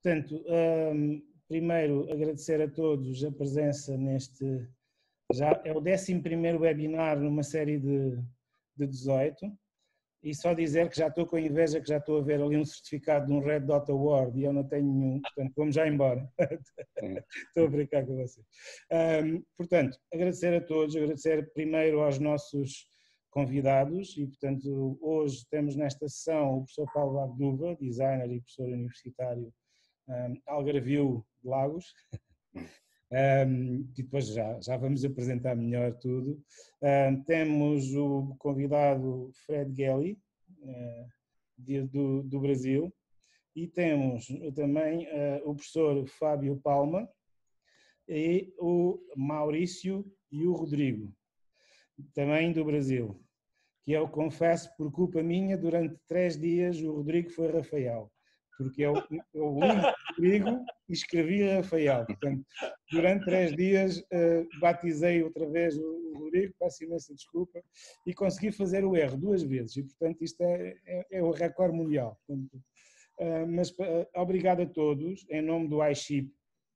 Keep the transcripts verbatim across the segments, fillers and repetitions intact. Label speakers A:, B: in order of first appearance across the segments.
A: Portanto, um, primeiro agradecer a todos a presença neste, já é o décimo primeiro webinar numa série de, de dezoito, e só dizer que já estou com inveja, que já estou a ver ali um certificado de um Red Dot Award e eu não tenho nenhum, portanto vamos já embora. Estou a brincar com vocês. Um, portanto, agradecer a todos, agradecer primeiro aos nossos convidados e, portanto, hoje temos nesta sessão o professor Paulo Abduva, designer e professor universitário um, Algarvio de Lagos, um, que depois já, já vamos apresentar melhor tudo. Um, temos o convidado Fred Gelli, uh, de, do, do Brasil, e temos também uh, o professor Fábio Palma e o Maurício e o Rodrigo, também do Brasil, que eu confesso, por culpa minha, durante três dias o Rodrigo foi Rafael, porque eu, eu li Rodrigo e escrevi Rafael. Portanto, durante três dias uh, batizei outra vez o Rodrigo, peço imensa desculpa, e consegui fazer o erro duas vezes, e portanto isto é, é, é o recorde mundial. Portanto, uh, mas uh, obrigado a todos, em nome do iShip,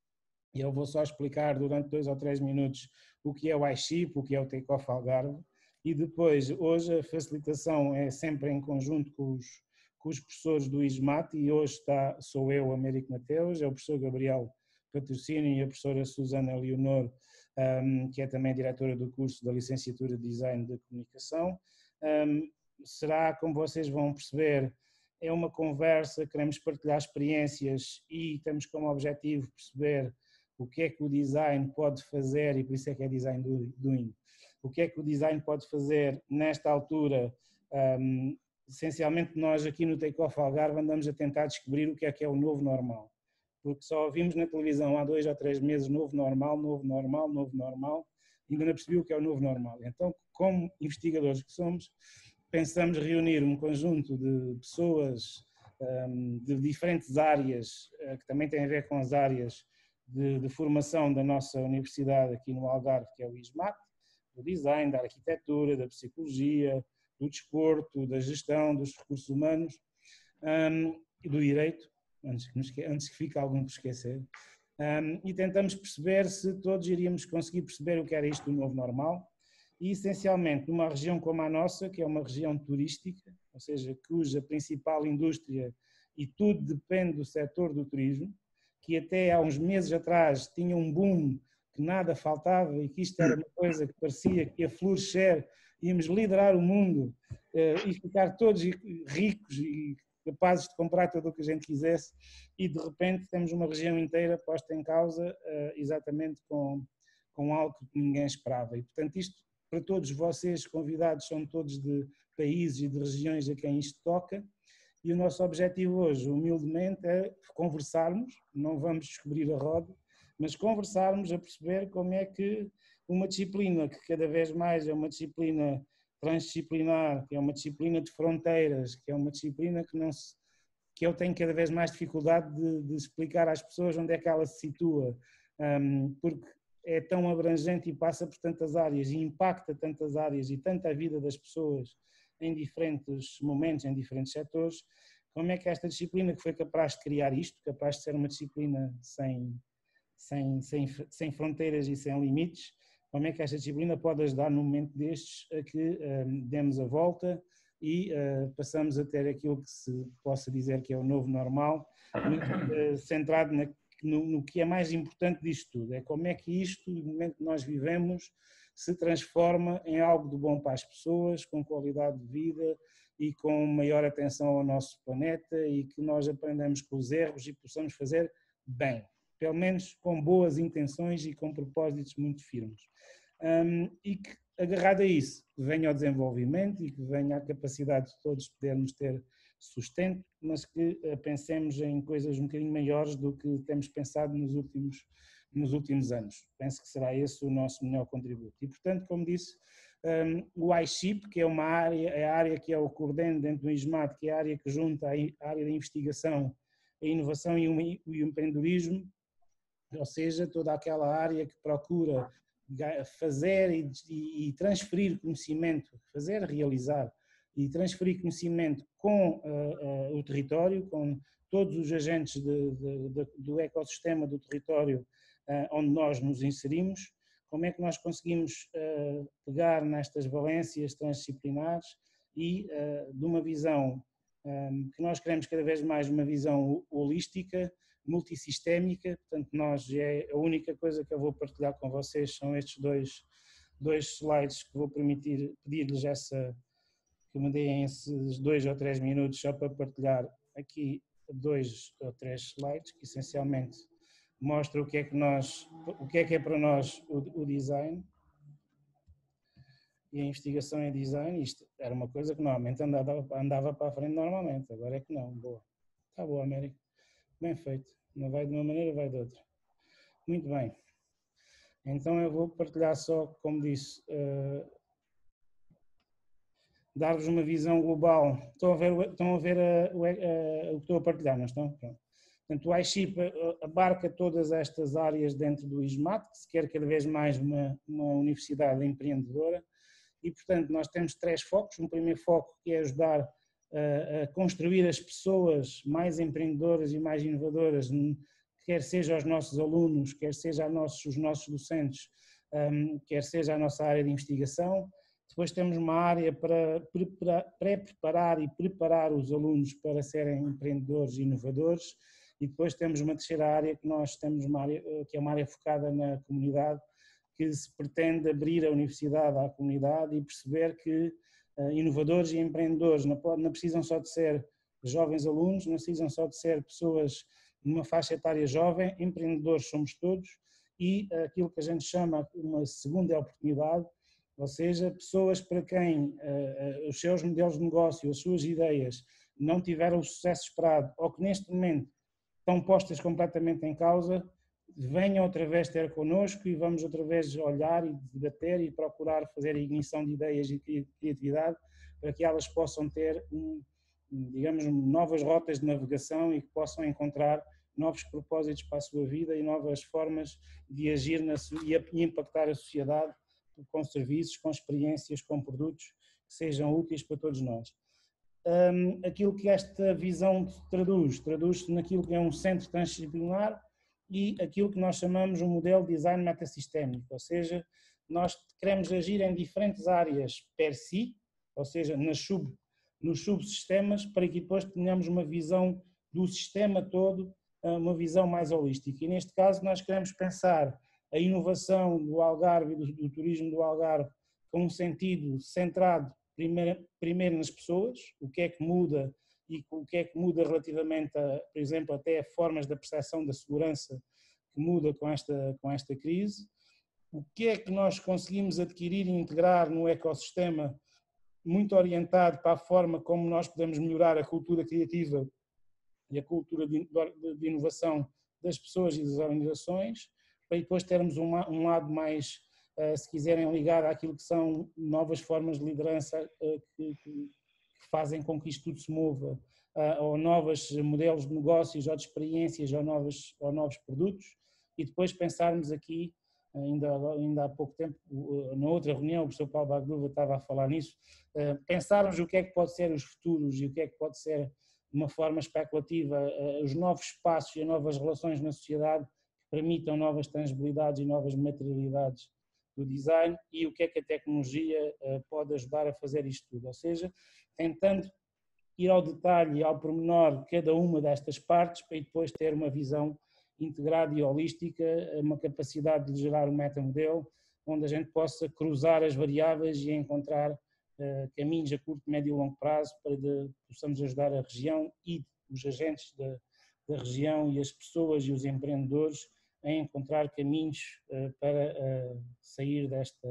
A: e eu vou só explicar durante dois ou três minutos o que é o iShip, o que é o Takeoff Algarve, e depois, hoje a facilitação é sempre em conjunto com os, com os professores do ISMAT, e hoje está, sou eu, Américo Mateus, é o professor Gabriel Patrocínio e a professora Susana Leonor, um, que é também diretora do curso da licenciatura de Design da Comunicação. Um, será, como vocês vão perceber, é uma conversa, queremos partilhar experiências e temos como objetivo perceber o que é que o design pode fazer, e por isso é que é design doing, o que é que o design pode fazer nesta altura. Um, essencialmente nós aqui no Takeoff Algarve andamos a tentar descobrir o que é que é o novo normal, porque só ouvimos na televisão há dois ou três meses novo normal, novo normal, novo normal, ainda não percebi o que é o novo normal. Então, como investigadores que somos, pensamos reunir um conjunto de pessoas um, de diferentes áreas, que também têm a ver com as áreas De, de formação da nossa universidade aqui no Algarve, que é o ISMAT, do design, da arquitetura, da psicologia, do desporto, da gestão, dos recursos humanos um, e do direito, antes que, esque... antes que fique algum por esquecer, um, e tentamos perceber se todos iríamos conseguir perceber o que era isto do novo normal, e essencialmente numa região como a nossa, que é uma região turística, ou seja, cuja principal indústria, e tudo depende do setor do turismo, que até há uns meses atrás tinha um boom, que nada faltava e que isto era uma coisa que parecia que ia florescer, íamos liderar o mundo e ficar todos ricos e capazes de comprar tudo o que a gente quisesse, e de repente temos uma região inteira posta em causa exatamente com, com algo que ninguém esperava. E portanto isto, para todos vocês convidados, são todos de países e de regiões a quem isto toca. E o nosso objetivo hoje, humildemente, é conversarmos, não vamos descobrir a roda, mas conversarmos a perceber como é que uma disciplina que cada vez mais é uma disciplina transdisciplinar, que é uma disciplina de fronteiras, que é uma disciplina que, não se, que eu tenho cada vez mais dificuldade de, de explicar às pessoas onde é que ela se situa, um, porque é tão abrangente e passa por tantas áreas e impacta tantas áreas e tanta a vida das pessoas em diferentes momentos, em diferentes setores. Como é que esta disciplina, que foi capaz de criar isto, capaz de ser uma disciplina sem, sem, sem, sem fronteiras e sem limites, como é que esta disciplina pode ajudar num momento destes a que um, demos a volta e uh, passamos a ter aquilo que se possa dizer que é o novo normal, uh, centrado na, no, no que é mais importante disto tudo, é como é que isto, no momento que nós vivemos, se transforma em algo de bom para as pessoas, com qualidade de vida e com maior atenção ao nosso planeta, e que nós aprendamos com os erros e possamos fazer bem, pelo menos com boas intenções e com propósitos muito firmes. Um, e que, agarrado a isso, que venha ao desenvolvimento e que venha a capacidade de todos podermos ter sustento, mas que uh, pensemos em coisas um bocadinho maiores do que temos pensado nos últimos nos últimos anos. Penso que será esse o nosso melhor contributo. E, portanto, como disse, um, o iShip, que é uma área, é a área que é o coordeno dentro do ISMAT, que é a área que junta a área da investigação, a inovação e o, e o empreendedorismo, ou seja, toda aquela área que procura fazer e, e, e transferir conhecimento, fazer, realizar, e transferir conhecimento com uh, uh, o território, com, todos os agentes de, de, de, do ecossistema do território uh, onde nós nos inserimos, como é que nós conseguimos uh, pegar nestas valências transdisciplinares e uh, de uma visão um, que nós queremos cada vez mais uma visão holística, multissistémica. Portanto, nós, é a única coisa que eu vou partilhar com vocês são estes dois, dois slides que vou permitir, pedir-lhes essa, que me deem esses dois ou três minutos só para partilhar aqui dois ou três slides, que essencialmente mostram o que é que nós, o que é que é para nós o, o design e a investigação em design. Isto era uma coisa que normalmente andava, andava para a frente normalmente, agora é que não. Boa. Está boa, América. Bem feito. Não vai de uma maneira, vai de outra. Muito bem. Então eu vou partilhar só, como disse, uh, dar-vos uma visão global. Estão a ver, estão a ver a, a, a, o que estou a partilhar, não estão? Pronto. Portanto, o iChip abarca todas estas áreas dentro do ISMAT, que se quer cada vez mais uma, uma universidade empreendedora, e, portanto, nós temos três focos. Um primeiro foco que é ajudar a, a construir as pessoas mais empreendedoras e mais inovadoras, quer seja aos nossos alunos, quer seja aos nossos, os nossos docentes, um, quer seja a nossa área de investigação. Depois temos uma área para pré-preparar e preparar os alunos para serem empreendedores e inovadores, e depois temos uma terceira área que nós temos uma área, que é uma área focada na comunidade, que se pretende abrir a universidade à comunidade e perceber que uh, inovadores e empreendedores não, não precisam só de ser jovens alunos, não precisam só de ser pessoas numa faixa etária jovem, empreendedores somos todos, e uh, aquilo que a gente chama uma segunda oportunidade, ou seja, pessoas para quem uh, os seus modelos de negócio, as suas ideias não tiveram o sucesso esperado ou que neste momento estão postas completamente em causa, venham outra vez ter connosco e vamos outra vez olhar e debater e procurar fazer a ignição de ideias e criatividade para que elas possam ter, um, digamos, novas rotas de navegação e que possam encontrar novos propósitos para a sua vida e novas formas de agir na, e impactar a sociedade com serviços, com experiências, com produtos que sejam úteis para todos nós. Um, aquilo que esta visão traduz, traduz-se naquilo que é um centro transdisciplinar e aquilo que nós chamamos um modelo de design metasistémico, ou seja, nós queremos agir em diferentes áreas per si, ou seja, nas sub, nos subsistemas, para que depois tenhamos uma visão do sistema todo, uma visão mais holística. E neste caso nós queremos pensar a inovação do Algarve e do, do turismo do Algarve com um sentido centrado primeiro, primeiro nas pessoas, o que é que muda e o que é que muda relativamente, a, por exemplo, até a formas da percepção da segurança que muda com esta, com esta crise, o que é que nós conseguimos adquirir e integrar no ecossistema muito orientado para a forma como nós podemos melhorar a cultura criativa e a cultura de, de, de inovação das pessoas e das organizações, para depois termos um, um lado mais, uh, se quiserem, ligado àquilo que são novas formas de liderança uh, que, que fazem com que isto tudo se mova, uh, ou novos modelos de negócios, ou de experiências, ou novos, ou novos produtos, e depois pensarmos aqui, ainda, ainda há pouco tempo, uh, na outra reunião, o professor Paulo Bagduva estava a falar nisso, uh, pensarmos o que é que pode ser os futuros e o que é que pode ser, de uma forma especulativa, uh, os novos espaços e as novas relações na sociedade que permitam novas tangibilidades e novas materialidades do design e o que é que a tecnologia uh, pode ajudar a fazer isto tudo, ou seja, tentando ir ao detalhe e ao pormenor de cada uma destas partes para depois ter uma visão integrada e holística, uma capacidade de gerar um metamodelo onde a gente possa cruzar as variáveis e encontrar uh, caminhos a curto, médio e longo prazo para que possamos ajudar a região e os agentes da, da região e as pessoas e os empreendedores a encontrar caminhos uh, para uh, sair desta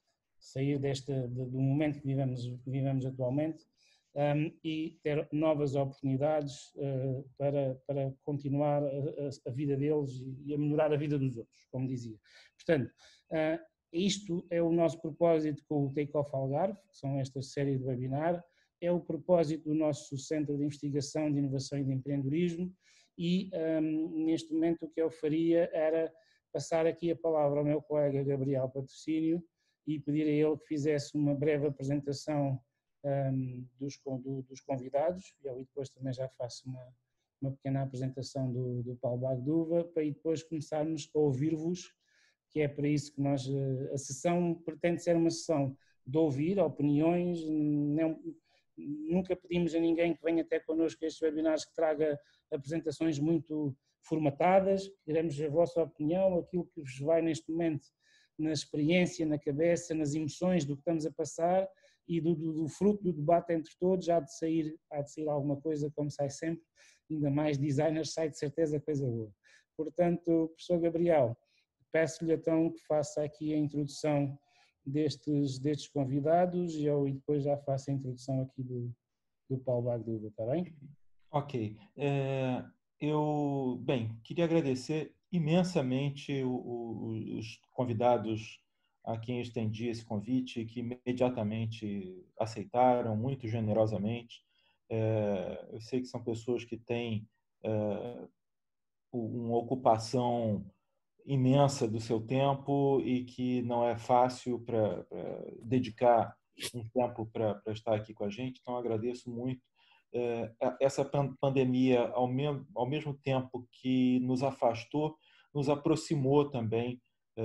A: sair deste do momento que vivemos, que vivemos atualmente um, e ter novas oportunidades uh, para, para continuar a, a vida deles e a melhorar a vida dos outros, como dizia. Portanto, uh, isto é o nosso propósito com o Take-Off Algarve, que são esta série de webinar, é o propósito do nosso Centro de Investigação, de Inovação e de Empreendedorismo e um, neste momento o que eu faria era passar aqui a palavra ao meu colega Gabriel Patrocínio e pedir a ele que fizesse uma breve apresentação um, dos, do, dos convidados, e eu depois também já faço uma, uma pequena apresentação do, do Paulo Bagduva, para depois começarmos a ouvir-vos, que é para isso que nós, a sessão pretende ser uma sessão de ouvir opiniões, não, nunca pedimos a ninguém que venha até connosco a estes webinars que traga apresentações muito formatadas, queremos a vossa opinião, aquilo que vos vai neste momento na experiência, na cabeça, nas emoções do que estamos a passar e do, do, do fruto do debate entre todos, há de sair, há de sair alguma coisa, como sai sempre, ainda mais designers, sai de certeza coisa boa. Portanto, professor Gabriel, peço-lhe então que faça aqui a introdução destes, destes convidados e eu depois já faço a introdução aqui do, do Paulo Bagduva, está bem?
B: Ok. É, eu, bem, queria agradecer imensamente o, o, os convidados a quem eu estendi esse convite, que imediatamente aceitaram, muito generosamente. É, eu sei que são pessoas que têm é, uma ocupação imensa do seu tempo e que não é fácil para dedicar um tempo para estar aqui com a gente, então agradeço muito. É, essa pandemia, ao mesmo, ao mesmo tempo que nos afastou, nos aproximou também, é,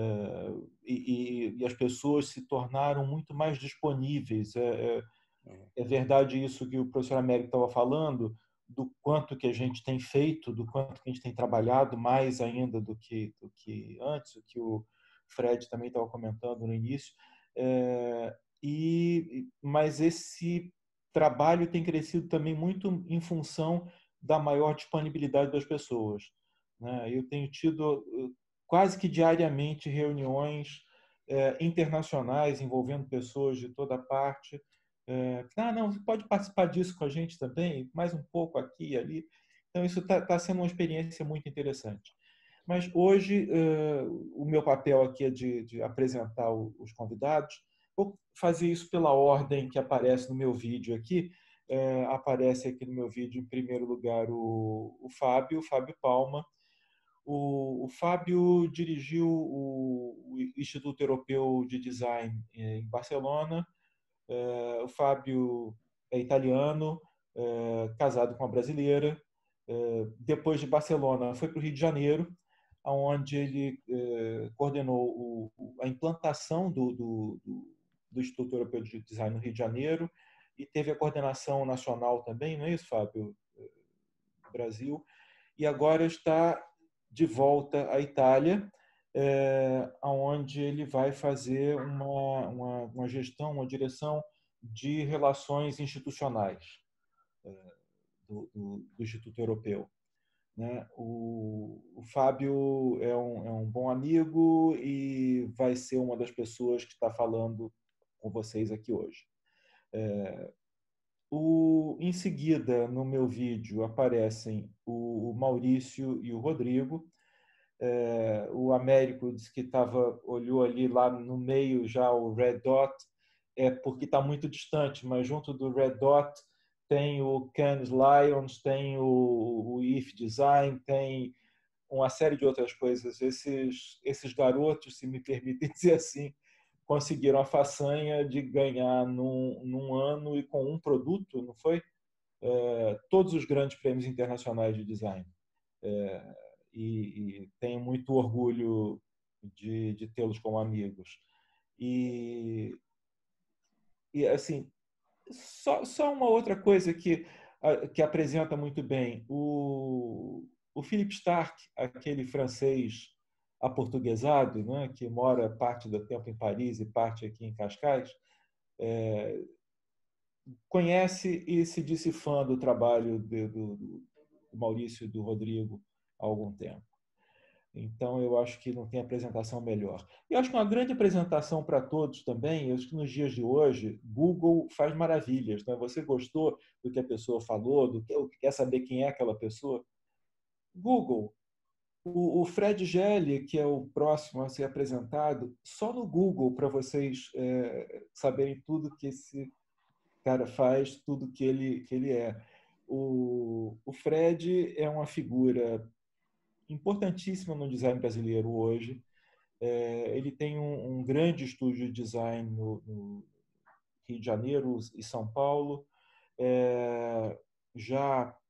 B: e, e as pessoas se tornaram muito mais disponíveis. É, é, é verdade isso que o professor Américo estava falando, do quanto que a gente tem feito, do quanto que a gente tem trabalhado mais ainda do que, do que antes, o que o Fred também estava comentando no início. É, e, mas esse trabalho tem crescido também muito em função da maior disponibilidade das pessoas, né? Eu tenho tido quase que diariamente reuniões é, internacionais envolvendo pessoas de toda parte. É, ah, não, você pode participar disso com a gente também, mais um pouco aqui e ali. Então, isso está tá sendo uma experiência muito interessante. Mas hoje, uh, o meu papel aqui é de, de apresentar o, os convidados. Vou fazer isso pela ordem que aparece no meu vídeo aqui. Uh, aparece aqui no meu vídeo, em primeiro lugar, o, o Fábio, o Fábio Palma. O, o Fábio dirigiu o, o Instituto Europeu de Design em Barcelona. O Fábio é italiano, casado com uma brasileira. Depois de Barcelona, foi para o Rio de Janeiro, onde ele coordenou a implantação do, do, do Instituto Europeu de Design no Rio de Janeiro e teve a coordenação nacional também, não é isso, Fábio? Brasil. E agora está de volta à Itália, é, onde ele vai fazer uma, uma, uma gestão, uma direção de relações institucionais é, do, do, do Instituto Europeu. Né? O, o Fábio é um, é um bom amigo e vai ser uma das pessoas que está falando com vocês aqui hoje. É, o, em seguida, no meu vídeo, aparecem o, o Maurício e o Rodrigo. É, o Américo disse que tava, olhou ali lá no meio já o Red Dot, é porque está muito distante, mas junto do Red Dot tem o Cannes Lions, tem o, o If Design, tem uma série de outras coisas. Esses, esses garotos, se me permitem dizer assim, conseguiram a façanha de ganhar num, num ano e com um produto, não foi? É, todos os grandes prêmios internacionais de design. É, e, e tenho muito orgulho de, de tê-los como amigos. E, e assim, só, só uma outra coisa que, que apresenta muito bem. O, o Philippe Starck, aquele francês aportuguesado, né, que mora parte do tempo em Paris e parte aqui em Cascais, é, conhece e se disse fã do trabalho de, do, do Maurício e do Rodrigo há algum tempo. Então, eu acho que não tem apresentação melhor. E acho que uma grande apresentação para todos também, eu acho que nos dias de hoje, Google faz maravilhas. Né? Você gostou do que a pessoa falou, do que quer saber quem é aquela pessoa? Google. O, o Fred Gelli, que é o próximo a ser apresentado, só no Google para vocês é, saberem tudo que esse cara faz, tudo que ele, que ele é. O, o Fred é uma figura importantíssima no design brasileiro hoje. É, ele tem um, um grande estúdio de design no, no Rio de Janeiro e São Paulo. É, já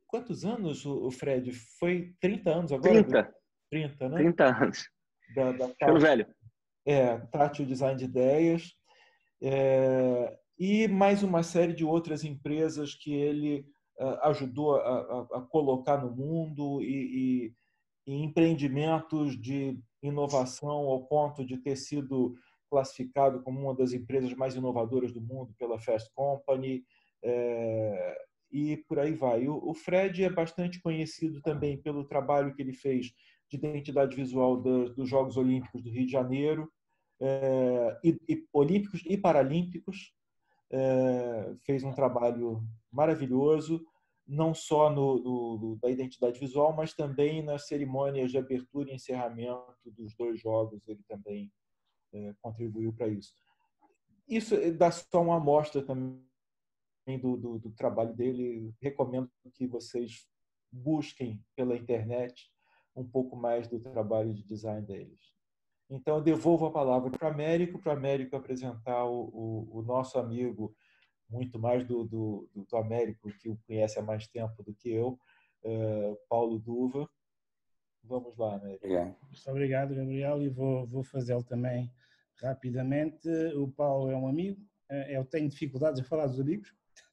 B: quantos anos, o Fred? Foi trinta anos agora?
C: trinta.
B: trinta, né?
C: trinta anos.
B: Da, da
C: Ficando velho.
B: É, Tátil Design de Ideias. É, e mais uma série de outras empresas que ele uh, ajudou a, a, a colocar no mundo e, e, e empreendimentos de inovação ao ponto de ter sido classificado como uma das empresas mais inovadoras do mundo pela Fast Company, é, e por aí vai. O, o Fred é bastante conhecido também pelo trabalho que ele fez de identidade visual dos, dos Jogos Olímpicos do Rio de Janeiro, é, e, e olímpicos e paralímpicos. É, fez um trabalho maravilhoso, não só no, no, no, da identidade visual, mas também nas cerimônias de abertura e encerramento dos dois jogos, ele também é, contribuiu para isso. Isso dá só uma amostra também do, do, do trabalho dele. Recomendo que vocês busquem pela internet um pouco mais do trabalho de design deles. Então, eu devolvo a palavra para o Américo, para o Américo apresentar o, o, o nosso amigo, muito mais do, do, do Américo, que o conhece há mais tempo do que eu, uh, Paulo Duva. Vamos lá, Américo.
A: Obrigado. Muito obrigado, Gabriel, e vou, vou fazê-lo também rapidamente. O Paulo é um amigo, eu tenho dificuldades a falar dos amigos.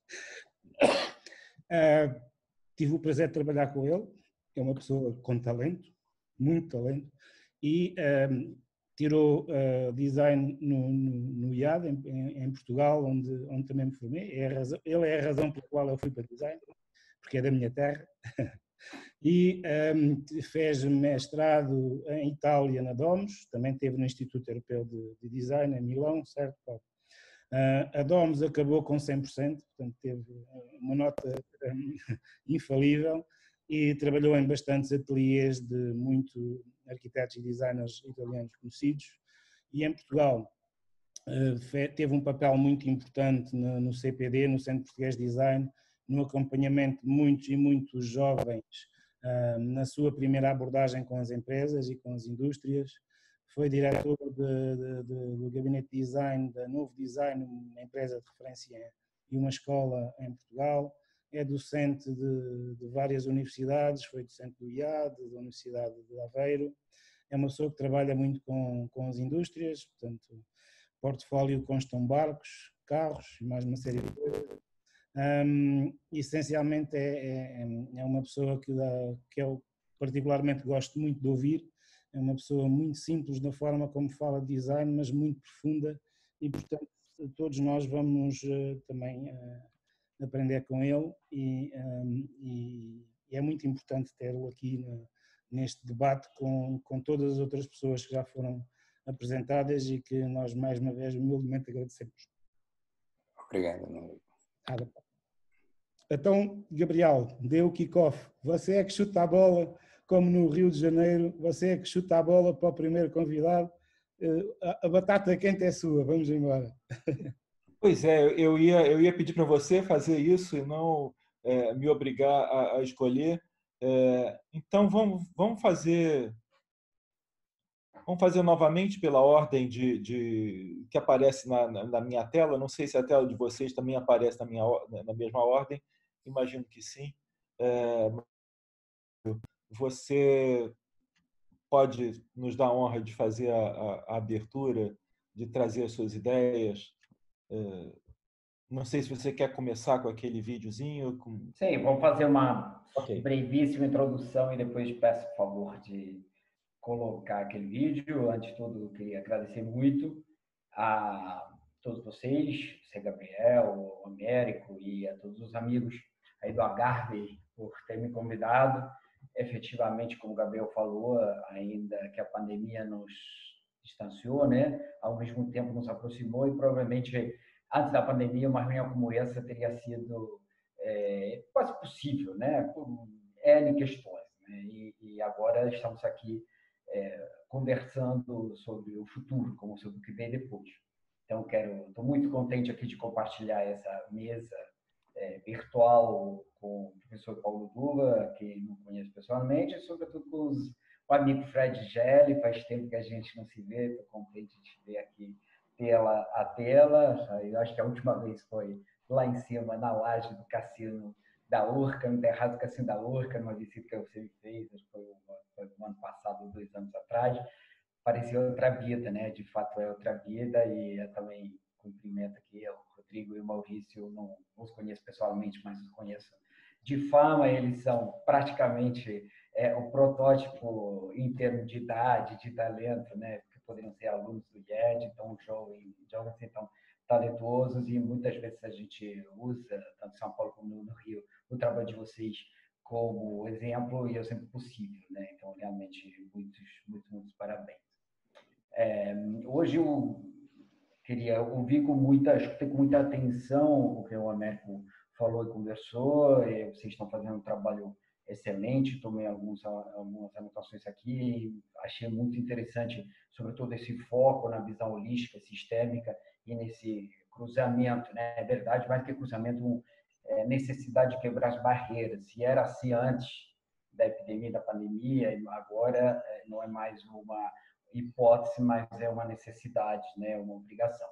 A: Uh, tive o prazer de trabalhar com ele, é uma pessoa com talento, muito talento, e um, tirou uh, design no, no, no I A D, em, em Portugal, onde, onde também me formei. É a razão, ele é a razão pela qual eu fui para design, porque é da minha terra. E um, fez mestrado em Itália, na Domus, também esteve no Instituto Europeu de, de Design, em Milão, certo, Paulo? Uh, a Domus acabou com cem por cento, portanto teve uma nota um, infalível, e trabalhou em bastantes ateliês de muitos arquitetos e designers italianos conhecidos. E em Portugal uh, teve um papel muito importante no, no C P D, no Centro Português de Design, no acompanhamento de muitos e muitos jovens uh, na sua primeira abordagem com as empresas e com as indústrias. Foi diretor de, de, de, do Gabinete de Design da Novo Design, uma empresa de referência e uma escola em Portugal. É docente de, de várias universidades, foi docente do I A D, da Universidade de Aveiro. É uma pessoa que trabalha muito com, com as indústrias, portanto, portfólio constam barcos, carros e mais uma série de coisas. Um, essencialmente é, é, é uma pessoa que, dá, que eu particularmente gosto muito de ouvir. É uma pessoa muito simples na forma como fala de design, mas muito profunda, e portanto todos nós vamos uh, também uh, aprender com ele, e, um, e, e é muito importante tê-lo aqui no, neste debate com, com todas as outras pessoas que já foram apresentadas e que nós mais uma vez humildemente agradecemos.
D: Obrigado, Nuno.
A: Nada. Então, Gabriel, dê o kick-off. Você é que chuta a bola, como no Rio de Janeiro, você é que chuta a bola para o primeiro convidado. A batata quente é sua, vamos embora.
B: Pois é, eu ia, eu ia pedir para você fazer isso e não é, me obrigar a, a escolher. É, então, vamos, vamos fazer... Vamos fazer novamente pela ordem de, de que aparece na, na, na minha tela. Não sei se a tela de vocês também aparece na, minha, na mesma ordem. Imagino que sim. É, você pode nos dar a honra de fazer a, a, a abertura, de trazer as suas ideias. É, não sei se você quer começar com aquele videozinho. Com...
E: Sim, vamos fazer uma
B: okay.
E: brevíssima introdução e depois peço por favor de colocar aquele vídeo. Antes de tudo, eu queria agradecer muito a todos vocês, a Gabriel, o Américo e a todos os amigos aí do Agarve por ter me convidado. Efetivamente, como o Gabriel falou, ainda que a pandemia nos distanciou, né? Ao mesmo tempo nos aproximou, e provavelmente antes da pandemia uma reunião como essa teria sido é, quase possível, né? Por N questões, né? E, e agora estamos aqui é, conversando sobre o futuro, como sobre o que vem depois. Então, quero, estou muito contente aqui de compartilhar essa mesa é, virtual com o professor Paulo Duva, que não conheço pessoalmente, e sobretudo com os, o amigo Fred Gelli. Faz tempo que a gente não se vê, estou contente de ver aqui tela a tela. Eu acho que a última vez foi lá em cima, na laje do cassino da Urca, no Terraço Cassino da Urca, numa visita que você me fez, acho que foi o ano passado, dois anos atrás. Parecia outra vida, né? De fato é outra vida, e eu também cumprimento aqui o Rodrigo e o Maurício. Eu não os conheço pessoalmente, mas os conheço de fama. Eles são praticamente é, o protótipo em termos de idade, de talento, né? Que poderiam ser alunos do I E D, então jovens, jovens então talentosos, e muitas vezes a gente usa, tanto em São Paulo como no Rio, o trabalho de vocês como exemplo, e eu sempre possível, né? Então, realmente, muitos, muitos, muitos parabéns. É, hoje eu queria ouvir com muita, escutei com muita atenção o que o Américo falou e conversou. E vocês estão fazendo um trabalho excelente, tomei alguns, algumas anotações aqui, achei muito interessante, sobretudo esse foco na visão holística, sistêmica, e nesse cruzamento, né? É verdade, mais que cruzamento, é, necessidade de quebrar as barreiras. Se era assim antes da epidemia, da pandemia, agora não é mais uma hipótese, mas é uma necessidade, né? Uma obrigação.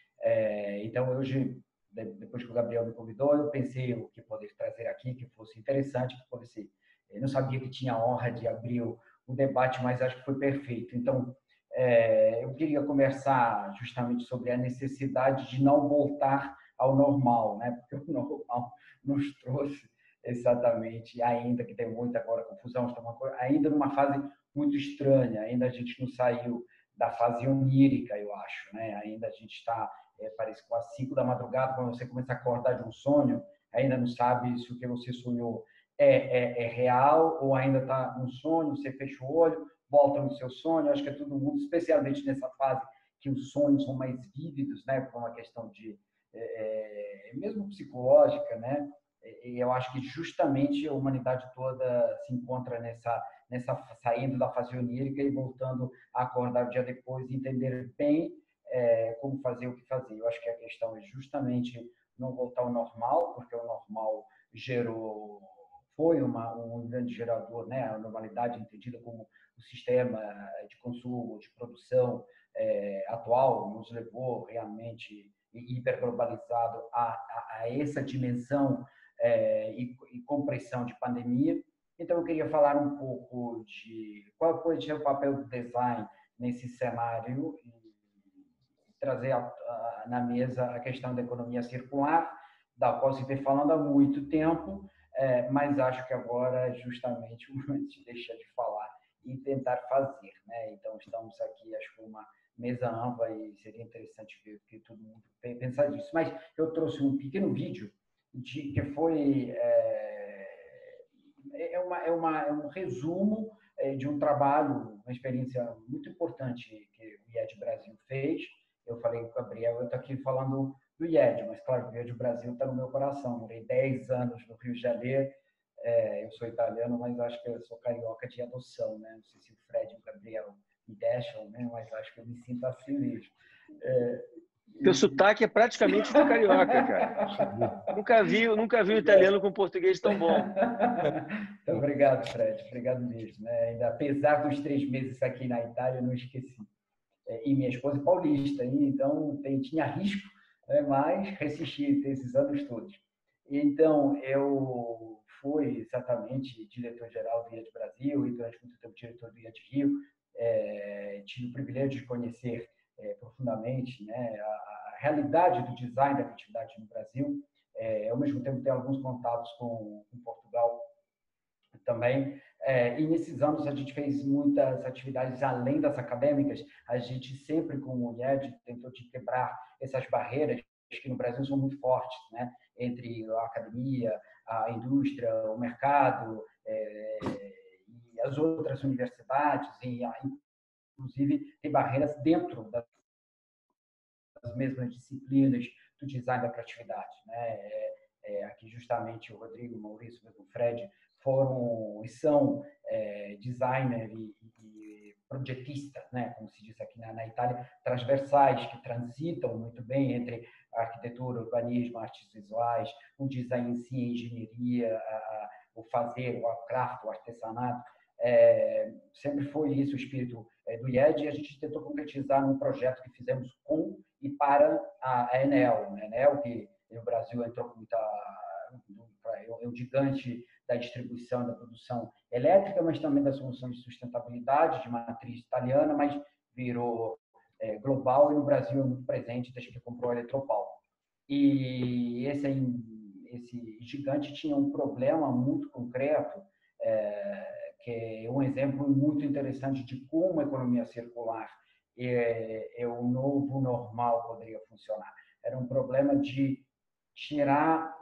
E: É, então, hoje, depois que o Gabriel me convidou, eu pensei o que poder trazer aqui, que fosse interessante, que fosse... Eu não sabia que tinha a honra de abrir o, o debate, mas acho que foi perfeito. Então, é, eu queria conversar justamente sobre a necessidade de não voltar ao normal, né? Porque o normal nos trouxe exatamente, ainda que tem muita agora confusão, ainda numa fase muito estranha, ainda a gente não saiu da fase onírica, eu acho, né? Ainda a gente está, é, parece que às cinco da madrugada, quando você começa a acordar de um sonho, ainda não sabe se o que você sonhou é, é, é real ou ainda está um sonho, você fecha o olho, volta no seu sonho. Acho que é todo mundo, especialmente nessa fase que os sonhos são mais vívidos, né? Por uma questão de, é, mesmo psicológica, né? E eu acho que justamente a humanidade toda se encontra nessa, nessa saindo da fase onírica e voltando a acordar o dia depois e entender bem é, como fazer o que fazer. Eu acho que a questão é justamente não voltar ao normal, porque o normal gerou, foi uma, um grande gerador, né? A normalidade entendida como o sistema de consumo, de produção é, atual, nos levou realmente hiperglobalizado a, a, a essa dimensão É, e, e compressão de pandemia. Então, eu queria falar um pouco de qual foi o papel do design nesse cenário e trazer a, a, na mesa a questão da economia circular, da qual se vem falando há muito tempo, é, mas acho que agora é justamente o momento de deixar de falar e tentar fazer, né? Então, estamos aqui, acho que uma mesa ampla, e seria interessante ver que todo mundo pensar nisso. Mas eu trouxe um pequeno vídeo de, que foi é, é, uma, é, uma, é um resumo de um trabalho, uma experiência muito importante que o I E D Brasil fez. Eu falei com o Gabriel, eu estou aqui falando do I E D, mas claro, o I E D Brasil está no meu coração. Morei dez anos no Rio de Janeiro, é, eu sou italiano, mas acho que eu sou carioca de adoção, né? Não sei se o Fred e o Gabriel me deixam, né? Mas acho que eu me sinto assim mesmo. É,
C: Teu sotaque é praticamente do carioca, cara. Nunca vi, nunca vi o italiano com português tão bom.
E: Então, obrigado, Fred. Obrigado mesmo. Né? Ainda, apesar dos três meses aqui na Itália, eu não esqueci. É, e minha esposa é paulista, então tem, tinha risco, né? Mas resisti esses anos todos. Então, eu fui exatamente diretor-geral do I E D Brasil e durante muito tempo diretor do I E D Rio. É, tive o privilégio de conhecer É, profundamente, né, a, a realidade do design da criatividade no Brasil. É, ao mesmo tempo, tenho alguns contatos com, com Portugal também. É, e nesses anos a gente fez muitas atividades além das acadêmicas. A gente sempre, com o I E D, tentou de quebrar essas barreiras que no Brasil são muito fortes, né, entre a academia, a indústria, o mercado é, e as outras universidades, e a inclusive tem barreiras dentro das mesmas disciplinas do design da criatividade, né? É, é, aqui justamente o Rodrigo, o Maurício, o Fred foram e são é, designer e, e projetista, né? Como se diz aqui na, na Itália, transversais, que transitam muito bem entre a arquitetura, o urbanismo, artes visuais, o design em si, a engenharia, a, a, o fazer, o craft, o artesanato. É, sempre foi isso o espírito é, do I E D, e a gente tentou concretizar num projeto que fizemos com e para a Enel. A Enel, que no Brasil entrou com muita... é um gigante da distribuição e da produção elétrica, mas também das soluções de sustentabilidade, de matriz italiana, mas virou é, global, e no Brasil é muito presente desde que comprou a Eletropaulo. E esse, esse gigante tinha um problema muito concreto, é, que é um exemplo muito interessante de como a economia circular é, é o novo normal poderia funcionar. Era um problema de tirar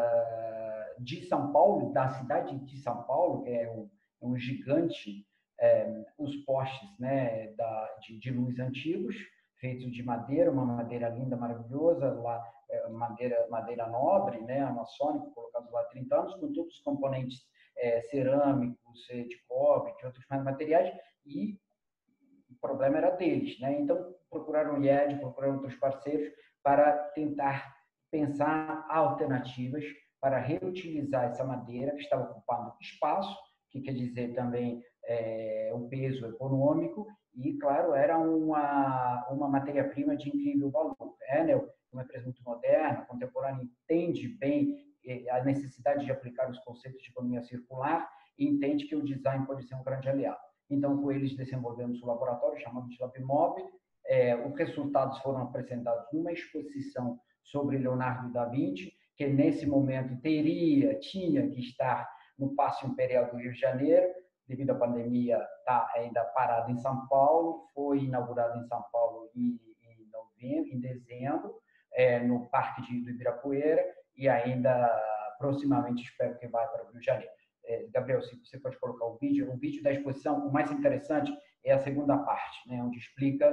E: uh, de São Paulo, da cidade de São Paulo, que é um, um gigante, é, os postes, né, da, de, de luz antigos, feitos de madeira, uma madeira linda, maravilhosa, lá, é, madeira, madeira nobre, né, amazônica, colocados lá há trinta anos, com todos os componentes é, cerâmicos, de cobre, de outros materiais, e o problema era deles, né? Então, procuraram o I E D, procuraram outros parceiros para tentar pensar alternativas para reutilizar essa madeira que estava ocupando espaço, que quer dizer também é, um peso econômico, e, claro, era uma, uma matéria-prima de incrível valor. A Enel, uma empresa muito moderna, contemporânea, entende bem a necessidade de aplicar os conceitos de economia circular e entende que o design pode ser um grande aliado. Então, com eles desenvolvemos um laboratório chamado de LabMob. É, os resultados foram apresentados numa exposição sobre Leonardo da Vinci, que nesse momento teria, tinha que estar no Paço Imperial do Rio de Janeiro, devido à pandemia, está ainda parado em São Paulo, foi inaugurado em São Paulo em, em novembro, em dezembro, é, no Parque de, do Ibirapuera, e ainda proximamente espero que vá para o Rio de Janeiro. É, Gabriel, se você pode colocar o vídeo, o vídeo da exposição, o mais interessante é a segunda parte, né, onde explica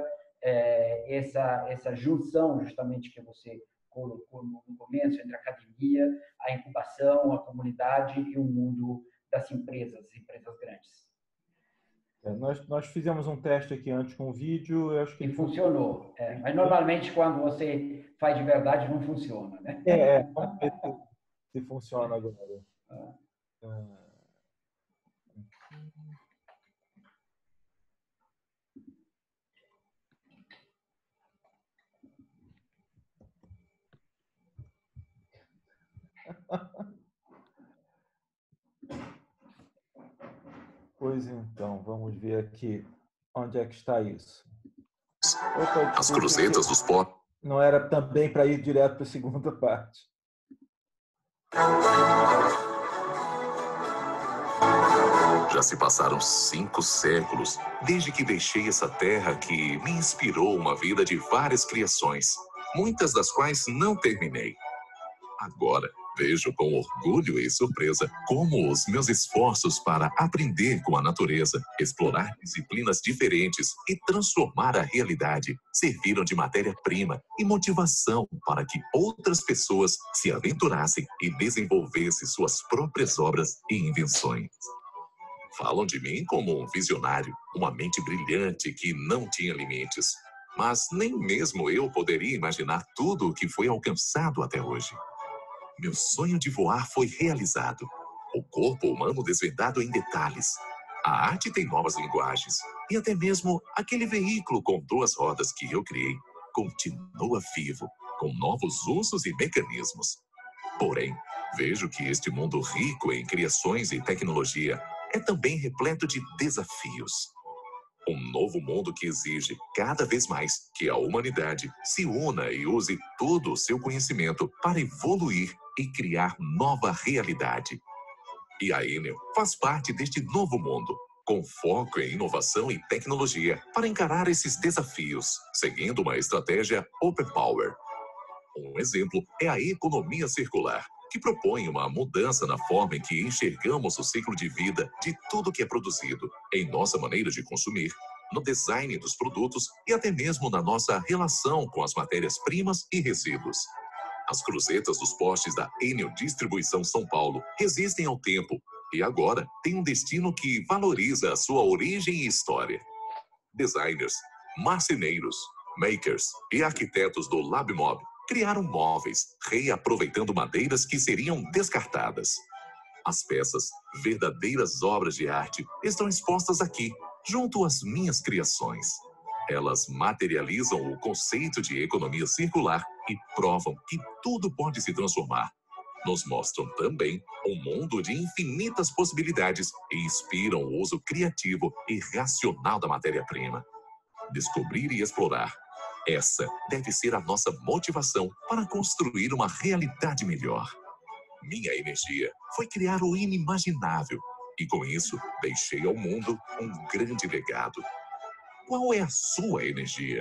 E: é, essa, essa junção justamente que você colocou no começo, entre a academia, a incubação, a comunidade e o mundo das empresas, empresas grandes.
B: É, nós, nós fizemos um teste aqui antes com o vídeo, eu acho que
E: e
B: ele
E: funcionou. É, mas normalmente quando você faz de verdade não funciona, né?
B: É, vamos ver se, se funciona agora.
E: Ah.
B: Ah. Pois então, vamos ver aqui onde é que está isso. Opa,
F: As cruzetas dos pó.
B: Não era também para ir direto para a segunda parte.
F: Já se passaram cinco séculos desde que deixei essa terra que me inspirou uma vida de várias criações, muitas das quais não terminei. Agora, vejo com orgulho e surpresa como os meus esforços para aprender com a natureza, explorar disciplinas diferentes e transformar a realidade serviram de matéria-prima e motivação para que outras pessoas se aventurassem e desenvolvessem suas próprias obras e invenções. Falam de mim como um visionário, uma mente brilhante que não tinha limites. Mas nem mesmo eu poderia imaginar tudo o que foi alcançado até hoje. Meu sonho de voar foi realizado. O corpo humano desvendado em detalhes. A arte tem novas linguagens. E até mesmo aquele veículo com duas rodas que eu criei continua vivo, com novos usos e mecanismos. Porém, vejo que este mundo rico em criações e tecnologia é também repleto de desafios. Um novo mundo que exige, cada vez mais, que a humanidade se una e use todo o seu conhecimento para evoluir e criar nova realidade. E a Enel faz parte deste novo mundo, com foco em inovação e tecnologia para encarar esses desafios, seguindo uma estratégia Open Power. Um exemplo é a economia circular, que propõe uma mudança na forma em que enxergamos o ciclo de vida de tudo que é produzido, em nossa maneira de consumir, no design dos produtos e até mesmo na nossa relação com as matérias-primas e resíduos. As cruzetas dos postes da Enel Distribuição São Paulo resistem ao tempo e agora têm um destino que valoriza a sua origem e história. Designers, marceneiros, makers e arquitetos do LabMob criaram móveis, reaproveitando madeiras que seriam descartadas. As peças, verdadeiras obras de arte, estão expostas aqui, junto às minhas criações. Elas materializam o conceito de economia circular e provam que tudo pode se transformar. nos mostram também um mundo de infinitas possibilidades e inspiram o uso criativo e racional da matéria-prima. Descobrir e explorar. Essa deve ser a nossa motivação para construir uma realidade melhor. Minha energia foi criar o inimaginável e, com isso, deixei ao mundo um grande legado. Qual é a sua energia?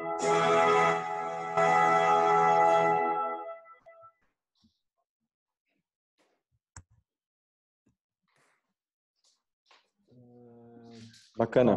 B: Bacana.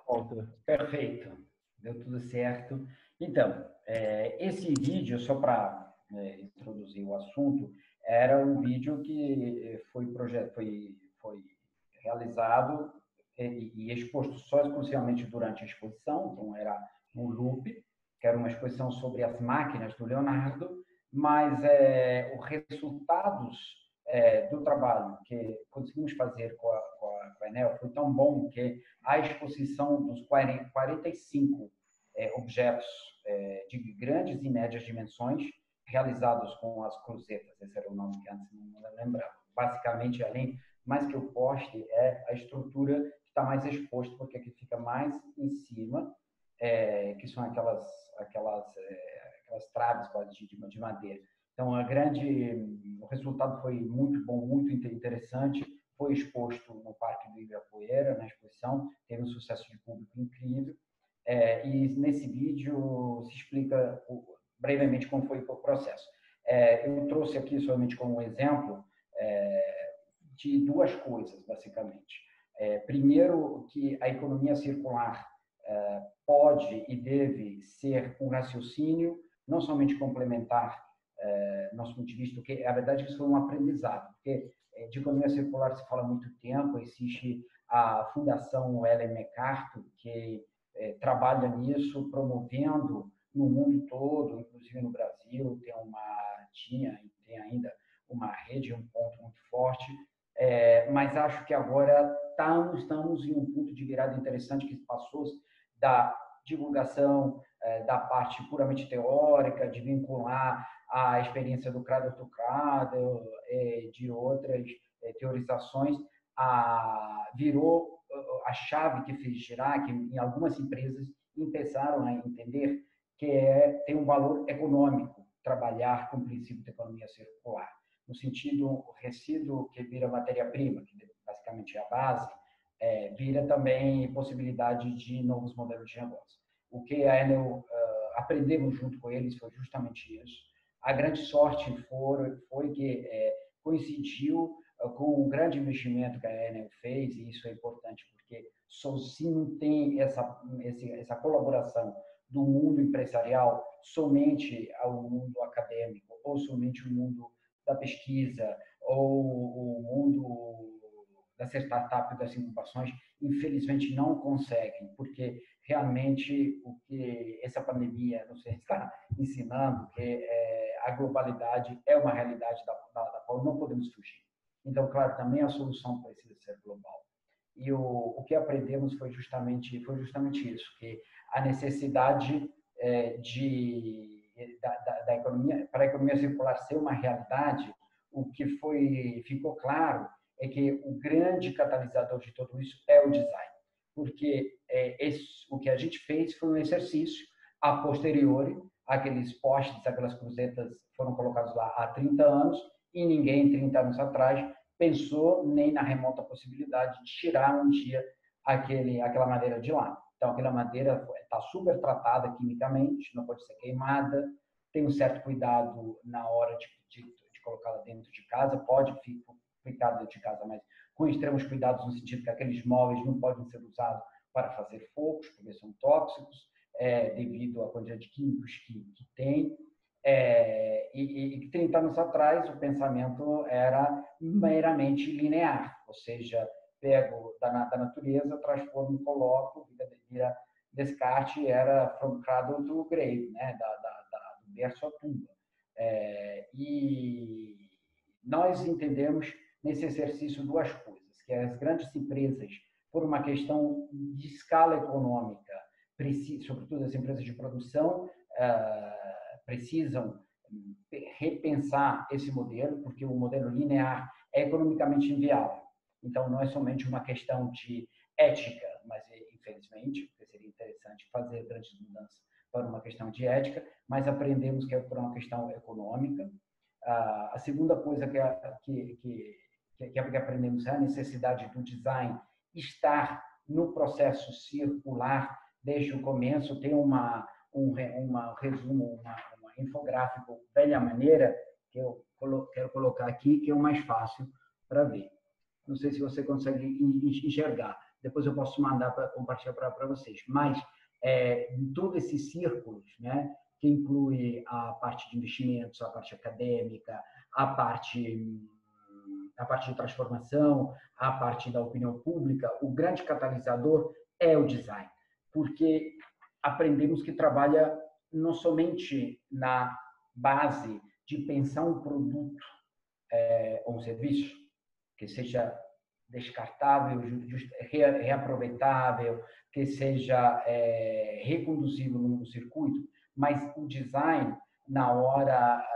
E: Perfeito. Deu tudo certo. Então, é, esse vídeo, só para é, introduzir o assunto, era um vídeo que foi, projet... foi, foi realizado e, e exposto só exclusivamente durante a exposição, então era um loop, que era uma exposição sobre as máquinas do Leonardo, mas é, os resultados é, do trabalho que conseguimos fazer com a, com a, com a Enel foi tão bom que a exposição dos quarenta e cinco é, objetos é, de grandes e médias dimensões realizados com as cruzetas, esse era o nome que antes não lembrava. Basicamente, além, mais que o poste, é a estrutura que está mais exposta, porque aqui fica mais em cima, é, que são aquelas, aquelas, é, aquelas traves quase de, de madeira. Então, a grande, o resultado foi muito bom, muito interessante, foi exposto no Parque do Ibirapuera, na exposição, teve um sucesso de público incrível, é, e nesse vídeo se explica o, brevemente como foi o processo. É, eu trouxe aqui somente como um exemplo é, de duas coisas, basicamente. É, primeiro, que a economia circular é, pode e deve ser um raciocínio não somente complementar, é, nosso ponto de vista, porque a verdade é que isso foi um aprendizado, porque é, de economia circular se fala há muito tempo, existe a Fundação Ellen MacArthur, que é, trabalha nisso, promovendo no mundo todo, inclusive no Brasil, tem uma, tinha e tem ainda uma rede, um ponto muito forte, é, mas acho que agora estamos, estamos em um ponto de virada interessante que passou da divulgação é, da parte puramente teórica, de vincular a experiência do Cradle to Cradle, é, de outras é, teorizações, a, virou a chave que fez girar, que em algumas empresas começaram a entender que é, tem um valor econômico trabalhar com o princípio da economia circular. No sentido, o resíduo que vira matéria-prima, que basicamente é a base, é, vira também possibilidade de novos modelos de negócio. O que a Enel uh, aprendemos junto com eles foi justamente isso. A grande sorte foi, foi que é, coincidiu uh, com o grande investimento que a Enel fez, e isso é importante porque sozinho tem essa, esse, essa colaboração do mundo empresarial somente ao mundo acadêmico, ou somente o mundo da pesquisa, ou o mundo das startups e das incubações, infelizmente não conseguem, porque realmente o que essa pandemia nos está ensinando, que é, a globalidade é uma realidade da, da, da qual não podemos fugir. Então, claro, também a solução precisa ser global. E o, o que aprendemos foi justamente, foi justamente isso, que a necessidade é, de, da, da, da economia, para a economia circular ser uma realidade, o que foi, ficou claro é que o grande catalisador de tudo isso é o design, porque é, esse, o que a gente fez foi um exercício a posteriori, aqueles postes, aquelas cruzetas foram colocados lá há trinta anos e ninguém, trinta anos atrás, pensou nem na remota possibilidade de tirar um dia aquele, aquela madeira de lá. Então, aquela madeira está super tratada quimicamente, não pode ser queimada, tem um certo cuidado na hora de, de, de colocá-la dentro de casa, pode ficar dentro de casa, mas com extremos cuidados no sentido que aqueles móveis não podem ser usados para fazer fogos, porque são tóxicos, é, devido à quantidade de químicos que, que tem. É, e, e trinta anos atrás o pensamento era meramente linear, ou seja, pego da, da natureza, transformo, coloco, vira descarte, era from cradle to grave, né? da, da, da, do berço à tumba. É, e nós entendemos nesse exercício duas coisas, que as grandes empresas, por uma questão de escala econômica, precisam, sobretudo as empresas de produção, uh, precisam repensar esse modelo, porque o modelo linear é economicamente inviável. Então, não é somente uma questão de ética, mas, infelizmente, porque seria interessante fazer grandes mudanças para uma questão de ética, mas aprendemos que é por uma questão econômica. A segunda coisa que, que, que, que aprendemos é a necessidade do design estar no processo circular desde o começo. Tem uma, um uma resumo, uma, uma infográfico velha maneira, que eu quero colocar aqui, que é o mais fácil para ver. Não sei se você consegue enxergar. Depois eu posso mandar para compartilhar para vocês. Mas é, em todos esses círculos, né, que inclui a parte de investimentos, a parte acadêmica, a parte, a parte de transformação, a parte da opinião pública, o grande catalisador é o design. Porque aprendemos que trabalha não somente na base de pensar um produto é, ou um serviço, que seja descartável, reaproveitável, que seja é, reconduzível no circuito, mas o design, na hora,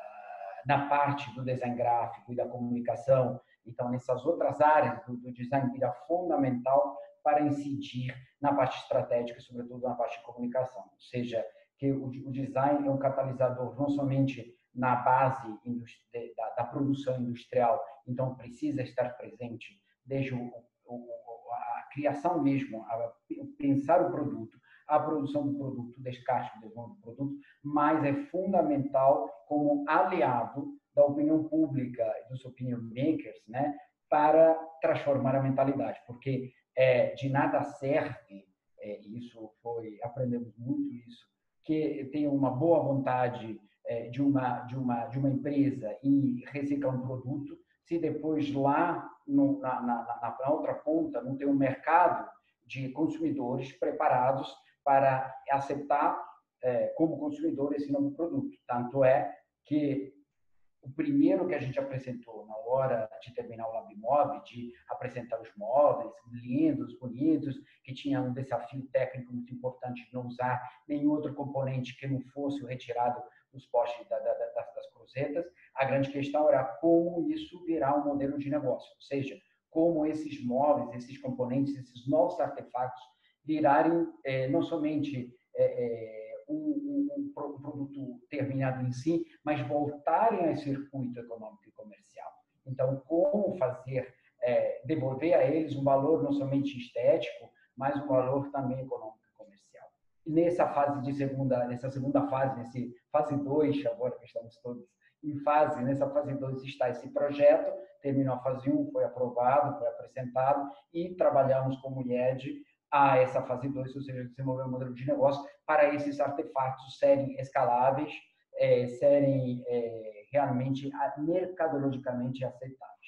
E: na parte do design gráfico e da comunicação, então, nessas outras áreas do, do design, vira fundamental para incidir na parte estratégica e, sobretudo, na parte de comunicação. Ou seja, que o, o design é um catalisador não somente na base da, da produção industrial, então precisa estar presente desde o, o, a criação mesmo, a pensar o produto, a produção do produto, o descarte do produto, mas é fundamental como aliado da opinião pública e dos opinion makers, né, para transformar a mentalidade, porque é, de nada serve, é, isso foi, aprendemos muito isso, que tem uma boa vontade de uma, de, uma, de uma empresa em reciclar um produto, se depois lá no, na, na, na outra ponta não tem um mercado de consumidores preparados para aceitar é, como consumidor esse novo produto. Tanto é que o primeiro que a gente apresentou na hora de terminar o LabMob, de apresentar os móveis lindos, bonitos, que tinha um desafio técnico muito importante de não usar nenhum outro componente que não fosse o retirado dos postes da, da, das, das cruzetas. A grande questão era como isso virar um modelo de negócio, ou seja, como esses móveis, esses componentes, esses novos artefatos virarem é, não somente é, é, um, um, um produto terminado em si, mas voltarem ao circuito econômico e comercial. Então, como fazer, é, devolver a eles um valor não somente estético, mas um valor também econômico e comercial. E nessa fase de segunda, nessa segunda fase, nesse fase dois, agora que estamos todos em fase, nessa fase dois está esse projeto, terminou a fase um, foi aprovado, foi apresentado e trabalhamos como I E D a essa fase dois, ou seja, desenvolver um modelo de negócio para esses artefatos serem escaláveis, é, serem é, realmente mercadologicamente aceitáveis.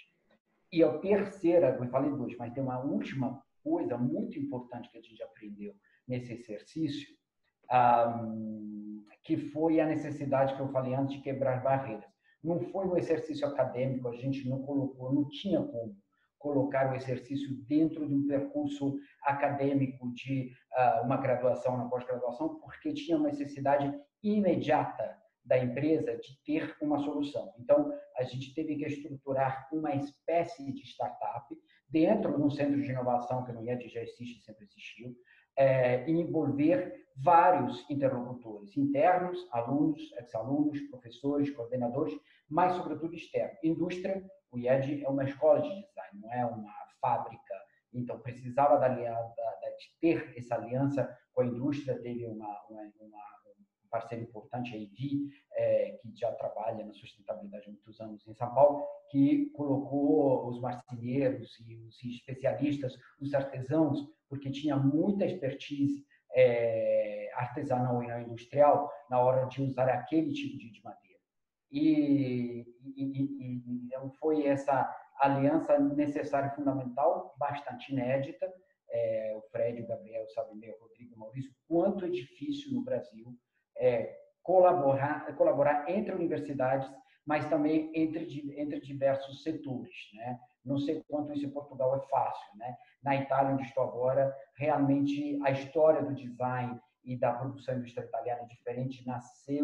E: E a terceira, eu falei dois, mas tem uma última coisa muito importante que a gente aprendeu nesse exercício, um, que foi a necessidade que eu falei antes de quebrar barreiras. Não foi um exercício acadêmico, a gente não colocou, não tinha como colocar o exercício dentro de um percurso acadêmico de uh, uma graduação, uma pós-graduação, porque tinha uma necessidade imediata da empresa de ter uma solução. Então, a gente teve que estruturar uma espécie de startup dentro de um centro de inovação que no I E D já existe, sempre existiu, é, e envolver vários interlocutores, internos, alunos, ex-alunos, professores, coordenadores, mas, sobretudo, externos. Indústria, o I E D é uma escola de design, não é uma fábrica, então precisava da, da, de ter essa aliança com a indústria, teve uma, uma, uma um parceiro importante, a I V I, é, que já trabalha na sustentabilidade há muitos anos em São Paulo, que colocou os marceneiros e os especialistas, os artesãos, porque tinha muita expertise é, artesanal e industrial na hora de usar aquele tipo de, de madeira. E, e, e, e então foi essa aliança necessária e fundamental, bastante inédita. É, o Fred, o Gabriel, sabe bem, o Rodrigo, o Maurício, quanto é difícil no Brasil é, colaborar, colaborar entre universidades, mas também entre, entre diversos setores, né? Não sei quanto isso em Portugal é fácil, né? Na Itália, onde estou agora, realmente a história do design e da produção industrial italiana é diferente, nasceu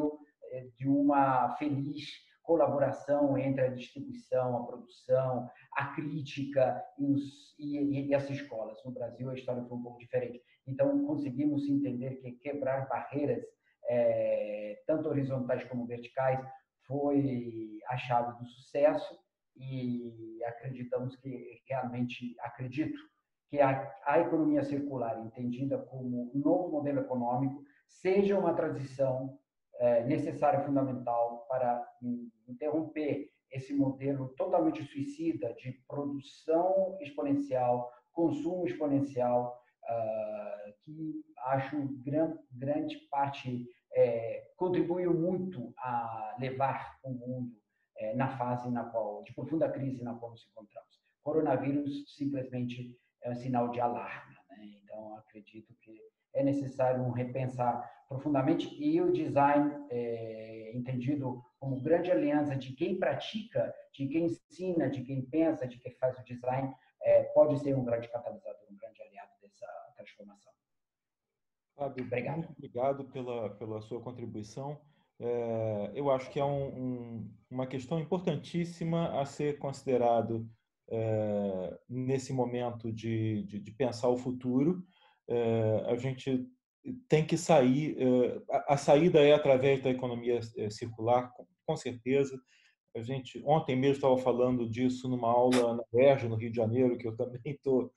E: de uma feliz colaboração entre a distribuição, a produção, a crítica e, os, e, e as escolas. No Brasil, a história foi um pouco diferente. Então, conseguimos entender que quebrar barreiras, é, tanto horizontais como verticais, foi a chave do sucesso, e acreditamos que, realmente, acredito que a, a economia circular, entendida como um novo modelo econômico, seja uma transição é, necessária, fundamental, para interromper esse modelo totalmente suicida de produção exponencial, consumo exponencial, uh, que acho gran, grande parte é, contribuiu muito a levar o mundo é, na fase na qual, de profunda crise na qual nos encontramos. Coronavírus simplesmente é um sinal de alarme, né? Então, acredito que é necessário um repensar profundamente, e o design é, entendido como grande aliança de quem pratica, de quem ensina, de quem pensa, de quem faz o design, é, pode ser um grande catalisador, um grande aliado dessa transformação.
B: Fábio,
E: obrigado.
B: Muito obrigado pela, pela sua contribuição. É, eu acho que é um, um, uma questão importantíssima a ser considerado é, nesse momento de, de, de pensar o futuro. É, a gente tem que sair, a saída é através da economia circular, com certeza. A gente, ontem mesmo estava falando disso numa aula na U E R J, no Rio de Janeiro, que eu também estou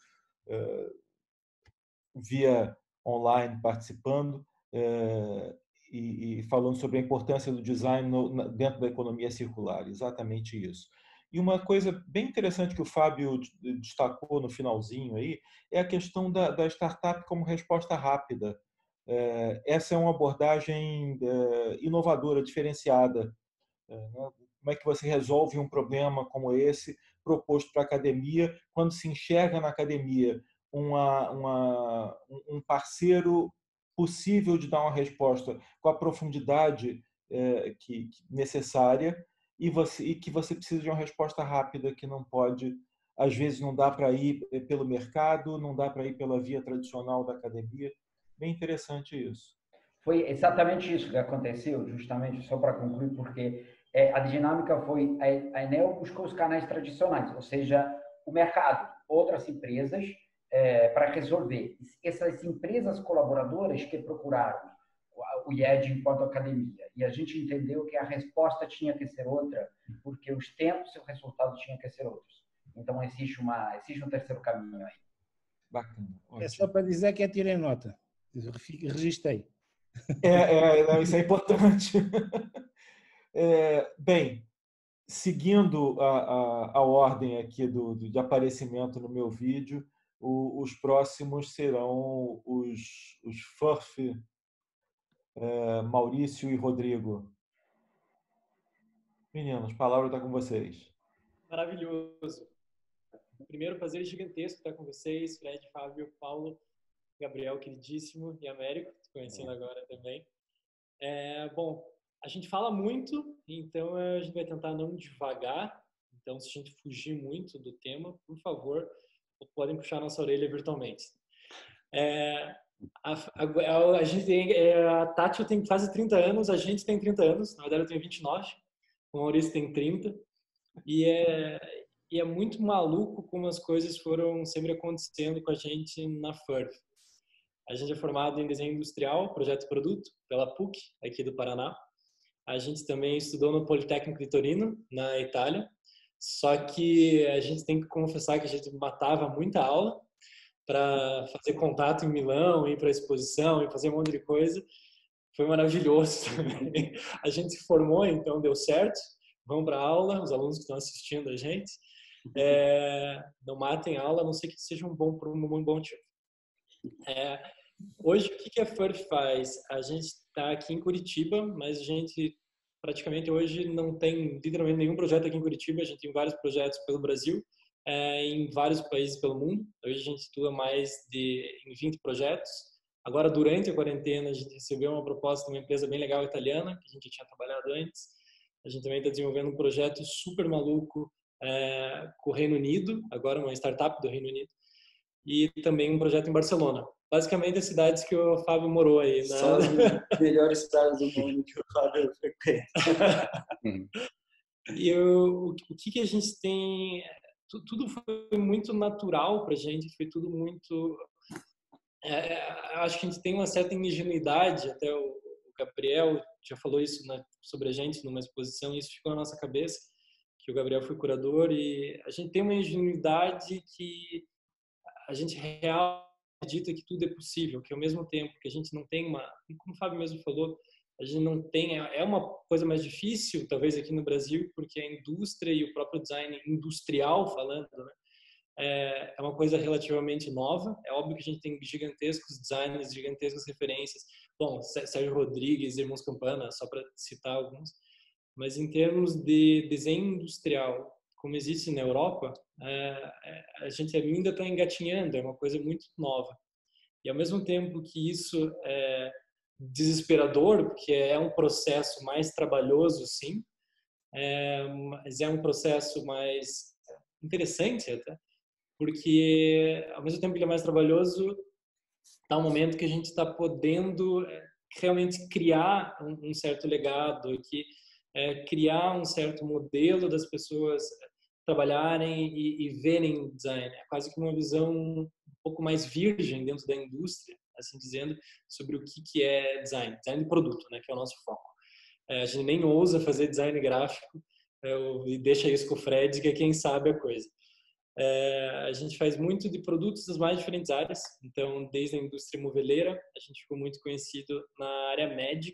B: via online participando, e falando sobre a importância do design dentro da economia circular, exatamente isso. E uma coisa bem interessante que o Fábio destacou no finalzinho aí é a questão da, da startup como resposta rápida. Essa é uma abordagem inovadora, diferenciada. Como é que você resolve um problema como esse proposto para a academia, quando se enxerga na academia uma, uma, um parceiro possível de dar uma resposta com a profundidade é, que, que necessária, e, você, e que você precisa de uma resposta rápida, que não pode, às vezes não dá para ir pelo mercado, não dá para ir pela via tradicional da academia. Bem interessante isso.
E: Foi exatamente isso que aconteceu, justamente, só para concluir, porque é, a dinâmica foi, a, a Enel buscou os canais tradicionais, ou seja, o mercado, outras empresas, é, para resolver. Essas empresas colaboradoras que procuraram o I E D enquanto academia. E a gente entendeu que a resposta tinha que ser outra, porque os tempos e o resultado tinham que ser outros. Então, existe, uma, existe um terceiro caminho aí.
B: Bacana.
A: É só para dizer que é tirei nota. Registrei.
B: É, é, não, isso é importante. É, bem, seguindo a, a, a ordem aqui do, do, de aparecimento no meu vídeo, o, os próximos serão os, os Furf, é, Maurício e Rodrigo. Meninos, a palavra está com vocês.
G: Maravilhoso. Primeiro, prazer gigantesco estar com vocês, Fred, Fábio, Paulo, Gabriel, queridíssimo, e Américo, conhecendo agora também. É, bom, a gente fala muito, então a gente vai tentar não devagar. Então, se a gente fugir muito do tema, por favor, podem puxar a nossa orelha virtualmente. É, a, a, a, gente tem, é, a Tati tem quase trinta anos, a gente tem trinta anos, na verdade eu tenho vinte e nove, o Maurício tem trinta, e é, e é muito maluco como as coisas foram sempre acontecendo com a gente na Furf. A gente é formado em desenho industrial, projeto e produto, pela P U C, aqui do Paraná. A gente também estudou no Politécnico de Torino, na Itália. Só que a gente tem que confessar que a gente matava muita aula para fazer contato em Milão, ir para a exposição, e fazer um monte de coisa. Foi maravilhoso também. A gente se formou, então deu certo. Vão para a aula, os alunos que estão assistindo a gente. É, não matem a aula, a não ser que seja um bom, um bom motivo. É, hoje, o que a Furf faz? A gente está aqui em Curitiba, mas a gente praticamente hoje não tem literalmente nenhum projeto aqui em Curitiba. A gente tem vários projetos pelo Brasil, é, em vários países pelo mundo. Hoje a gente atua mais de em vinte projetos. Agora, durante a quarentena, a gente recebeu uma proposta de uma empresa bem legal italiana, que a gente já tinha trabalhado antes. A gente também está desenvolvendo um projeto super maluco é, com o Reino Unido, agora uma startup do Reino Unido, e também um projeto em Barcelona. Basicamente as cidades que o Fábio morou aí. Né?
H: São as melhores cidades do mundo que o Fábio frequenta.
G: E o, o que, que a gente tem... Tudo foi muito natural para a gente, foi tudo muito... É, acho que a gente tem uma certa ingenuidade, até o, o Gabriel já falou isso, né, sobre a gente numa exposição, e isso ficou na nossa cabeça, que o Gabriel foi curador, e a gente tem uma ingenuidade que a gente real acredita que tudo é possível, que ao mesmo tempo que a gente não tem uma, como o Fábio mesmo falou, a gente não tem, é uma coisa mais difícil, talvez aqui no Brasil, porque a indústria e o próprio design industrial, falando, né, é uma coisa relativamente nova. É óbvio que a gente tem gigantescos designers, gigantescas referências. Bom, Sérgio Rodrigues, Irmãos Campana, só para citar alguns. Mas em termos de desenho industrial, como existe na Europa, a gente ainda está engatinhando, é uma coisa muito nova. E ao mesmo tempo que isso é desesperador, porque é um processo mais trabalhoso, sim, é, mas é um processo mais interessante até, porque ao mesmo tempo que ele é mais trabalhoso, está um momento que a gente está podendo realmente criar um, um certo legado, que é, criar um certo modelo das pessoas trabalharem e, e verem design. É quase que uma visão um pouco mais virgem dentro da indústria, assim dizendo, sobre o que, que é design. Design de produto, né, que é o nosso foco. É, a gente nem ousa fazer design gráfico é, e deixa isso com o Fred, que é quem sabe a coisa. É, a gente faz muito de produtos das mais diferentes áreas. Então, desde a indústria moveleira, a gente ficou muito conhecido na área médica.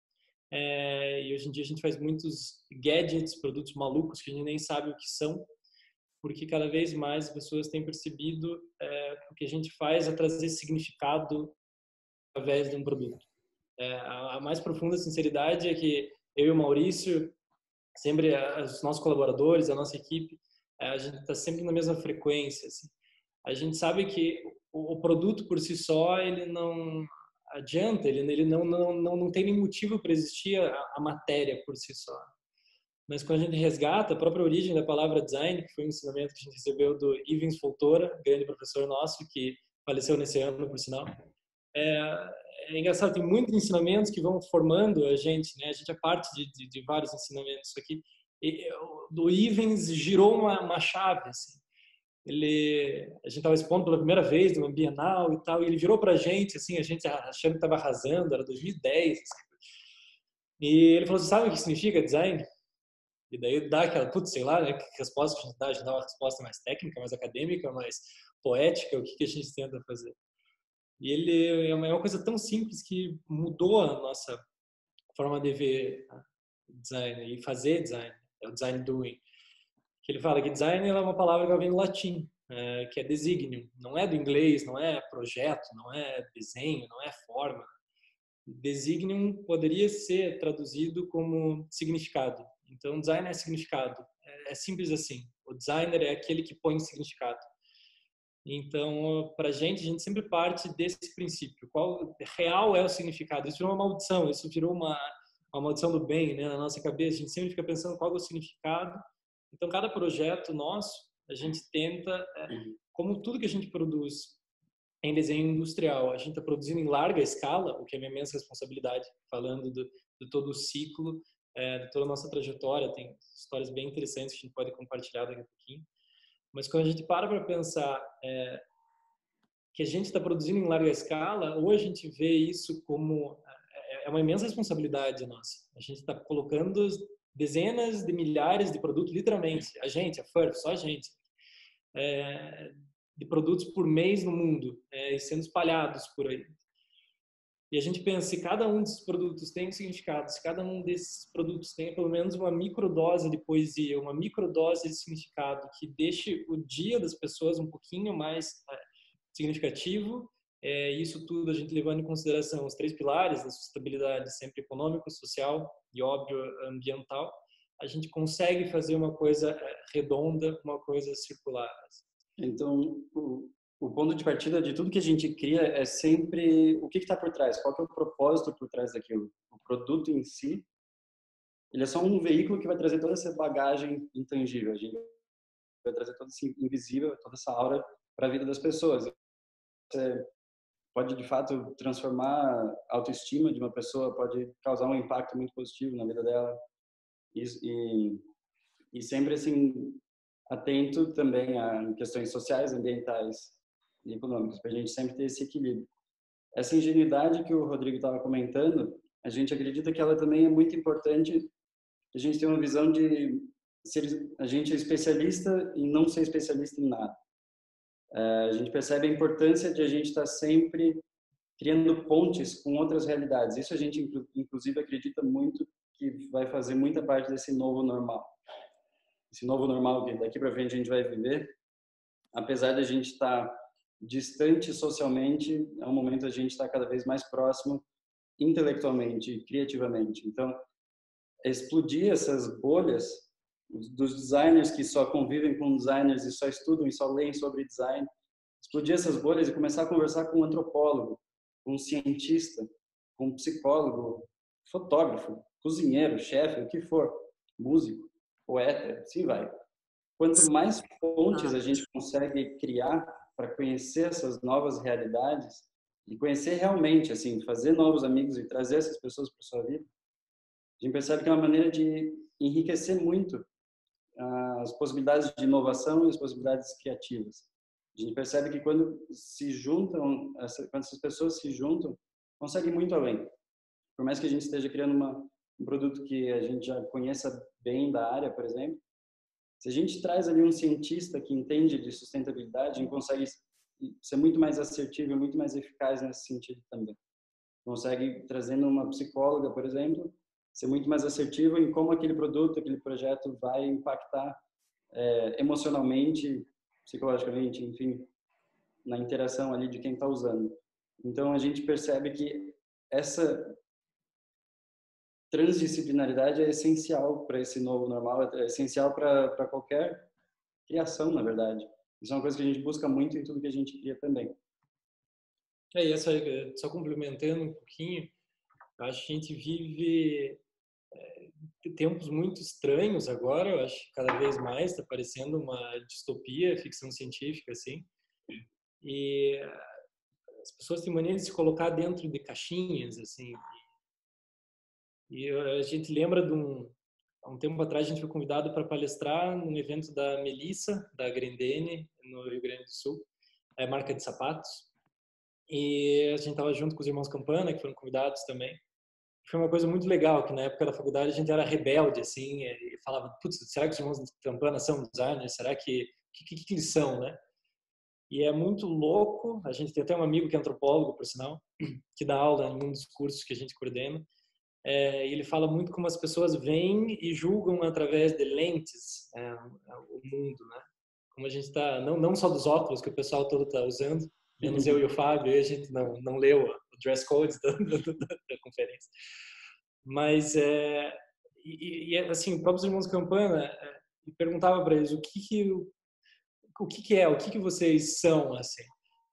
G: É, e hoje em dia a gente faz muitos gadgets, produtos malucos que a gente nem sabe o que são, porque cada vez mais as pessoas têm percebido é, que o que a gente faz é trazer significado através de um produto. É, a, a mais profunda sinceridade é que eu e o Maurício, sempre os nossos colaboradores, a nossa equipe, a gente está sempre na mesma frequência. Assim. A gente sabe que o, o produto por si só ele não adianta, ele, ele não, não, não, não tem nenhum motivo para existir a, a matéria por si só. Mas quando a gente resgata a própria origem da palavra design, que foi um ensinamento que a gente recebeu do Ivens Foltora, grande professor nosso, que faleceu nesse ano, por sinal, é, é engraçado, tem muitos ensinamentos que vão formando a gente, né? A gente é parte de, de, de vários ensinamentos aqui. E, do Ivens girou uma, uma chave, assim. Ele, a gente estava expondo pela primeira vez numa Bienal e tal, e ele virou pra gente, assim, a gente achando que estava arrasando, era dois mil e dez, assim. E ele falou, sabe o que significa design? E daí dá aquela, putz, sei lá, né, que resposta que a gente dá, a gente dá uma resposta mais técnica, mais acadêmica, mais poética, o que, que a gente tenta fazer. E ele é uma coisa tão simples que mudou a nossa forma de ver design e fazer design, é o design doing. Que ele fala que design é uma palavra que vem do latim, é, que é designium, não é do inglês, não é projeto, não é desenho, não é forma. Designium poderia ser traduzido como significado. Então, design é significado. É, é simples assim. O designer é aquele que põe significado. Então, para a gente, a gente sempre parte desse princípio. Qual real é o significado? Isso virou uma maldição, isso virou uma, uma maldição do bem, né, na nossa cabeça. A gente sempre fica pensando qual é o significado. Então, cada projeto nosso, a gente tenta, como tudo que a gente produz em desenho industrial, a gente está produzindo em larga escala, o que é minha imensa responsabilidade, falando do, de todo o ciclo, é, de toda a nossa trajetória. Tem histórias bem interessantes que a gente pode compartilhar daqui a pouquinho. Mas quando a gente para para pensar é, que a gente está produzindo em larga escala, ou a gente vê isso como é uma imensa responsabilidade nossa. A gente está colocando dezenas de milhares de produtos, literalmente, a gente, a F U R F, só a gente, é, de produtos por mês no mundo, é, sendo espalhados por aí. E a gente pensa, se cada um desses produtos tem um significado, se cada um desses produtos tem pelo menos uma microdose de poesia, uma microdose de significado que deixe o dia das pessoas um pouquinho mais é, significativo, é, isso tudo a gente levando em consideração os três pilares da sustentabilidade, sempre econômico, social e, óbvio, ambiental, a gente consegue fazer uma coisa redonda, uma coisa circular.
H: Então, o, o ponto de partida de tudo que a gente cria é sempre o que está por trás, qual que é o propósito por trás daquilo. O produto em si, ele é só um veículo que vai trazer toda essa bagagem intangível. A gente vai trazer todo esse invisível, toda essa aura para a vida das pessoas. Você pode, de fato, transformar a autoestima de uma pessoa, pode causar um impacto muito positivo na vida dela. E, e, e sempre, assim, atento também a questões sociais, ambientais e econômicas, para a gente sempre ter esse equilíbrio. Essa ingenuidade que o Rodrigo estava comentando, a gente acredita que ela também é muito importante. A gente tem uma visão de ser, a gente é especialista em não ser especialista em nada. A gente percebe a importância de a gente estar sempre criando pontes com outras realidades. Isso a gente, inclusive, acredita muito que vai fazer muita parte desse novo normal. Esse novo normal que daqui para frente a gente vai viver, apesar de a gente estar distante socialmente, é um momento a gente está cada vez mais próximo intelectualmente, criativamente. Então, explodir essas bolhas dos designers que só convivem com designers e só estudam e só leem sobre design, explodir essas bolhas e começar a conversar com um antropólogo, com um cientista, com um psicólogo, fotógrafo, cozinheiro, chefe, o que for, músico, poeta, assim vai. Quanto mais fontes a gente consegue criar para conhecer essas novas realidades e conhecer realmente, assim, fazer novos amigos e trazer essas pessoas para sua vida, a gente percebe que é uma maneira de enriquecer muito as possibilidades de inovação e as possibilidades criativas. A gente percebe que quando se juntam, quando essas pessoas se juntam, conseguem muito além. Por mais que a gente esteja criando uma, um produto que a gente já conheça bem da área, por exemplo, se a gente traz ali um cientista que entende de sustentabilidade, a gente consegue ser muito mais assertivo, muito mais eficaz nesse sentido também. Consegue, trazendo uma psicóloga, por exemplo, ser muito mais assertivo em como aquele produto, aquele projeto vai impactar é, emocionalmente, psicologicamente, enfim, na interação ali de quem está usando. Então, a gente percebe que essa transdisciplinaridade é essencial para esse novo normal, é essencial para qualquer criação, na verdade. Isso é uma coisa que a gente busca muito em tudo que a gente cria também.
G: É, e essa, só complementando um pouquinho, acho que a gente vive é, tempos muito estranhos agora, eu acho que cada vez mais está parecendo uma distopia, ficção científica, assim, e as pessoas têm mania de se colocar dentro de caixinhas, assim, e a gente lembra de um, há um tempo atrás a gente foi convidado para palestrar num evento da Melissa, da Grendene, no Rio Grande do Sul, é marca de sapatos, e a gente estava junto com os irmãos Campana, que foram convidados também. Foi uma coisa muito legal, que na época da faculdade a gente era rebelde, assim, e falava, putz, será que os irmãos Campana são designers? Será que, que, que, que eles são, né? E é muito louco, a gente tem até um amigo que é antropólogo, por sinal, que dá aula em um dos cursos que a gente coordena, é, e ele fala muito como as pessoas veem e julgam através de lentes é, o mundo, né? Como a gente está, não, não só dos óculos que o pessoal todo está usando, menos eu e o Fábio, e a gente não, não leu o dress code da, da, da conferência. Mas, é, e, e assim, os próprios irmãos Campana é, perguntava para eles o que que, o, o que que é, o que que vocês são, assim.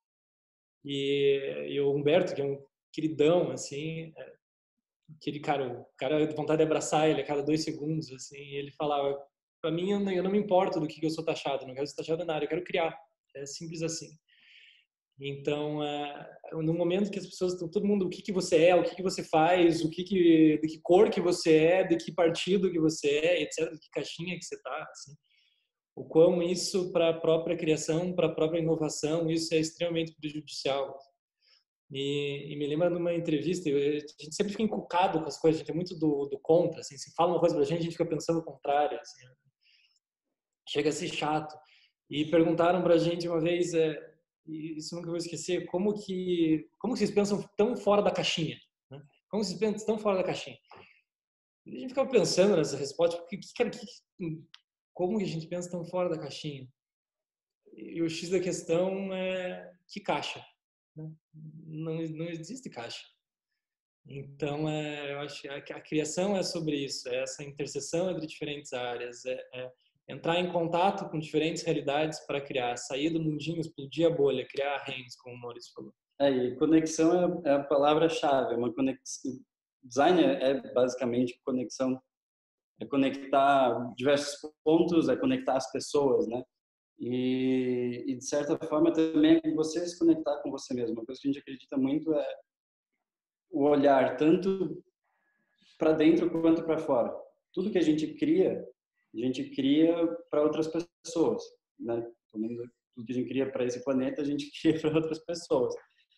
G: E, e o Humberto, que é um queridão, assim, é, aquele cara, o cara de vontade de abraçar ele a cada dois segundos, assim, e ele falava, para mim, eu não, eu não me importo do que, que eu sou taxado, não quero ser taxado nada, eu quero criar. É simples assim. Então, é, no momento que as pessoas estão, todo mundo, o que que você é, o que que você faz, o que que, de que cor que você é, de que partido que você é, etcétera, de que caixinha que você está, assim. O quão isso para a própria criação, para a própria inovação, isso é extremamente prejudicial. E, e me lembra de uma entrevista, eu, a gente sempre fica encucado com as coisas, a gente é muito do, do contra, assim, se fala uma coisa pra gente, a gente fica pensando o contrário, assim, chega a ser chato. E perguntaram pra gente uma vez, é, e isso nunca vou esquecer, como que, como que vocês pensam tão fora da caixinha? Né? Como vocês pensam tão fora da caixinha? E a gente ficava pensando nessa resposta, porque, cara, que, como que a gente pensa tão fora da caixinha? E o X da questão é que caixa? Né? Não, não existe caixa. Então, é, eu acho que a, a criação é sobre isso, é essa interseção entre diferentes áreas, é, é entrar em contato com diferentes realidades para criar, sair do mundinho, explodir a bolha, criar reinos, como o Maurício falou.
H: É, e conexão é, é a palavra-chave. Uma conexão. Design é basicamente conexão, é conectar diversos pontos, é conectar as pessoas, né? E, e, de certa forma, também é você se conectar com você mesmo. Uma coisa que a gente acredita muito é o olhar tanto para dentro quanto para fora. Tudo que a gente cria, a gente cria para outras pessoas, né? Tudo que a gente cria para esse planeta, a gente cria para outras pessoas.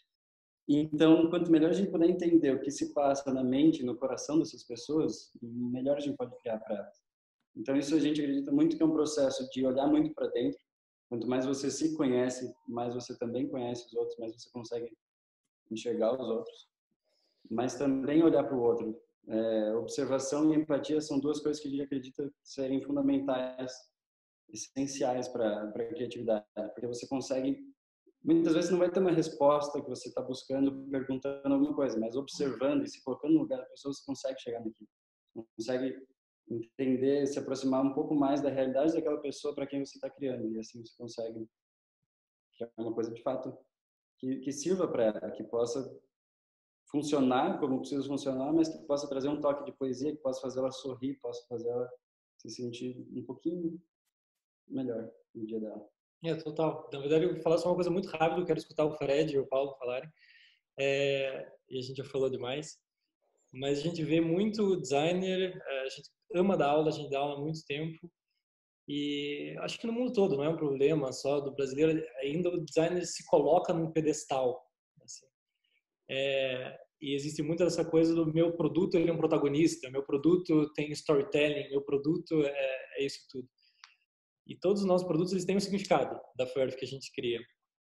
H: Então, quanto melhor a gente puder entender o que se passa na mente, no coração dessas pessoas, melhor a gente pode criar para elas. Então, isso a gente acredita muito que é um processo de olhar muito para dentro. Quanto mais você se conhece, mais você também conhece os outros, mais você consegue enxergar os outros. Mas também olhar para o outro. É, observação e empatia são duas coisas que a gente acredita serem fundamentais, essenciais para a criatividade, porque você consegue, muitas vezes não vai ter uma resposta que você está buscando, perguntando alguma coisa, mas observando e se colocando no lugar da pessoa, você consegue chegar naquilo. Você consegue entender, se aproximar um pouco mais da realidade daquela pessoa para quem você está criando, e assim você consegue criar uma coisa de fato que, que sirva para ela, que possa funcionar como precisa funcionar, mas que possa trazer um toque de poesia, que possa fazer ela sorrir, possa fazer ela se sentir um pouquinho melhor no dia dela.
G: É, total. Na verdade, eu vou falar só uma coisa muito rápida, eu quero escutar o Fred e o Paulo falarem. É, e a gente já falou demais. Mas a gente vê muito designer, a gente ama dar aula, a gente dá aula há muito tempo. E acho que no mundo todo, não é um problema só do brasileiro, ainda o designer se coloca num pedestal. Assim. É, e existe muito essa coisa do meu produto, ele é um protagonista, meu produto tem storytelling, meu produto é, é isso tudo. E todos os nossos produtos eles têm um significado da Furf que a gente cria.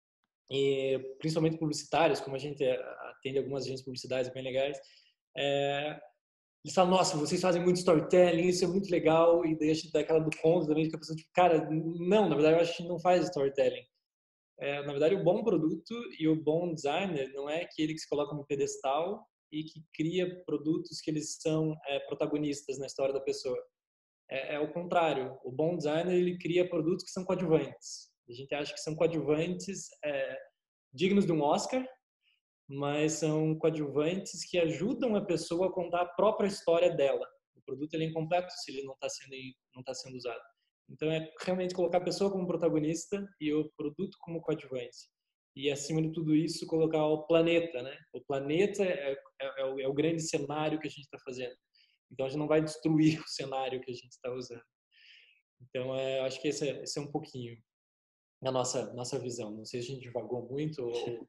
G: E principalmente publicitários, como a gente atende algumas agências publicitárias bem legais, é, eles falam, nossa, vocês fazem muito storytelling, isso é muito legal, e daí a gente dá aquela do conto também, que a pessoa tipo, cara, não, na verdade eu acho que a gente não faz storytelling. É, na verdade, o bom produto e o bom designer não é aquele que se coloca no pedestal e que cria produtos que eles são é, protagonistas na história da pessoa. É, é o contrário. O bom designer, ele cria produtos que são coadjuvantes. A gente acha que são coadjuvantes é, dignos de um Oscar, mas são coadjuvantes que ajudam a pessoa a contar a própria história dela. O produto ele é incompleto se ele não está sendo, não tá sendo usado. Então, é realmente colocar a pessoa como protagonista e o produto como coadjuvante. E, acima de tudo isso, colocar o planeta, né? O planeta é, é, é, o, é o grande cenário que a gente está fazendo. Então, a gente não vai destruir o cenário que a gente está usando. Então, é, acho que esse é, esse é um pouquinho a nossa, nossa visão. Não sei se a gente divagou muito ou...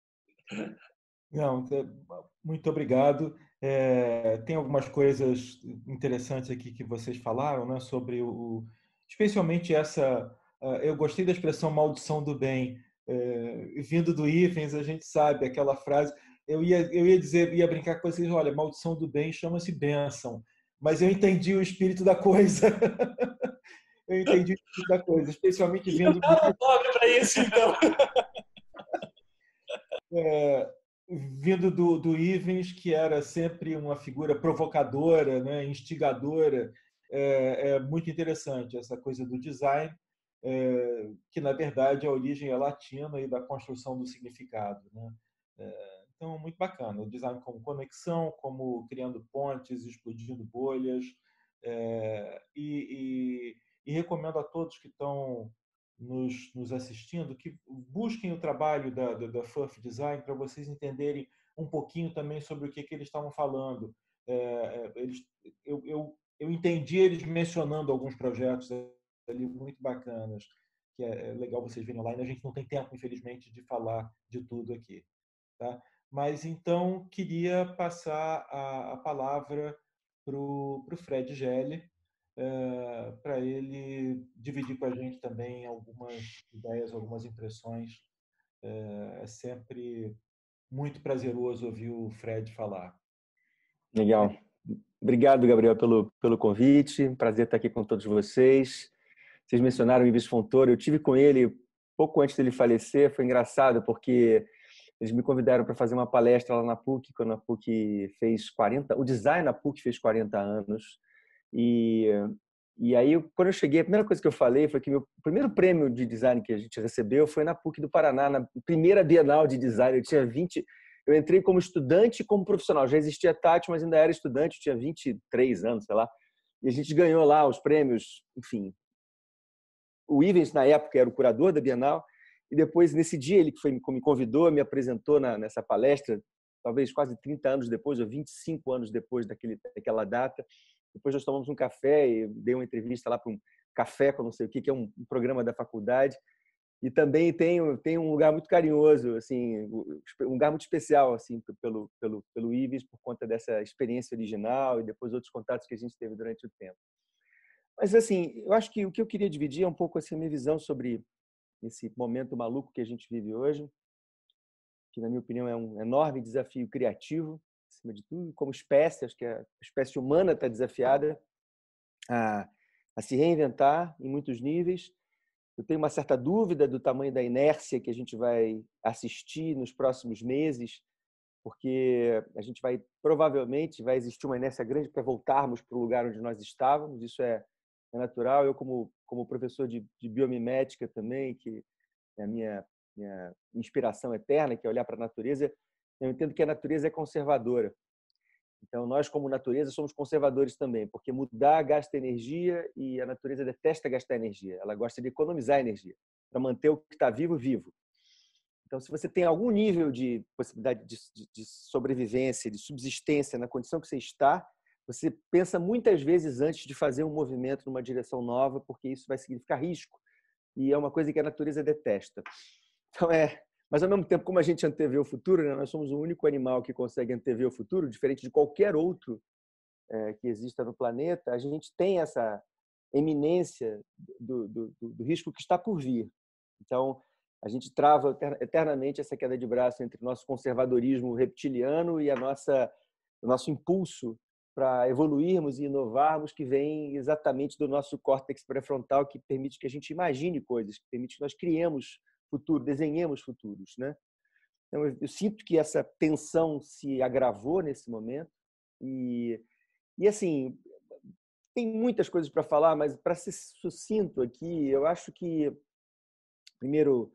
B: Não, muito obrigado. É, tem algumas coisas interessantes aqui que vocês falaram, né, sobre o, especialmente essa, eu gostei da expressão maldição do bem, é, vindo do Ivens, a gente sabe aquela frase. Eu ia, eu ia dizer, ia brincar com vocês, olha, maldição do bem chama-se bênção, mas eu entendi o espírito da coisa. Eu entendi o espírito da coisa, especialmente vindo do
G: nome para isso, então.
B: É, vindo do, do Ivens, que era sempre uma figura provocadora, né, instigadora, é, é muito interessante essa coisa do design, é, que na verdade a origem é latina e da construção do significado, né? É, então, muito bacana. O design como conexão, como criando pontes, explodindo bolhas, é, e, e, e recomendo a todos que estão Nos, nos assistindo, que busquem o trabalho da, da, da Furf Design para vocês entenderem um pouquinho também sobre o que, que eles estavam falando. É, eles, eu, eu, eu entendi eles mencionando alguns projetos ali muito bacanas, que é, é legal vocês verem lá. E a gente não tem tempo, infelizmente, de falar de tudo aqui. Tá? Mas, então, queria passar a, a palavra para o Fred Gelli, É, para ele dividir com a gente também algumas ideias, algumas impressões. É, é sempre muito prazeroso ouvir o Fred falar.
I: Legal. Obrigado, Gabriel, pelo, pelo convite. Prazer estar aqui com todos vocês. Vocês mencionaram o Ives Fontoura. Eu tive com ele pouco antes dele falecer. Foi engraçado, porque eles me convidaram para fazer uma palestra lá na PUC, quando a PUC fez quarenta... O design na PUC fez quarenta anos. E, e aí, quando eu cheguei, a primeira coisa que eu falei foi que meu primeiro prêmio de design que a gente recebeu foi na PUC do Paraná, na primeira Bienal de Design. Eu tinha vinte... Eu entrei como estudante e como profissional. Já existia Tati, mas ainda era estudante, eu tinha vinte e três anos, sei lá. E a gente ganhou lá os prêmios, enfim, o Ivens, na época, era o curador da Bienal, e depois, nesse dia, ele que foi, me convidou, me apresentou na, nessa palestra, talvez quase trinta anos depois, ou vinte e cinco anos depois daquele, daquela data. Depois nós tomamos um café e dei uma entrevista lá para um Café com não sei o que, que é um, um programa da faculdade. E também tem, tem um lugar muito carinhoso, assim, um lugar muito especial assim, pelo, pelo, pelo Ivens, por conta dessa experiência original e depois outros contatos que a gente teve durante o tempo. Mas, assim, eu acho que o que eu queria dividir é um pouco assim, a minha visão sobre esse momento maluco que a gente vive hoje, que, na minha opinião, é um enorme desafio criativo, acima de tudo, como espécie. Acho que a espécie humana está desafiada a, a se reinventar em muitos níveis. Eu tenho uma certa dúvida do tamanho da inércia que a gente vai assistir nos próximos meses, porque a gente vai, provavelmente, vai existir uma inércia grande para voltarmos para o lugar onde nós estávamos. Isso é, é natural. Eu, como, como professor de, de biomimética também, que é a minha, minha inspiração eterna, que é olhar para a natureza, eu entendo que a natureza é conservadora. Então, nós, como natureza, somos conservadores também, porque mudar gasta energia e a natureza detesta gastar energia. Ela gosta de economizar energia para manter o que está vivo, vivo. Então, se você tem algum nível de possibilidade de, de, de sobrevivência, de subsistência na condição que você está, você pensa muitas vezes antes de fazer um movimento numa direção nova, porque isso vai significar risco. E é uma coisa que a natureza detesta. Então, é... Mas, ao mesmo tempo, como a gente antevê o futuro, né, nós somos o único animal que consegue antever o futuro, diferente de qualquer outro é, que exista no planeta, a gente tem essa eminência do, do, do, do risco que está por vir. Então, a gente trava eternamente essa queda de braço entre o nosso conservadorismo reptiliano e a nossa, o nosso impulso para evoluirmos e inovarmos, que vem exatamente do nosso córtex pré-frontal, que permite que a gente imagine coisas, que permite que nós criemos futuro, desenhemos futuros, né? Então, eu, eu sinto que essa tensão se agravou nesse momento e, e assim, tem muitas coisas para falar, mas para ser sucinto aqui, eu acho que, primeiro,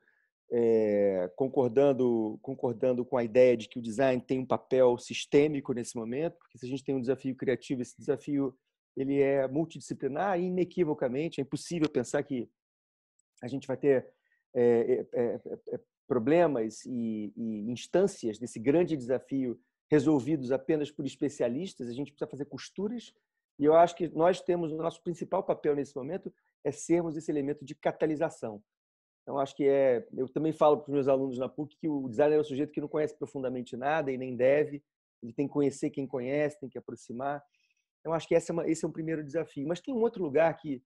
I: é, concordando, concordando com a ideia de que o design tem um papel sistêmico nesse momento, porque se a gente tem um desafio criativo, esse desafio ele é multidisciplinar e, inequivocamente, é impossível pensar que a gente vai ter É, é, é, problemas e, e instâncias desse grande desafio resolvidos apenas por especialistas. A gente precisa fazer costuras e eu acho que nós temos o nosso principal papel nesse momento é sermos esse elemento de catalisação. Então, acho que é... Eu também falo para os meus alunos na P U C que o designer é um sujeito que não conhece profundamente nada e nem deve. Ele tem que conhecer quem conhece, tem que aproximar. Então, acho que esse é, uma, esse é um primeiro desafio. Mas tem um outro lugar que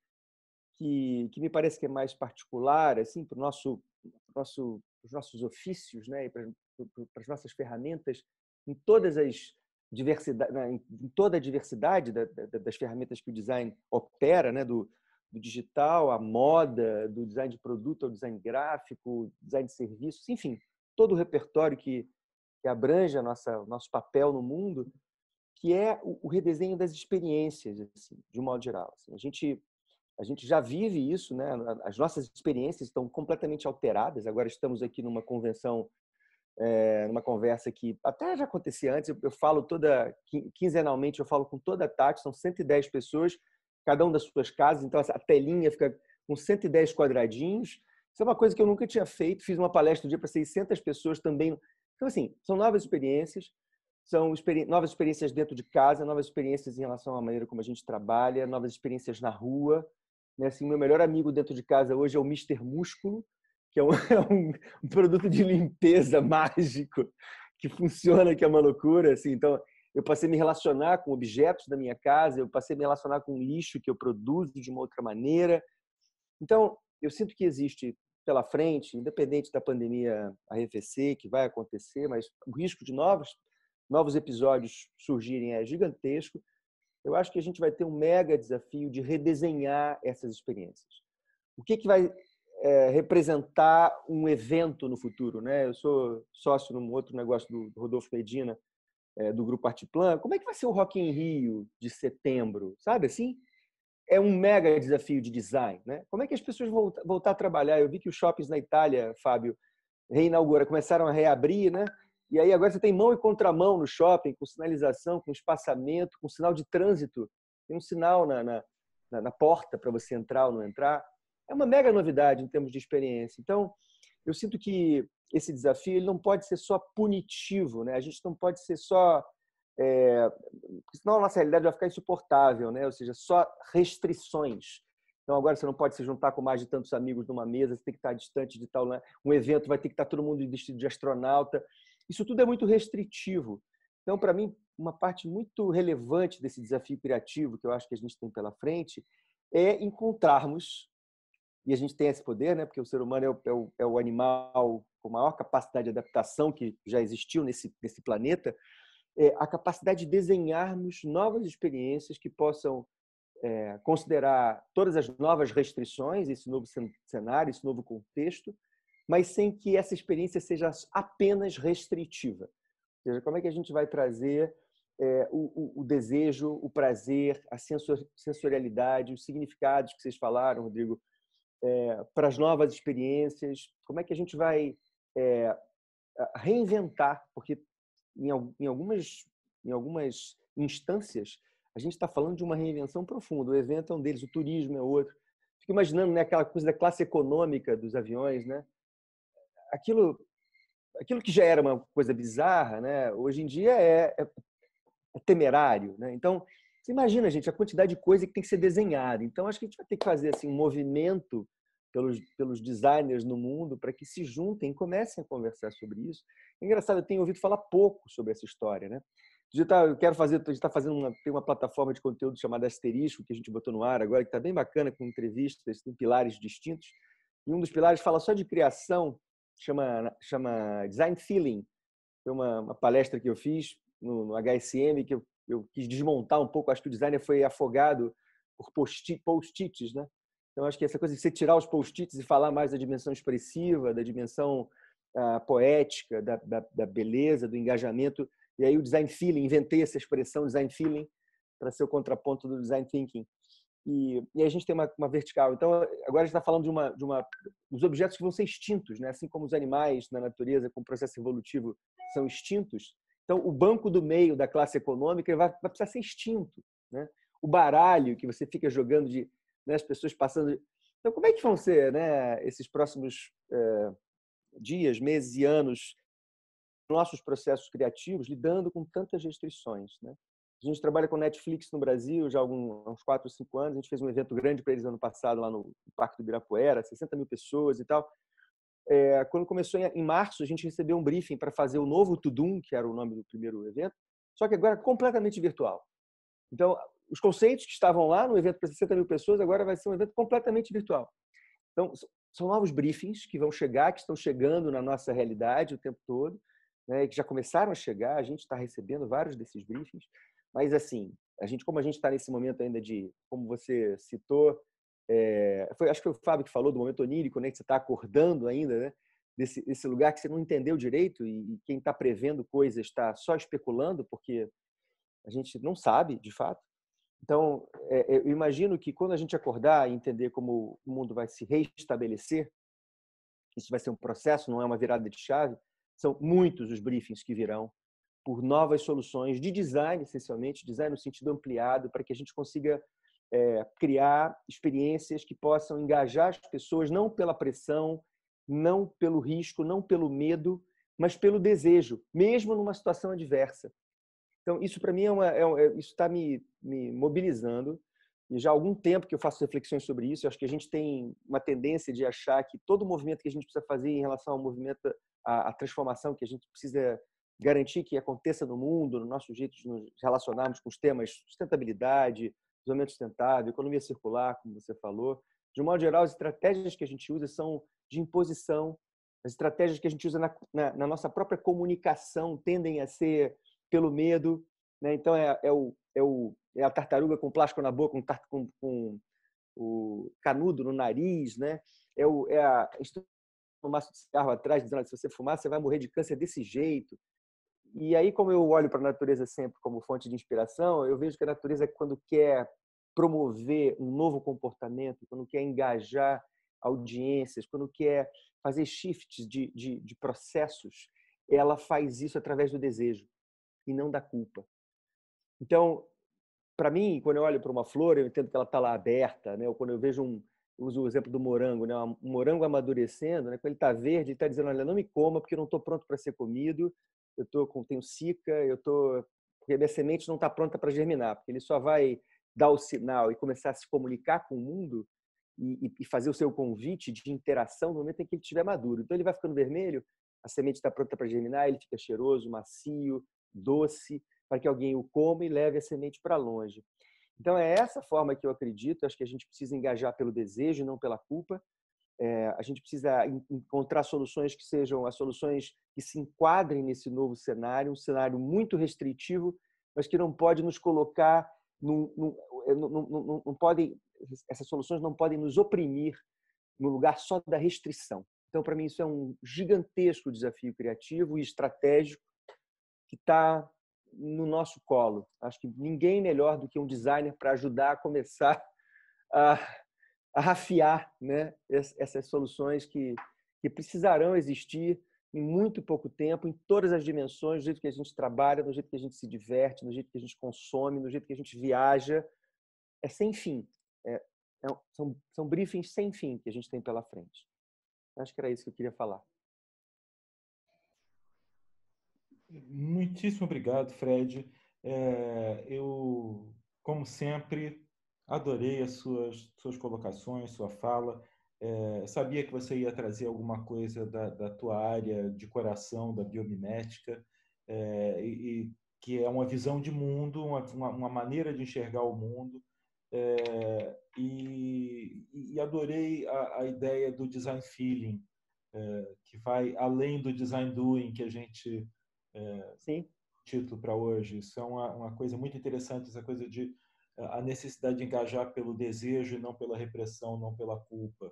I: Que, que me parece que é mais particular, assim, para o nosso, nosso, os nossos ofícios, né, e para, para as nossas ferramentas, em todas as diversidade, em toda a diversidade das ferramentas que o design opera, né, do, do digital, à moda, do design de produto ao design gráfico, design de serviços, enfim, todo o repertório que, que abrange a nossa, o nosso papel no mundo, que é o, o redesenho das experiências, assim, de um modo geral. Assim, a gente A gente já vive isso, né? As nossas experiências estão completamente alteradas. Agora estamos aqui numa convenção, é, numa conversa que até já acontecia antes. Eu falo toda quinzenalmente, eu falo com toda a Tati, são cento e dez pessoas, cada um das suas casas. Então a telinha fica com cento e dez quadradinhos. Isso é uma coisa que eu nunca tinha feito. Fiz uma palestra um dia para seiscentas pessoas também. Então assim, são novas experiências. São experi- novas experiências dentro de casa, novas experiências em relação à maneira como a gente trabalha, novas experiências na rua. Assim, meu melhor amigo dentro de casa hoje é o mister Músculo, que é um, é um, um produto de limpeza mágico que funciona, que é uma loucura. Assim. Então, eu passei a me relacionar com objetos da minha casa, eu passei a me relacionar com o lixo que eu produzo de uma outra maneira. Então, eu sinto que existe pela frente, independente da pandemia arrefecer, que vai acontecer, mas o risco de novos, novos episódios surgirem é gigantesco. Eu acho que a gente vai ter um mega desafio de redesenhar essas experiências. O que, que vai é, representar um evento no futuro, né? Eu sou sócio num outro negócio do Rodolfo Medina, é, do Grupo Artiplan. Como é que vai ser o Rock in Rio de setembro? Sabe assim? É um mega desafio de design, né? Como é que as pessoas vão voltar a trabalhar? Eu vi que os shoppings na Itália, Fábio, reinaugura, começaram a reabrir, né? E aí agora você tem mão e contramão no shopping, com sinalização, com espaçamento, com sinal de trânsito. Tem um sinal na, na, na porta para você entrar ou não entrar. é uma mega novidade em termos de experiência. Então, eu sinto que esse desafio ele não pode ser só punitivo, né? A gente não pode ser só... É, senão a nossa realidade vai ficar insuportável, né? Ou seja, só restrições. Então, agora você não pode se juntar com mais de tantos amigos numa mesa, você tem que estar distante de tal... Né? Um evento vai ter que estar todo mundo vestido de astronauta. Isso tudo é muito restritivo. Então, para mim, uma parte muito relevante desse desafio criativo que eu acho que a gente tem pela frente é encontrarmos, e a gente tem esse poder, né? Porque o ser humano é o, é o, é o animal com maior capacidade de adaptação que já existiu nesse, nesse planeta, é a capacidade de desenharmos novas experiências que possam é, considerar todas as novas restrições, esse novo cenário, esse novo contexto, mas sem que essa experiência seja apenas restritiva. Ou seja, como é que a gente vai trazer é, o, o, o desejo, o prazer, a sensorialidade, os significados que vocês falaram, Rodrigo, é, para as novas experiências? Como é que a gente vai é, reinventar? Porque em, em, algumas, em algumas instâncias a gente está falando de uma reinvenção profunda. O evento é um deles, o turismo é outro. Fico imaginando, né, aquela coisa da classe econômica dos aviões, né? Aquilo, aquilo que já era uma coisa bizarra, né? Hoje em dia é, é, é temerário, né? Então, você imagina, gente, a quantidade de coisa que tem que ser desenhada. Então, acho que a gente vai ter que fazer assim, um movimento pelos, pelos designers no mundo para que se juntem e comecem a conversar sobre isso. É engraçado, eu tenho ouvido falar pouco sobre essa história, né? Eu quero fazer, a gente está fazendo uma, tem uma plataforma de conteúdo chamada Asterisco, que a gente botou no ar agora, que está bem bacana, com entrevistas, tem pilares distintos. E um dos pilares fala só de criação, chama, chama Design Feeling. Foi uma, uma palestra que eu fiz no, no H S M, que eu, eu quis desmontar um pouco. Acho que o designer foi afogado por post-its, né? Então, acho que essa coisa de você tirar os post-its e falar mais da dimensão expressiva, da dimensão uh, poética, da, da, da beleza, do engajamento. E aí o design feeling, inventei essa expressão design feeling para ser o contraponto do design thinking. E, e a gente tem uma, uma vertical. Então, agora a gente está falando de uma, de uma, dos objetos que vão ser extintos, né? Assim como os animais na natureza, com o processo evolutivo, são extintos. Então, o banco do meio da classe econômica vai, vai precisar ser extinto, né? O baralho que você fica jogando, de, né, as pessoas passando... Então, como é que vão ser, né, esses próximos é, dias, meses e anos nossos processos criativos lidando com tantas restrições, né? A gente trabalha com Netflix no Brasil já há alguns, uns quatro, cinco anos. A gente fez um evento grande para eles ano passado lá no Parque do Ibirapuera, sessenta mil pessoas e tal. É, quando começou em março, a gente recebeu um briefing para fazer o novo Tudum, que era o nome do primeiro evento, só que agora completamente virtual. Então, os conceitos que estavam lá no evento para sessenta mil pessoas, agora vai ser um evento completamente virtual. Então, são novos briefings que vão chegar, que estão chegando na nossa realidade o tempo todo, né, que já começaram a chegar. A gente está recebendo vários desses briefings. Mas, assim, a gente, como a gente está nesse momento ainda de, como você citou, é, foi, acho que foi o Fábio que falou do momento onírico, né, que você está acordando ainda, né, desse, desse lugar que você não entendeu direito e, e quem está prevendo coisas está só especulando, porque a gente não sabe, de fato. Então, é, eu imagino que quando a gente acordar e entender como o mundo vai se reestabelecer, isso vai ser um processo, não é uma virada de chave, são muitos os briefings que virão por novas soluções de design, essencialmente, design no sentido ampliado, para que a gente consiga é, criar experiências que possam engajar as pessoas, não pela pressão, não pelo risco, não pelo medo, mas pelo desejo, mesmo numa situação adversa. Então, isso para mim é uma, é, isso está me, me mobilizando, e já há algum tempo que eu faço reflexões sobre isso. Eu acho que a gente tem uma tendência de achar que todo movimento que a gente precisa fazer em relação ao movimento, a, a transformação que a gente precisa garantir que aconteça no mundo, no nosso jeito de nos relacionarmos com os temas sustentabilidade, desenvolvimento sustentável, economia circular, como você falou. De um modo geral, as estratégias que a gente usa são de imposição. As estratégias que a gente usa na, na, na nossa própria comunicação tendem a ser pelo medo, né? Então, é, é, o, é, o, é a tartaruga com plástico na boca, com, com, com o canudo no nariz, né? É, o, é a um maço de cigarro atrás, dizendo que se você fumar, você vai morrer de câncer desse jeito. E aí, como eu olho para a natureza sempre como fonte de inspiração, eu vejo que a natureza, quando quer promover um novo comportamento, quando quer engajar audiências, quando quer fazer shifts de, de, de processos, ela faz isso através do desejo e não da culpa. Então, para mim, quando eu olho para uma flor, eu entendo que ela está lá aberta, né? Ou quando eu vejo um, uso o exemplo do morango, né? O morango amadurecendo, né? Quando ele está verde, ele está dizendo, olha, não me coma porque eu não estou pronto para ser comido, eu tô com, tenho cica, eu tô, porque a minha semente não está pronta para germinar, porque ele só vai dar o sinal e começar a se comunicar com o mundo e, e fazer o seu convite de interação no momento em que ele estiver maduro. Então ele vai ficando vermelho, a semente está pronta para germinar, ele fica cheiroso, macio, doce, para que alguém o coma e leve a semente para longe. Então, é essa forma que eu acredito. Acho que a gente precisa engajar pelo desejo, não pela culpa. É, a gente precisa encontrar soluções que sejam as soluções que se enquadrem nesse novo cenário, um cenário muito restritivo, mas que não pode nos colocar, num, num, não, não, não podem, essas soluções não podem nos oprimir no lugar só da restrição. Então, para mim, isso é um gigantesco desafio criativo e estratégico que está no nosso colo. Acho que ninguém melhor do que um designer para ajudar a começar a, a rafiar, né, essas soluções que, que precisarão existir em muito pouco tempo, em todas as dimensões, do jeito que a gente trabalha, do jeito que a gente se diverte, do jeito que a gente consome, do jeito que a gente viaja. É sem fim. É, é, são, são briefings sem fim que a gente tem pela frente. Acho que era isso que eu queria falar.
B: Muitíssimo obrigado, Fred. É, eu, como sempre, adorei as suas, suas colocações, sua fala. É, sabia que você ia trazer alguma coisa da, da tua área de coração, da biomimética, é, e, e que é uma visão de mundo, uma, uma maneira de enxergar o mundo. É, e, e adorei a, a ideia do design feeling, é, que vai além do design doing que a gente É,
I: Sim.
B: título para hoje. Isso é uma, uma coisa muito interessante, essa coisa de a necessidade de engajar pelo desejo e não pela repressão, não pela culpa.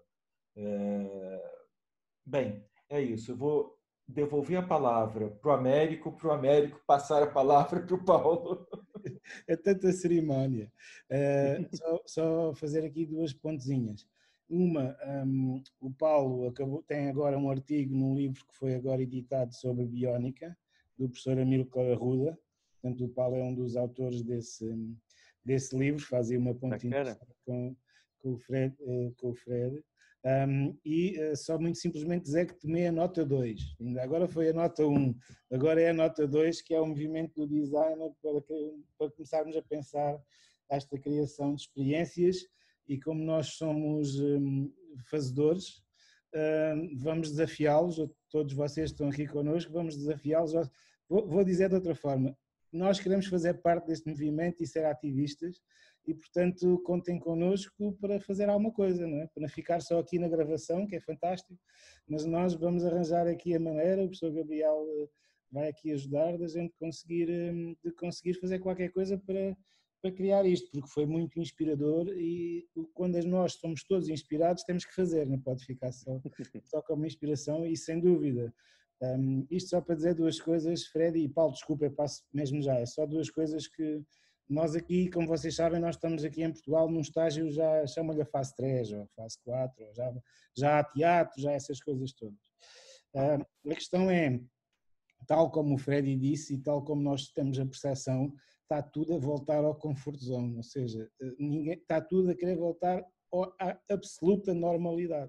B: É... Bem, é isso. Eu vou devolver a palavra para o Américo, para o Américo passar a palavra para o Paulo.
A: É tanta cerimónia. É, só, só fazer aqui duas pontezinhas. Uma, um, o Paulo acabou, tem agora um artigo num livro que foi agora editado sobre biónica, do professor Amílcar Arruda. Portanto, o Paulo é um dos autores desse, desse livro, fazia uma pontinha com, com o Fred. Com o Fred. Um, e uh, só muito simplesmente dizer que tomei a nota dois. Ainda agora foi a nota um, agora é a nota dois, que é o movimento do designer para, que, para começarmos a pensar esta criação de experiências. E como nós somos um, fazedores, um, vamos desafiá-los, todos vocês estão aqui connosco, vamos desafiá-los. Vou, vou dizer de outra forma, nós queremos fazer parte deste movimento e ser ativistas, e portanto contem connosco para fazer alguma coisa, não é? Para não ficar só aqui na gravação, que é fantástico, mas nós vamos arranjar aqui a maneira, o professor Gabriel vai aqui ajudar, da gente conseguir, de conseguir fazer qualquer coisa para, para criar isto, porque foi muito inspirador, e quando nós somos todos inspirados temos que fazer, não pode ficar só, só como inspiração, e sem dúvida. Um, isto só para dizer duas coisas, Fred e Paulo, desculpa, eu passo mesmo já, é só duas coisas que nós aqui, como vocês sabem, nós estamos aqui em Portugal num estágio, já chamam-lhe a fase três ou a fase quatro, ou já, já há teatro, já essas coisas todas. Uh, a questão é, tal como o Freddy disse e tal como nós temos a percepção, está tudo a voltar ao comfort zone, ou seja, ninguém, está tudo a querer voltar à absoluta normalidade.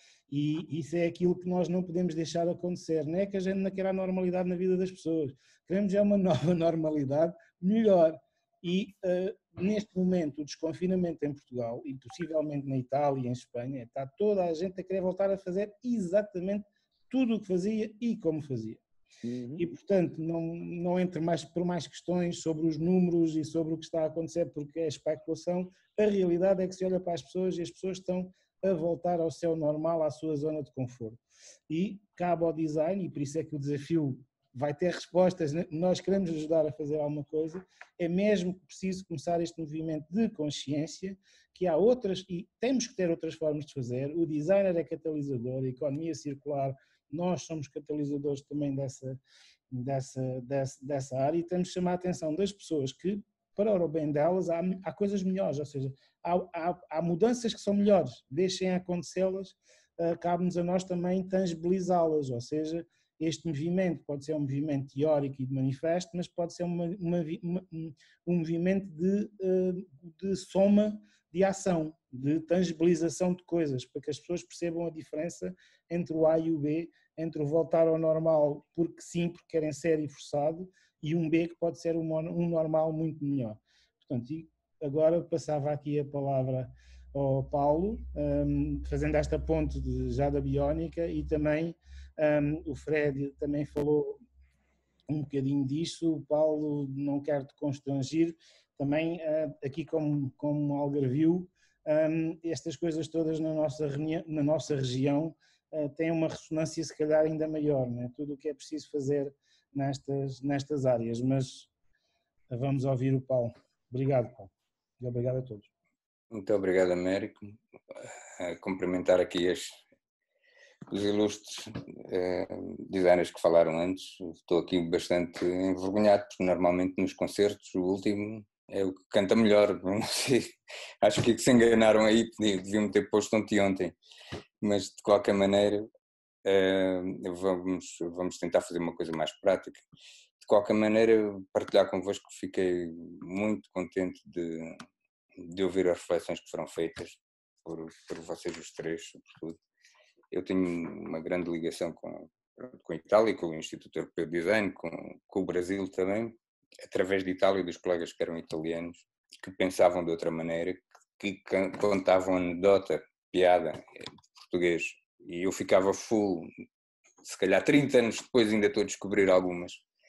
A: E isso é aquilo que nós não podemos deixar acontecer. Não é que a gente não queira a normalidade na vida das pessoas. Queremos já uma nova normalidade melhor. E uh, neste momento o desconfinamento em Portugal e possivelmente na Itália e em Espanha, está toda a gente a querer voltar a fazer exatamente tudo o que fazia e como fazia. Uhum. E portanto não, não entre mais por mais questões sobre os números e sobre o que está a acontecer, porque é especulação. A realidade é que se olha para as pessoas e as pessoas estão a voltar ao seu normal, à sua zona de conforto. E cabe ao design, e por isso é que o desafio vai ter respostas, nós queremos ajudar a fazer alguma coisa, é mesmo preciso começar este movimento de consciência, que há outras, e temos que ter outras formas de fazer, o designer é catalisador, a economia circular, nós somos catalisadores também dessa, dessa, dessa, dessa área, e temos que chamar a atenção das pessoas que, para o bem delas, há, há coisas melhores, ou seja, há, há, há mudanças que são melhores, deixem acontecê-las, uh, cabe-nos a nós também tangibilizá-las, ou seja, este movimento pode ser um movimento teórico e de manifesto, mas pode ser uma, uma, uma, um movimento de, uh, de soma de ação, de tangibilização de coisas, para que as pessoas percebam a diferença entre o A e o B, entre o voltar ao normal porque sim, porque querem ser e forçado, e um B que pode ser um normal muito melhor. Portanto, e agora passava aqui a palavra ao Paulo, um, fazendo esta ponte de, já da biónica, e também um, o Fred também falou um bocadinho disso. O Paulo, não quero te constrangir, também uh, aqui como, como Algarvio, um, estas coisas todas na nossa, na nossa região uh, têm uma ressonância se calhar ainda maior, né? Tudo o que é preciso fazer nestas, nestas áreas, mas uh, vamos ouvir o Paulo. Obrigado, Paulo, e obrigado a todos.
D: Muito obrigado, Américo. Uh, cumprimentar aqui as, os ilustres uh, designers que falaram antes. Estou aqui bastante envergonhado, porque normalmente nos concertos o último é o que canta melhor. Não sei, acho que se enganaram aí, deviam ter posto ontem ontem, mas de qualquer maneira uh, vamos, vamos tentar fazer uma coisa mais prática. De qualquer maneira, partilhar convosco que fiquei muito contente de, de ouvir as reflexões que foram feitas por, por vocês os três, sobretudo. Eu tenho uma grande ligação com, com a Itália, com o Instituto Europeu de Design, com, com o Brasil também, através de Itália e dos colegas que eram italianos, que pensavam de outra maneira, que, que contavam anedota, piada de português, e eu ficava full, se calhar trinta anos depois ainda estou a descobrir algumas,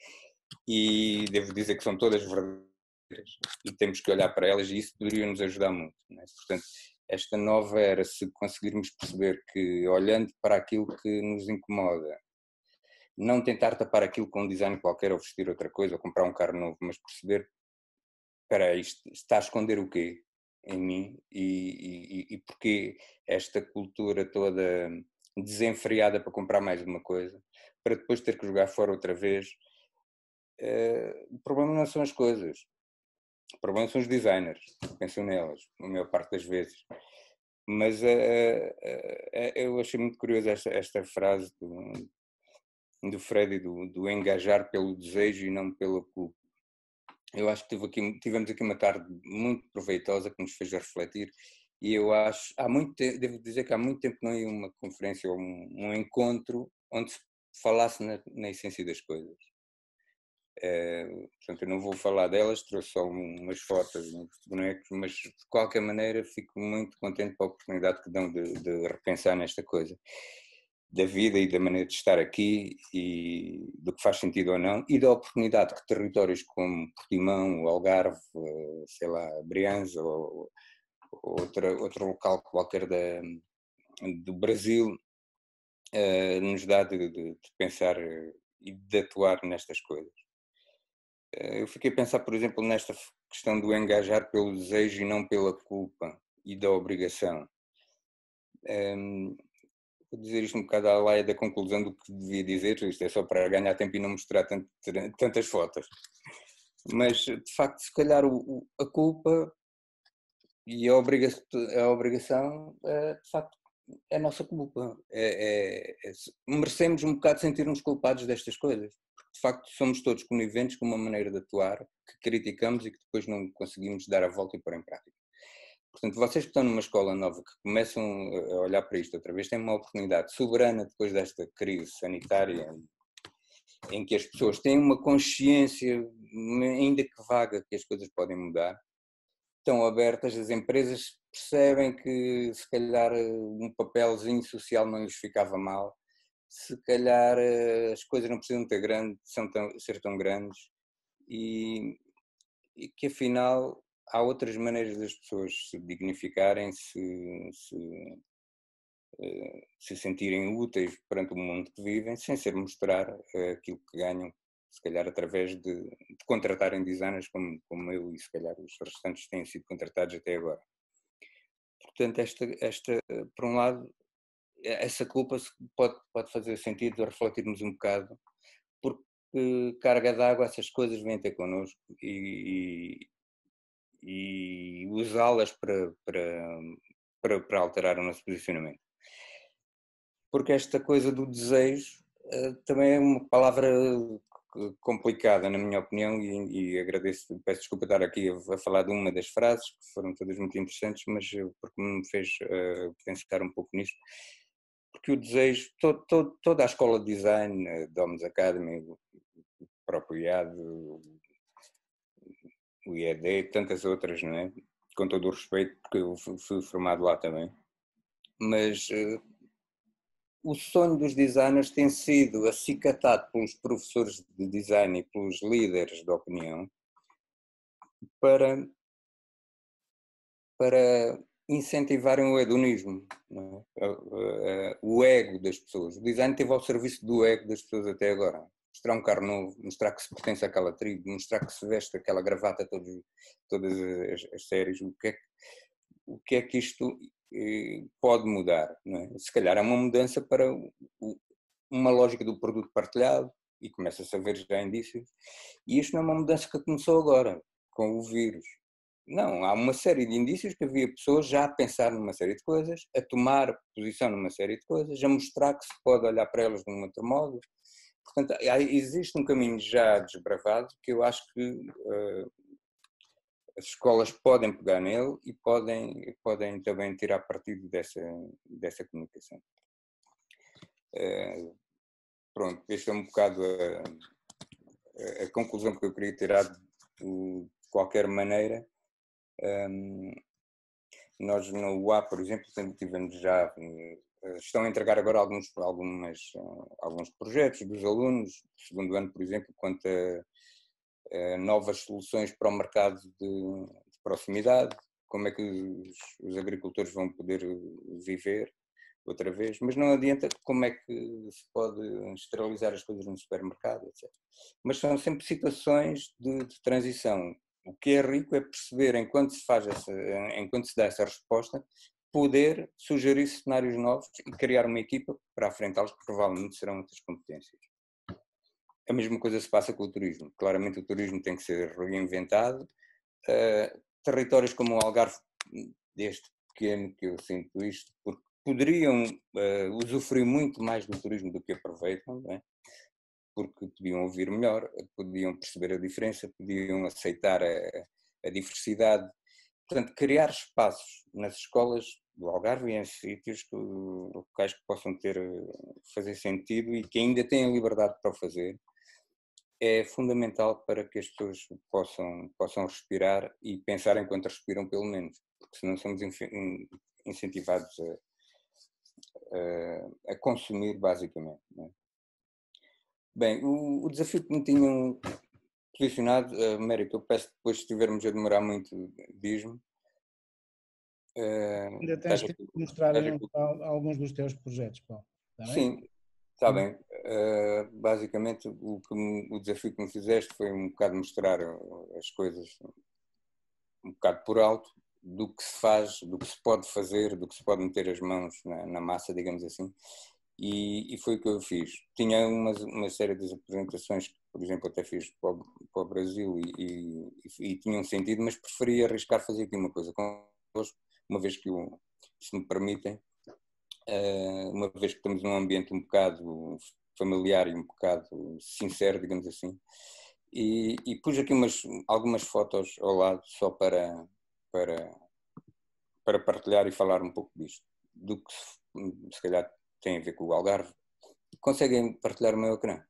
D: e devo dizer que são todas verdadeiras, e temos que olhar para elas, e isso poderia nos ajudar muito, não é? Portanto, esta nova era, se conseguirmos perceber que, olhando para aquilo que nos incomoda, não tentar tapar aquilo com um design qualquer, ou vestir outra coisa, ou comprar um carro novo, mas perceber, espera aí, isto está a esconder o quê em mim, e, e, e porquê esta cultura toda desenfreada para comprar mais uma coisa, para depois ter que jogar fora outra vez. Uh, o problema não são as coisas, o problema são os designers, pensam nelas, a maior parte das vezes. Mas uh, uh, uh, eu achei muito curiosa esta, esta frase do, do Fred, do, do engajar pelo desejo e não pela culpa. Eu acho que tive aqui, tivemos aqui uma tarde muito proveitosa que nos fez refletir, e eu acho, há muito tempo, devo dizer que há muito tempo não ia uma conferência ou um, um encontro onde se falasse na, na essência das coisas. É, portanto, eu não vou falar delas, trouxe só umas fotos de bonecos, mas de qualquer maneira fico muito contente com a oportunidade que dão de, de repensar nesta coisa, da vida e da maneira de estar aqui, e do que faz sentido ou não, e da oportunidade que territórios como Portimão, Algarve, sei lá, Briança ou, ou outra, outro local qualquer da, do Brasil uh, nos dá de, de, de pensar e de atuar nestas coisas. Eu fiquei a pensar, por exemplo, nesta questão do engajar pelo desejo e não pela culpa e da obrigação. Um, vou dizer isto um bocado à laia da conclusão do que devia dizer, isto é só para ganhar tempo e não mostrar tant, tantas fotos. Mas, de facto, se calhar o, o, a culpa e a, obriga a obrigação, é, de facto, é a nossa culpa. É, é, é, merecemos um bocado sentir-nos culpados destas coisas. De facto, somos todos coniventes com uma maneira de atuar que criticamos e que depois não conseguimos dar a volta e pôr em prática. Portanto, vocês que estão numa escola nova, que começam a olhar para isto outra vez, têm uma oportunidade soberana depois desta crise sanitária, em que as pessoas têm uma consciência, ainda que vaga, que as coisas podem mudar, estão abertas, as empresas percebem que se calhar um papelzinho social não lhes ficava mal, se calhar as coisas não precisam ter grande, são tão, ser tão grandes, e, e que afinal há outras maneiras das pessoas se dignificarem, se, se, se sentirem úteis perante o mundo que vivem, sem ser mostrar aquilo que ganham, se calhar através de, de contratarem designers como, como eu e se calhar os restantes têm sido contratados até agora. Portanto, esta, esta, por um lado, essa culpa pode, pode fazer sentido de refletirmos um bocado, porque carga d'água, essas coisas vêm ter connosco, e, e, e usá-las para, para, para, para alterar o nosso posicionamento. Porque esta coisa do desejo também é uma palavra complicada, na minha opinião, e, e agradeço, peço desculpa estar aqui a, a falar de uma das frases, que foram todas muito interessantes, mas porque me fez uh, pensar um pouco nisto, porque o desejo, todo, todo, toda a escola de design, a Domus Academy, o próprio I A D, o I E D, tantas outras, não é? Com todo o respeito, porque eu fui formado lá também, mas uh, o sonho dos designers tem sido acicatado pelos professores de design e pelos líderes de opinião para, para incentivarem o hedonismo, não é? O ego das pessoas. O design esteve ao serviço do ego das pessoas até agora. Mostrar um carro novo, mostrar que se pertence àquela tribo, mostrar que se veste aquela gravata todos, todas as, as séries. O que, é que, o que é que isto eh, pode mudar? Não é? Se calhar é uma mudança para o, uma lógica do produto partilhado, e começa-se a ver já indícios, e isto não é uma mudança que começou agora, com o vírus. Não, há uma série de indícios que havia pessoas já a pensar numa série de coisas, a tomar posição numa série de coisas, a mostrar que se pode olhar para elas de um outro modo. Portanto, existe um caminho já desbravado que eu acho que uh, as escolas podem pegar nele e podem, podem também tirar partido dessa, dessa comunicação. Uh, pronto, este é um bocado a, a conclusão que eu queria tirar de, de qualquer maneira. Um, nós no U A, por exemplo, tivemos já, estão a entregar agora alguns, algumas, alguns projetos dos alunos, do segundo ano, por exemplo, quanto a, a novas soluções para o mercado de, de proximidade, como é que os, os agricultores vão poder viver outra vez, mas não adianta como é que se pode esterilizar as coisas no supermercado, etcétera. Mas são sempre situações de, de transição. O que é rico é perceber, enquanto se faz essa, enquanto se dá essa resposta, poder sugerir cenários novos e criar uma equipa para afrontá-los, que provavelmente serão outras competências. A mesma coisa se passa com o turismo. Claramente o turismo tem que ser reinventado. Uh, territórios como o Algarve, desde pequeno que eu sinto isto, porque poderiam uh, usufruir muito mais do turismo do que aproveitam, não é? Porque podiam ouvir melhor, podiam perceber a diferença, podiam aceitar a, a diversidade. Portanto, criar espaços nas escolas do Algarve e em sítios que, locais que possam ter, fazer sentido e que ainda tenham liberdade para o fazer, é fundamental para que as pessoas possam, possam respirar e pensar enquanto respiram, pelo menos, porque senão somos incentivados a, a, a consumir, basicamente, não é? Bem, o, o desafio que me tinham posicionado, uh, Américo, eu peço que depois, se estivermos a demorar muito, diz-me.
A: Uh, Ainda tens de mostrar um, alguns dos teus projetos, Paulo. Está bem?
D: Sim, está hum. bem. Uh, basicamente, o, que me, o desafio que me fizeste foi um bocado mostrar as coisas um bocado por alto, do que se faz, do que se pode fazer, do que se pode meter as mãos na, na massa, digamos assim. E, e foi o que eu fiz. Tinha uma, uma série de apresentações que, por exemplo, até fiz para o, para o Brasil e, e, e tinham sentido, mas preferi arriscar fazer aqui uma coisa convosco, uma vez que, o, se me permitem, uma vez que estamos num ambiente um bocado familiar e um bocado sincero, digamos assim, e, e pus aqui umas, algumas fotos ao lado só para, para, para partilhar e falar um pouco disto, do que se, se calhar tem a ver com o Algarve. Conseguem partilhar o meu ecrã?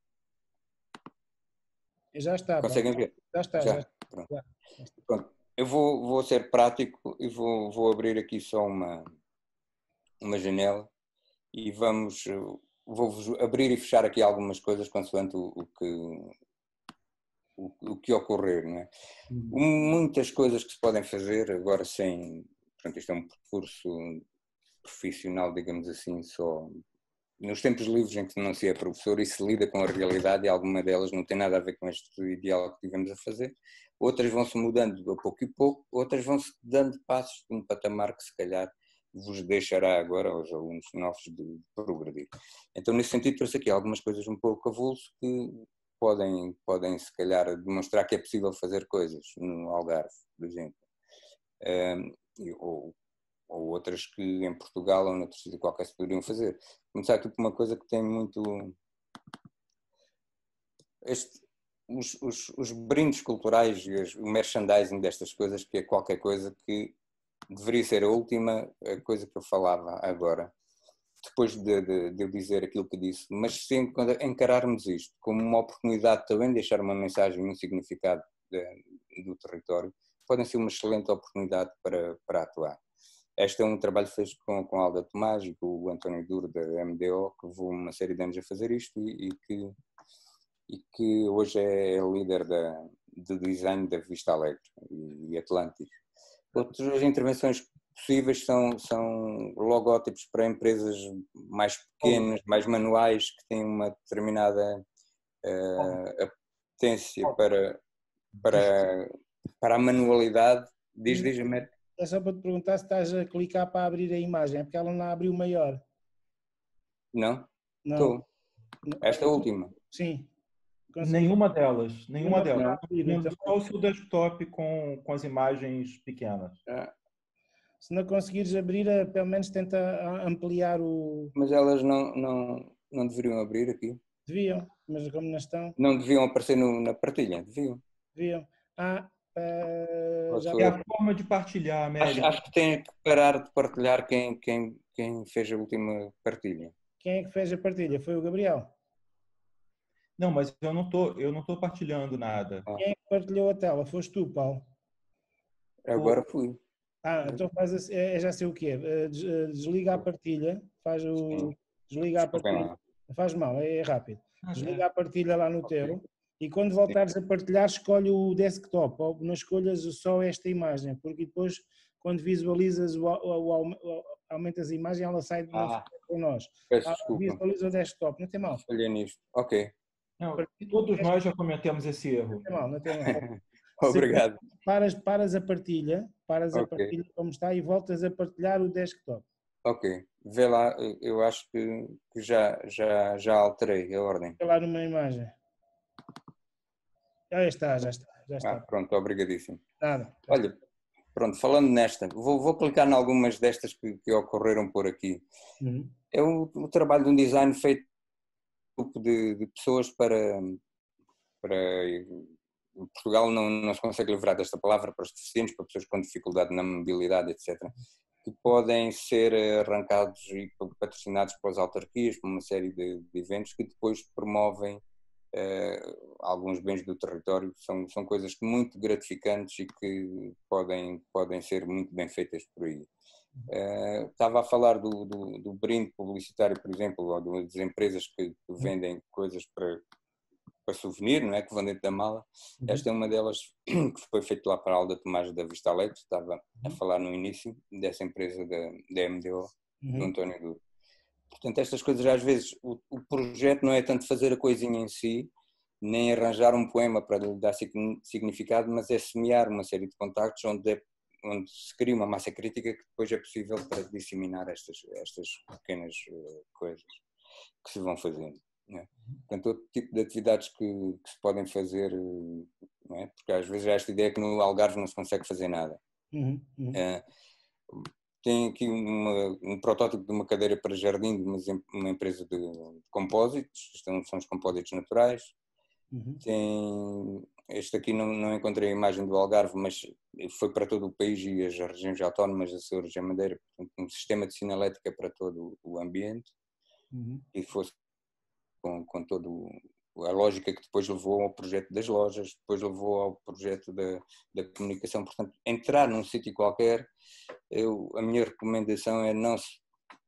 A: Já está.
D: Conseguem
A: bom.
D: ver?
A: Já está.
D: Já.
A: Já.
D: Pronto.
A: Já.
D: Pronto. Eu vou, vou ser prático e vou, vou abrir aqui só uma, uma janela e vamos, vou-vos abrir e fechar aqui algumas coisas consoante o, o, que, o, o que ocorrer, não é? Uhum. Muitas coisas que se podem fazer agora sem, portanto, isto é um percurso profissional, digamos assim, só nos tempos livres em que não se é professor e se lida com a realidade, e alguma delas não tem nada a ver com este ideal que tivemos a fazer. Outras vão-se mudando a pouco e pouco, outras vão-se dando passos de um patamar que se calhar vos deixará agora aos alunos novos de progredir. Então, nesse sentido, trouxe aqui algumas coisas um pouco avulso que podem, podem se calhar demonstrar que é possível fazer coisas no Algarve, por exemplo. Um, ou ou outras que em Portugal ou noutro sítio qualquer se poderiam fazer. Começar aqui por uma coisa que tem muito, este, os, os, os brindes culturais e os, o merchandising destas coisas, que é qualquer coisa que deveria ser a última coisa que eu falava agora, depois de, de, de eu dizer aquilo que disse, mas sempre quando encararmos isto como uma oportunidade também de deixar uma mensagem e um significado de, do território, podem ser uma excelente oportunidade para, para atuar. Este é um trabalho feito com, com a Alda Tomás e com o António Duro da M D O, que levou uma série de anos a fazer isto e, e, que, e que hoje é líder da, de design da Vista Alegre e, e Atlântico. Outras intervenções possíveis são, são logótipos para empresas mais pequenas, mais manuais, que têm uma determinada uh, apetência para, para, para a manualidade. Diz, diz, Américo.
A: É só para te perguntar se estás a clicar para abrir a imagem, é porque ela não abriu maior.
D: Não?
A: Não.
D: Estou. Esta última?
A: Sim.
B: Consigo. Nenhuma delas, nenhuma
A: Não,
B: delas.
A: abrir, então.
B: Só o seu desktop com, com as imagens pequenas.
D: Ah.
A: Se não conseguires abrir, pelo menos tenta ampliar o...
D: Mas elas não, não, não deveriam abrir aqui?
A: Deviam, mas como não estão...
D: Não deviam aparecer no, na partilha? Deviam.
A: Deviam. Ah, uh, já...
B: É a forma de partilhar, Américo.
D: Acho, acho que tem que parar de partilhar quem, quem, quem fez a última partilha.
A: Quem é que fez a partilha? Foi o Gabriel?
B: Não, mas eu não tô, eu não tô partilhando nada.
A: Quem é que partilhou a tela? Foste tu, Paulo?
D: Agora fui.
A: Ah, então faz assim, é, já sei o que é. Desliga a partilha, faz o... Sim. Desliga a partilha. Faz mal, é rápido. Desliga a partilha lá no okay. teu e quando voltares a partilhar, escolhe o desktop, ou não escolhas só esta imagem, porque depois, quando visualizas, o, o, o, aumentas a imagem, ela sai
D: ah,
A: com nós.
D: Peço
A: ah,
D: desculpa.
A: Visualiza o desktop, não tem mal.
D: Olha nisto, ok.
B: Não, todos nós já cometemos esse erro.
A: Não tem mal, não tem mal.
D: Obrigado.
A: Paras, paras a partilha, paras
D: okay.
A: a partilha como está e voltas a partilhar o desktop.
D: Ok, vê lá, eu acho que, que já, já, já alterei a ordem.
A: Vê lá numa imagem. Já está, já está. Já está.
D: Ah, pronto, obrigadíssimo.
A: Nada.
D: Olha, pronto, falando nesta, vou, vou clicar em algumas destas que, que ocorreram por aqui.
A: Uhum.
D: É o, o trabalho de um design feito por um grupo de, de pessoas para... para Portugal não, não se consegue livrar desta palavra para os deficientes, para pessoas com dificuldade na mobilidade, etcétera, que podem ser arrancados e patrocinados pelas autarquias, por uma série de, de eventos que depois promovem uh, alguns bens do território. São, são coisas muito gratificantes e que podem, podem ser muito bem feitas por aí. Uh, estava a falar do, do, do brinde publicitário, por exemplo, ou das empresas que, que vendem coisas para... para souvenir, não é? Que vão dentro da mala. Uhum. Esta é uma delas que foi feita lá para a Alda Tomás da Vista Alegre, estava a falar no início dessa empresa da, da M D O, uhum. do António Duro. Portanto, estas coisas às vezes, o, o projeto não é tanto fazer a coisinha em si, nem arranjar um poema para lhe dar significado, mas é semear uma série de contactos onde, é, onde se cria uma massa crítica que depois é possível para disseminar estas, estas pequenas uh, coisas que se vão fazendo. Não é? Portanto, outro tipo de atividades que, que se podem fazer, não é? Porque às vezes há esta ideia que no Algarve não se consegue fazer nada.
A: Uhum, uhum.
D: É, tem aqui uma, um protótipo de uma cadeira para jardim de uma, uma empresa de, de compósitos, são, são os compósitos naturais.
A: Uhum.
D: Tem, este aqui não, não encontrei a imagem do Algarve, mas foi para todo o país e as regiões autónomas, Açores e a Madeira, portanto, um sistema de sinalética para todo o ambiente.
A: Uhum.
D: E fosse Com, com toda a lógica que depois levou ao projeto das lojas, depois levou ao projeto da, da comunicação. Portanto, entrar num sítio qualquer, eu, a minha recomendação é não se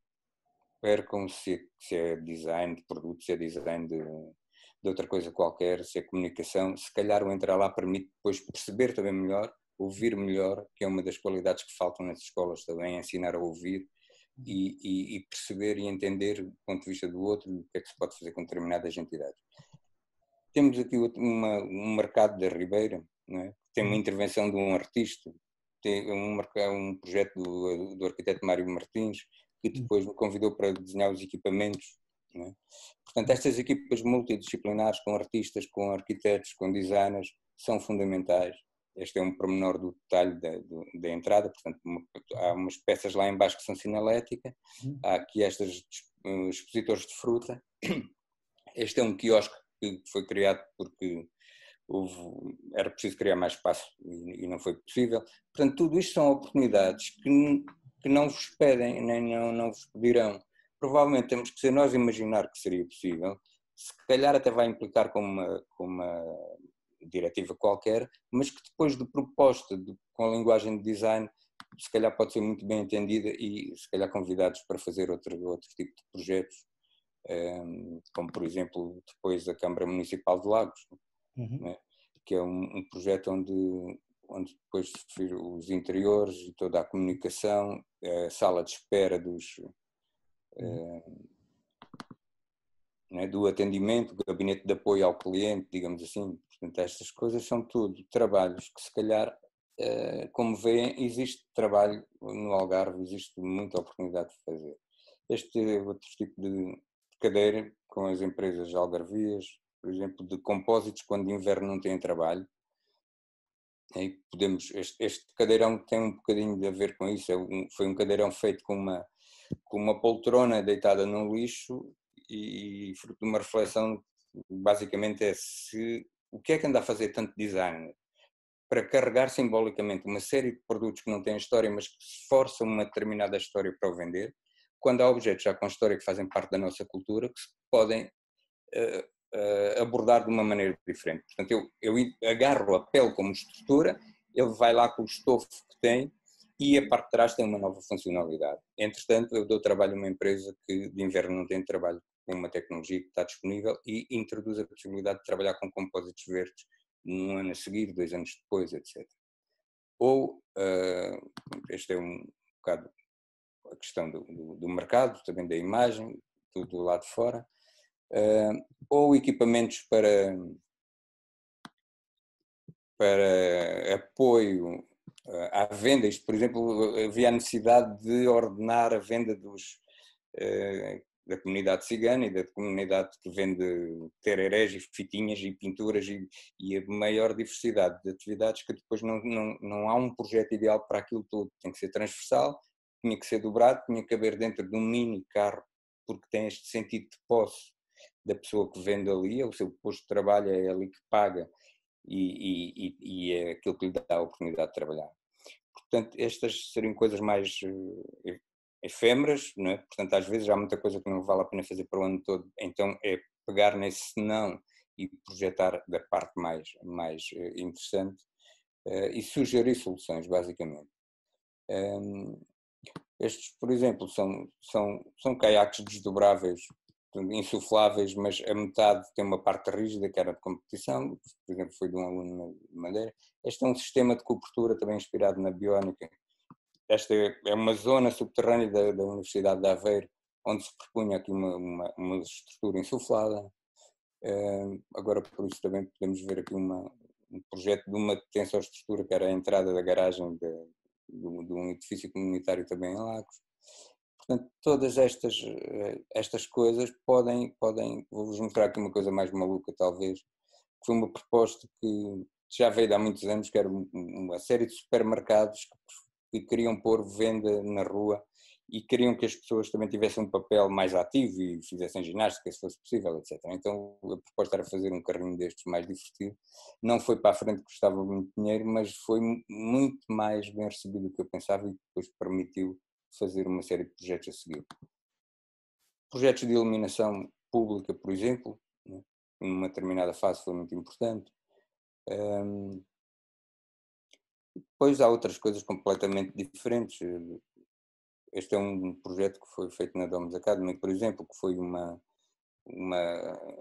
D: percam se, se é design de produto, se é design de, de outra coisa qualquer, se é comunicação. Se calhar o entrar lá permite depois perceber também melhor, ouvir melhor, que é uma das qualidades que faltam nas escolas também, ensinar a ouvir. E, e, e perceber e entender do ponto de vista do outro o que é que se pode fazer com determinadas entidades. Temos aqui uma, um mercado da Ribeira, não é? Tem uma intervenção de um artista, tem um, um projeto do, do arquiteto Mário Martins, que depois me convidou para desenhar os equipamentos. Não é? Portanto, estas equipas multidisciplinares, com artistas, com arquitetos, com designers, são fundamentais. Este é um pormenor do detalhe da, do, da entrada, portanto, uma, há umas peças lá em baixo que são sinalética, há aqui estes uh, expositores de fruta, este é um quiosque que foi criado porque houve, era preciso criar mais espaço e, e não foi possível. Portanto, tudo isto são oportunidades que, que não vos pedem, nem não, não vos pedirão. Provavelmente temos que ser nós a imaginar que seria possível, se calhar até vai implicar com uma, com uma diretiva qualquer, mas que depois de proposta, de, com a linguagem de design, se calhar pode ser muito bem entendida e se calhar convidados para fazer outro, outro tipo de projetos, como por exemplo depois a Câmara Municipal de Lagos, uhum. né? Que é um, um projeto onde, onde depois os interiores e toda a comunicação, a sala de espera dos, uhum. uh, né, do atendimento, do gabinete de apoio ao cliente, digamos assim. Portanto, estas coisas são tudo trabalhos que se calhar, uh, como veem, existe trabalho no Algarve, existe muita oportunidade de fazer. Este outro tipo de cadeira com as empresas algarvias, por exemplo, de compósitos quando de inverno não têm trabalho. E podemos, este, este cadeirão tem um bocadinho de a ver com isso, é um, foi um cadeirão feito com uma, com uma poltrona deitada no lixo e, e fruto de uma reflexão, basicamente é se, o que é que anda a fazer tanto design para carregar simbolicamente uma série de produtos que não têm história, mas que esforçam uma determinada história para o vender, quando há objetos já com história que fazem parte da nossa cultura, que se podem uh, uh, abordar de uma maneira diferente. Portanto, eu, eu agarro a pele como estrutura, ele vai lá com o estofo que tem e a parte de trás tem uma nova funcionalidade. Entretanto, eu dou trabalho a uma empresa que de inverno não tem trabalho com uma tecnologia que está disponível e introduz a possibilidade de trabalhar com compósitos verdes num ano a seguir, dois anos depois, etcétera. Ou, uh, este é um bocado a questão do, do, do mercado, também da imagem, do, do lado de fora, uh, ou equipamentos para, para apoio uh, à venda. Isto, por exemplo, havia a necessidade de ordenar a venda dos, uh, da comunidade cigana e da comunidade que vende tererés e fitinhas e pinturas e, e a maior diversidade de atividades que depois não, não, não há um projeto ideal para aquilo tudo, tem que ser transversal, tinha que ser dobrado, tinha que caber dentro de um mini carro, porque tem este sentido de posse da pessoa que vende ali, o seu posto de trabalho é ali que paga e, e, e é aquilo que lhe dá a oportunidade de trabalhar. Portanto, estas seriam coisas mais uh, efêmeras, não é? Portanto, às vezes há muita coisa que não vale a pena fazer para o ano todo, então é pegar nesse senão e projetar da parte mais, mais uh, interessante uh, e sugerir soluções, basicamente. Um, Estes, por exemplo, são, são, são caiaques desdobráveis, insufláveis, mas a metade tem uma parte rígida, que era de competição, por exemplo, foi de um aluno de Madeira. Este é um sistema de cobertura também inspirado na biónica. Esta é uma zona subterrânea da, da Universidade de Aveiro, onde se propunha aqui uma, uma, uma estrutura insuflada. Uh, agora, por isso, também podemos ver aqui uma, um projeto de uma tensoestrutura, que era a entrada da garagem de, de um edifício comunitário também em Lagos. Portanto, todas estas, estas coisas podem, podem, vou-vos mostrar aqui uma coisa mais maluca talvez, que foi uma proposta que já veio de há muitos anos, que era uma série de supermercados que, que queriam pôr venda na rua e queriam que as pessoas também tivessem um papel mais ativo e fizessem ginástica, se fosse possível, etcétera. Então a proposta era fazer um carrinho destes mais divertido. Não foi para a frente, custava muito dinheiro, mas foi muito mais bem recebido do que eu pensava e depois permitiu fazer uma série de projetos a seguir. Projetos de iluminação pública, por exemplo, numa determinada fase foi muito importante. Um, depois há outras coisas completamente diferentes. Este é um projeto que foi feito na Domus Academy, por exemplo, que foi uma, uma,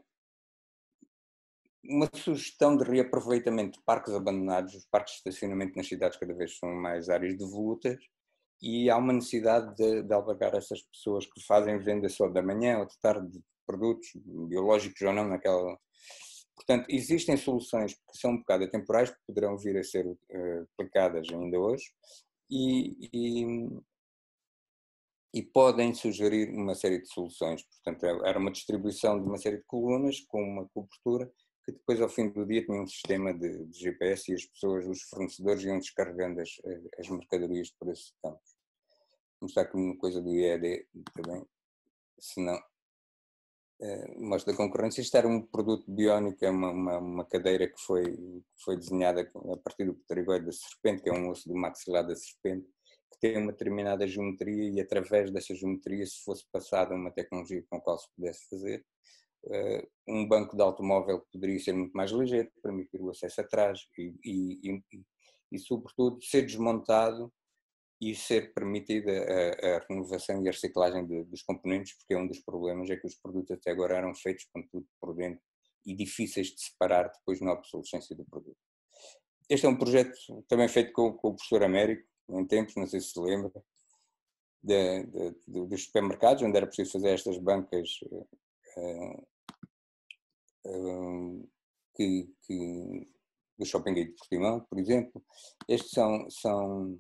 D: uma sugestão de reaproveitamento de parques abandonados. Os parques de estacionamento nas cidades cada vez são mais áreas devolutas e há uma necessidade de, de albergar essas pessoas que fazem venda só da manhã ou de tarde de produtos, biológicos ou não, naquela... Portanto, existem soluções que são um bocado atemporais, que poderão vir a ser uh, aplicadas ainda hoje e... e e podem sugerir uma série de soluções. Portanto, era uma distribuição de uma série de colunas com uma cobertura que depois, ao fim do dia, tinha um sistema de, de G P S e as pessoas, os fornecedores, iam descarregando as, as mercadorias por esses campos. Vamos mostrar aqui uma coisa do I E D também, se não... mostra da concorrência. Isto era um produto biónico, é uma, uma, uma cadeira que foi, que foi desenhada a partir do pterygoide da serpente, que é um osso do maxilar da serpente, que tem uma determinada geometria e através dessa geometria, se fosse passada uma tecnologia com a qual se pudesse fazer, uh, um banco de automóvel poderia ser muito mais ligeiro, permitir o acesso atrás e, e, e, e sobretudo, ser desmontado e ser permitida a, a renovação e a reciclagem de, dos componentes, porque um dos problemas é que os produtos até agora eram feitos com tudo por dentro e difíceis de separar depois na obsolescência do produto. Este é um projeto também feito com, com o professor Américo, em tempos, não sei se se lembra, de, de, de, dos supermercados, onde era preciso fazer estas bancas uh, uh, que, que, do Shopping Gate de Portimão, por exemplo. Estes são, são,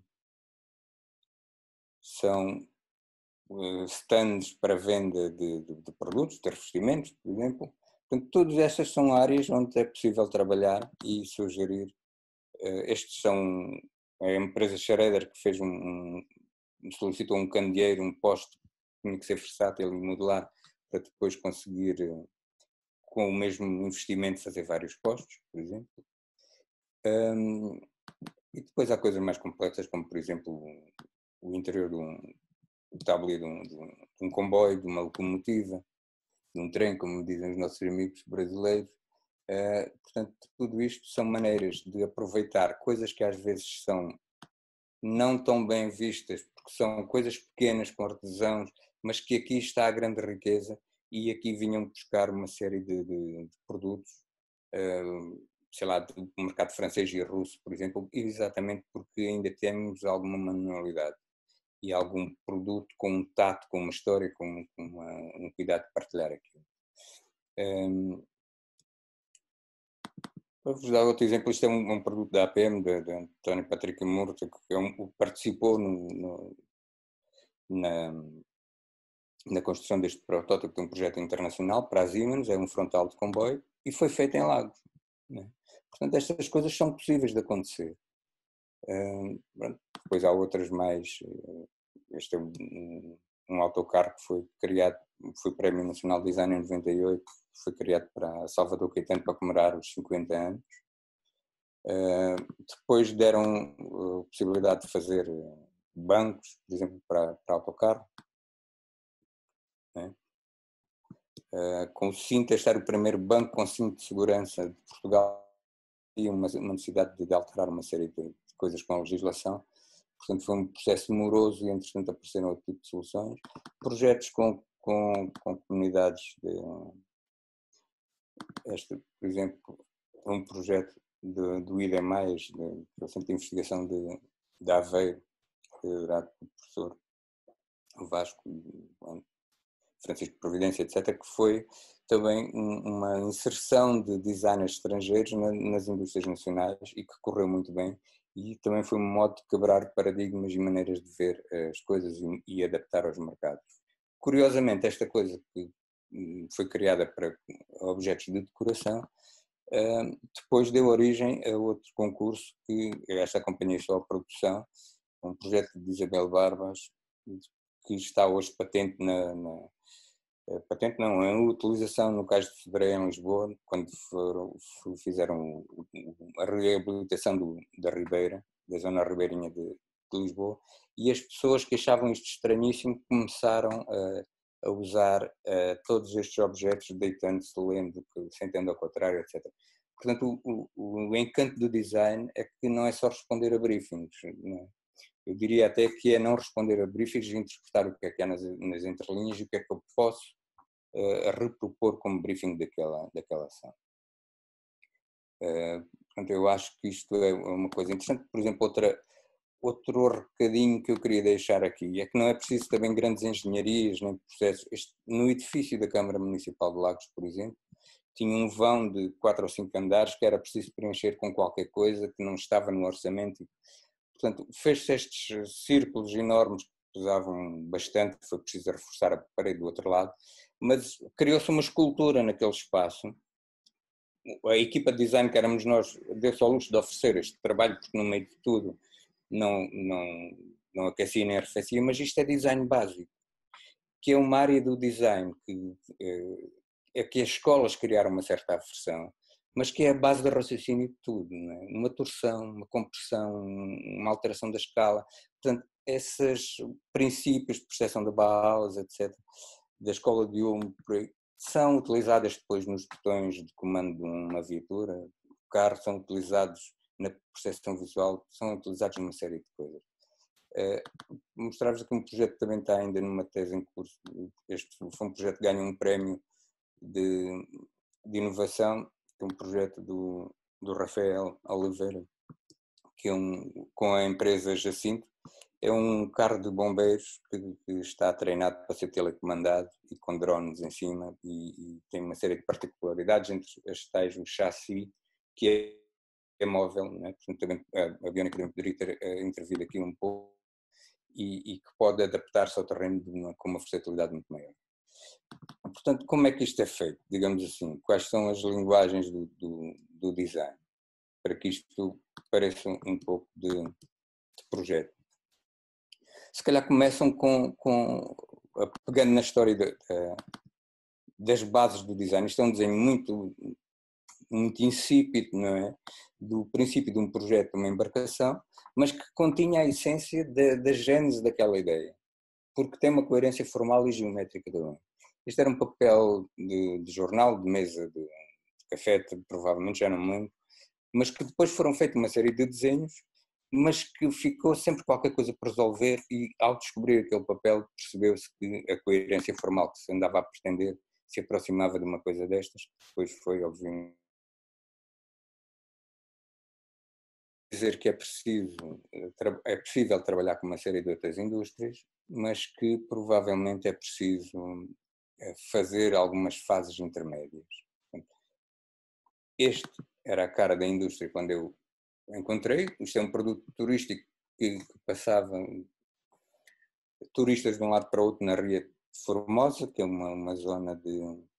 D: são uh, stands para venda de, de, de produtos, de revestimentos, por exemplo. Portanto, todas estas são áreas onde é possível trabalhar e sugerir. Uh, estes são a empresa Schroeder que fez um, um solicitou um candeeiro, um poste que tinha que ser versátil e modular para depois conseguir, com o mesmo investimento, fazer vários postos, por exemplo. Um, e depois há coisas mais complexas, como por exemplo o interior de um, o tabuleiro de um, de, um, de um comboio, de uma locomotiva, de um trem, como dizem os nossos amigos brasileiros. Uh, portanto, tudo isto são maneiras de aproveitar coisas que às vezes são não tão bem vistas, porque são coisas pequenas com artesãos, mas que aqui está a grande riqueza e aqui vinham buscar uma série de, de, de produtos, uh, sei lá, do mercado francês e russo, por exemplo, exatamente porque ainda temos alguma manualidade e algum produto com um tato, com uma história, com, com uma, um cuidado de partilhar aquilo. Um, Vou-vos dar outro exemplo. Isto é um, um produto da A P M, de, de António Patrick Murta, que é um, participou no, no, na, na construção deste protótipo de um projeto internacional para a Siemens, é um frontal de comboio, e foi feito em Lagos. Né? Portanto, estas coisas são possíveis de acontecer. Um, depois há outras mais. Este é um, um autocarro que foi criado, foi Prémio Nacional de Design em noventa e oito, foi criado para Salvador Caetano para comemorar os cinquenta anos. Uh, depois deram a possibilidade de fazer bancos, por exemplo, para, para autocarro. Né? Uh, com o cinto, este era o primeiro banco com cinto de segurança de Portugal e uma, uma necessidade de, de alterar uma série de, de coisas com a legislação. Portanto, foi um processo demoroso e, entretanto, apareceram outro tipo de soluções. Projetos com, com, com comunidades de... Este, por exemplo, um projeto de, do I D E Mais, do Centro de Investigação de, de Aveiro, liderado pelo professor Vasco, Francisco Providência, etcétera, que foi também uma inserção de designers estrangeiros nas indústrias nacionais e que correu muito bem. E também foi um modo de quebrar paradigmas e maneiras de ver as coisas e, e adaptar aos mercados. Curiosamente, esta coisa que foi criada para objetos de decoração, depois deu origem a outro concurso, que esta companhia só a produção, um projeto de Isabel Barbas, que está hoje patente na, na patente não, é uma utilização no Cais de Fevereiro em Lisboa, quando foram, fizeram a reabilitação do, da Ribeira, da zona ribeirinha de, de Lisboa, e as pessoas que achavam isto estranhíssimo começaram a a usar uh, todos estes objetos deitando-se, lendo, sentando ao contrário, etcétera. Portanto, o, o, o encanto do design é que não é só responder a briefings. Não. Eu diria até que é não responder a briefings e interpretar o que é que há nas, nas entrelinhas e o que é que eu posso uh, repropor como briefing daquela, daquela ação. Uh, portanto, eu acho que isto é uma coisa interessante. Por exemplo, outra... Outro recadinho que eu queria deixar aqui é que não é preciso também grandes engenharias nem processos. Este, no edifício da Câmara Municipal de Lagos, por exemplo, tinha um vão de quatro ou cinco andares que era preciso preencher com qualquer coisa que não estava no orçamento. Portanto, fez-se estes círculos enormes que pesavam bastante, foi preciso reforçar a parede do outro lado, mas criou-se uma escultura naquele espaço. A equipa de design que éramos nós deu-se ao luxo de oferecer este trabalho, porque no meio de tudo Não, não, não aquecia nem arrefecia, mas isto é design básico, que é uma área do design que, é que as escolas criaram uma certa aversão, mas que é a base do raciocínio de tudo, não é? Uma torção, uma compressão, uma alteração da escala. Portanto, esses princípios de percepção da Bauhaus, etcétera, da escola de Ulm, são utilizadas depois nos botões de comando de uma viatura, o carro, são utilizados na percepção visual, são utilizados numa série de coisas. Uh, Mostrar-vos aqui um projeto que também está ainda numa tese em curso. Este foi um projeto que ganha um prémio de, de inovação, que é um projeto do, do Rafael Oliveira, que é um, com a empresa Jacinto. É um carro de bombeiros que, que está treinado para ser telecomandado e com drones em cima, e, e tem uma série de particularidades, entre as tais o chassi, que é, é móvel, né? Portanto, também a, a Biónica também poderia ter uh, intervido aqui um pouco, e, e que pode adaptar-se ao terreno de uma, com uma versatilidade muito maior. Portanto, como é que isto é feito, digamos assim? Quais são as linguagens do, do, do design? Para que isto pareça um pouco de, de projeto. Se calhar começam com, com pegando na história de, de, das bases do design. Isto é um desenho muito, muito insípido, não é? Do princípio de um projeto, de uma embarcação, mas que continha a essência da, da gênese daquela ideia, porque tem uma coerência formal e geométrica também. Este era um papel de, de jornal, de mesa, de, de café, provavelmente já não muito, mas que depois foram feitos uma série de desenhos, mas que ficou sempre qualquer coisa por resolver, e ao descobrir aquele papel percebeu-se que a coerência formal que se andava a pretender se aproximava de uma coisa destas, que depois foi, obviamente, dizer que é preciso, é possível trabalhar com uma série de outras indústrias, mas que provavelmente é preciso fazer algumas fases intermédias. Este era a cara da indústria quando eu encontrei. Isto é um produto turístico que, que passava turistas de um lado para o outro na Ria de Formosa, que é uma, uma zona de,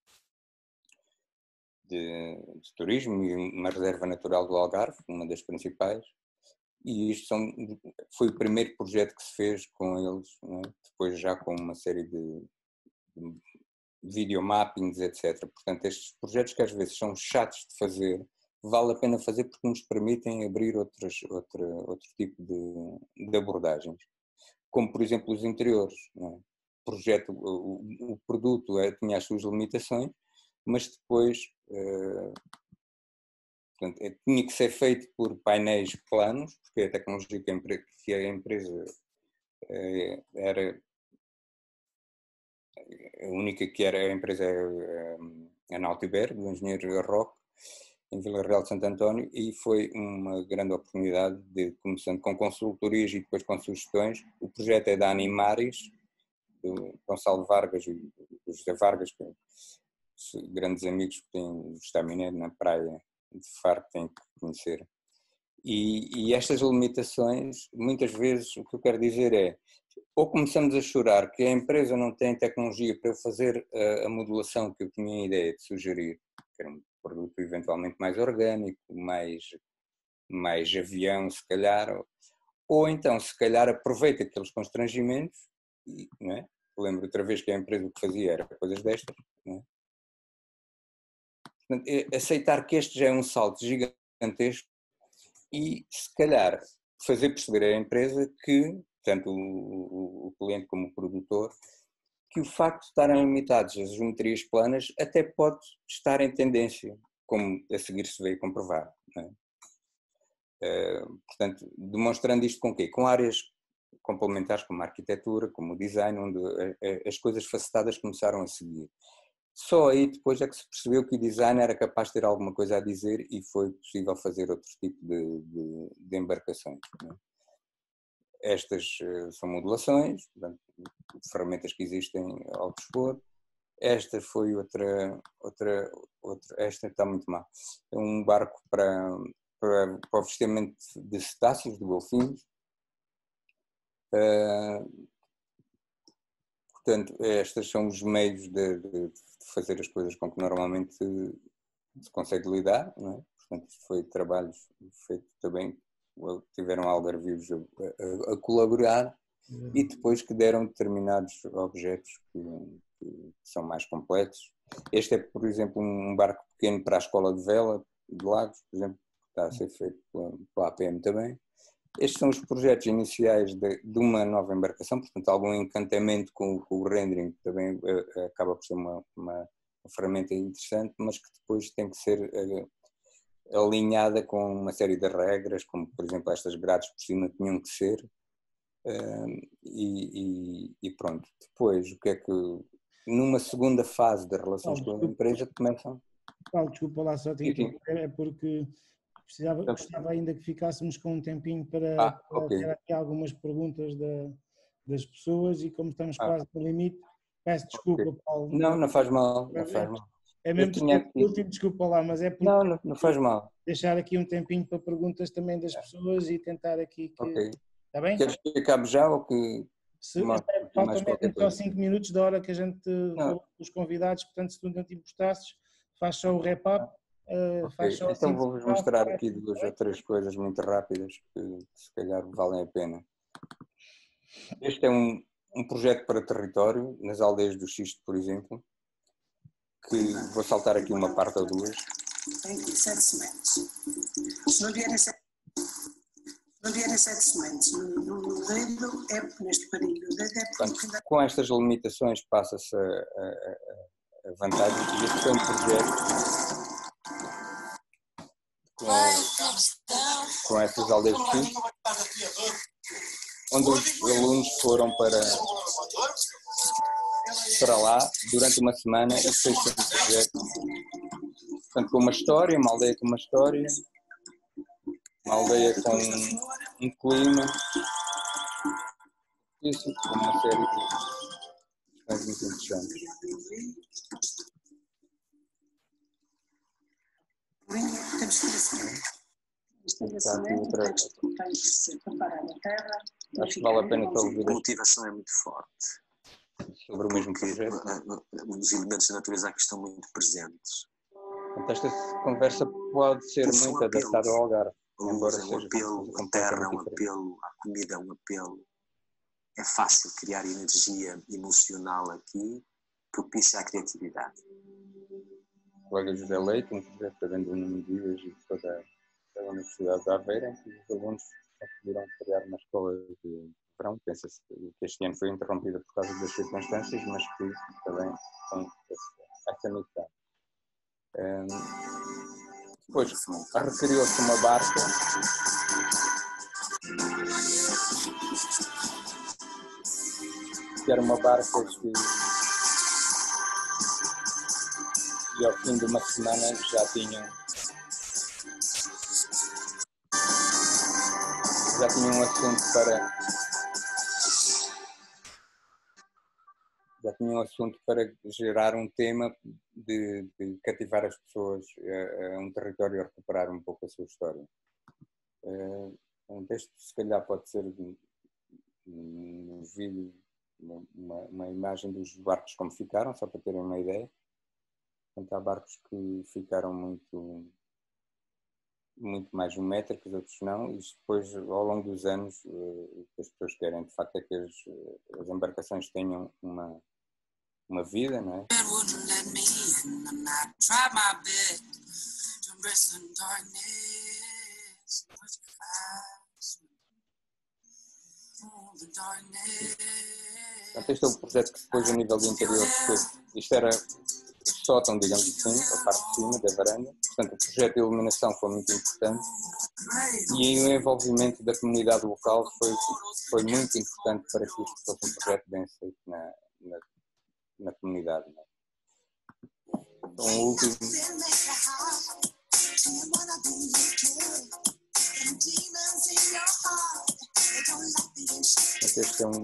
D: de, de turismo e uma reserva natural do Algarve, uma das principais. E isto são, foi o primeiro projeto que se fez com eles, né? Depois já com uma série de, de videomappings, etcétera. Portanto, estes projetos que às vezes são chatos de fazer, vale a pena fazer porque nos permitem abrir outras, outra, outro tipo de, de abordagens. Como, por exemplo, os interiores. Né? O projeto, o, o produto é, tinha as suas limitações, mas depois eh, portanto, é, tinha que ser feito por painéis planos, porque a tecnologia que a empresa, que a empresa eh, era a única que era a empresa é a Nautiber, do engenheiro Roque, em Vila Real de Santo António, e foi uma grande oportunidade de, começando com consultorias e depois com sugestões. O projeto é da Animaris, do Gonçalo Vargas e do José Vargas, que são grandes amigos que têm o estaminé na praia de Faro, que têm que conhecer. E, e estas limitações, muitas vezes, o que eu quero dizer é, ou começamos a chorar que a empresa não tem tecnologia para fazer a, a modulação que eu tinha a ideia de sugerir, que era um produto eventualmente mais orgânico, mais, mais avião, se calhar, ou, ou então, se calhar, aproveita aqueles constrangimentos, e, não é? Lembro outra vez que a empresa o que fazia era coisas destas, não é? Portanto, é aceitar que este já é um salto gigantesco e, se calhar, fazer perceber à empresa que, tanto o, o, o cliente como o produtor, que o facto de estarem limitados às geometrias planas até pode estar em tendência, como a seguir se veio comprovar. Não é? Uh, portanto, demonstrando isto com quê? Com áreas complementares como a arquitetura, como o design, onde a, a, as coisas facetadas começaram a seguir. Só aí depois é que se percebeu que o design era capaz de ter alguma coisa a dizer e foi possível fazer outro tipo de, de, de embarcações. Não é? Estas uh, são modulações, portanto, ferramentas que existem ao dispor. Esta foi outra, outra, outra, esta está muito má. É um barco para, para, para o vestimento de cetáceos, de golfinhos. Uh, portanto, estes são os meios de, de, de fazer as coisas com que normalmente se, se consegue lidar, não é? Portanto, isto foi trabalhos feitos também, tiveram algarvios a, a, a colaborar e depois que deram determinados objetos que, que são mais completos Este é, por exemplo, um barco pequeno para a escola de vela de Lagos, por exemplo, que está a ser feito pela A P M também. Estes são os projetos iniciais de, de uma nova embarcação, portanto, algum encantamento com, com o rendering também uh, acaba por ser uma, uma, uma ferramenta interessante, mas que depois tem que ser uh, alinhada com uma série de regras, como, por exemplo, estas grades por cima tinham que ser, uh, e, e, e pronto. Depois, o que é que, numa segunda fase de relações com a empresa, começam...
A: Paulo, desculpa lá só te interromper, é porque... Precisava, gostava ainda que ficássemos com um tempinho para,
D: ah,
A: para
D: okay.
A: ter aqui algumas perguntas da, das pessoas e como estamos
D: ah.
A: quase no limite, peço desculpa,
D: okay.
A: Paulo.
D: Não, não faz mal, não faz mal.
A: É mesmo desculpa, último, desculpa lá, mas é porque
D: não, não, não faz mal.
A: Deixar aqui um tempinho para perguntas também das pessoas e tentar aqui que...
D: Ok.
A: Está bem?
D: Queres que acabe já ou que...
A: Se, uma, é, faltam mesmo só cinco minutos da hora que a gente falou com os convidados, portanto se tu não te importasses, faz só o wrap-up. Uh,
D: okay.
A: Então
D: assim, vou-vos mostrar aqui duas ou três coisas muito rápidas que, que se calhar valem a pena. Este é um, um projeto para território, nas aldeias do Xisto, por exemplo, que vou saltar aqui uma parte ou duas.
J: Tem sete sementes. Se não vierem sete, não vierem sete sementes no, no dedo, é neste parilho. O dedo é
D: Portanto, com estas limitações passa-se a, a, a vantagem de este foi um projeto com, com essas aldeias de Xisto, onde os alunos foram para, para lá durante uma semana e foi sempre um projeto. Portanto, com uma história, uma aldeia com uma história, uma aldeia com um clima, isso com uma série de questões muito interessantes.
J: Temos que assim. Está aqui outra. Tem que se preparar a terra.
D: Acho que vale a pena para ouvir.
K: A motivação é muito forte.
D: Sobre o mesmo projeto.
K: Os elementos da natureza aqui estão muito presentes.
D: Então, esta conversa pode ser muito um adaptada ao Algarve.
K: Embora seja um apelo à terra, um apelo à comida, um apelo. É fácil criar energia emocional aqui, propícia à criatividade.
D: O colega José Leite, um projeto também de medidas e toda a Universidade de Aveiro, em que os alunos conseguiram criar uma escola de verão. Pensa-se que este ano foi interrompida por causa das circunstâncias, mas que também tem essa missão. Um, depois recriou-se uma barca que era uma barca que e ao fim de uma semana já tinham já tinham um assunto para já tinham um assunto para gerar um tema de, de cativar as pessoas a, a um território a recuperar um pouco a sua história. Uh, este se calhar pode ser um vídeo, uma, uma imagem dos barcos como ficaram, só para terem uma ideia. Portanto, há barcos que ficaram muito, muito mais geométricos, outros não, e depois, ao longo dos anos, o que as pessoas querem, de facto, é que as, as embarcações tenham uma, uma vida, não é? Portanto, este é o projeto que depois, a nível do interior, isto era sótão, digamos assim, a parte de cima da varanda. Portanto, o projeto de iluminação foi muito importante e o envolvimento da comunidade local foi, foi muito importante para que isto fosse um projeto bem aceito na, na, na comunidade. Né? Então, o último... Este é um...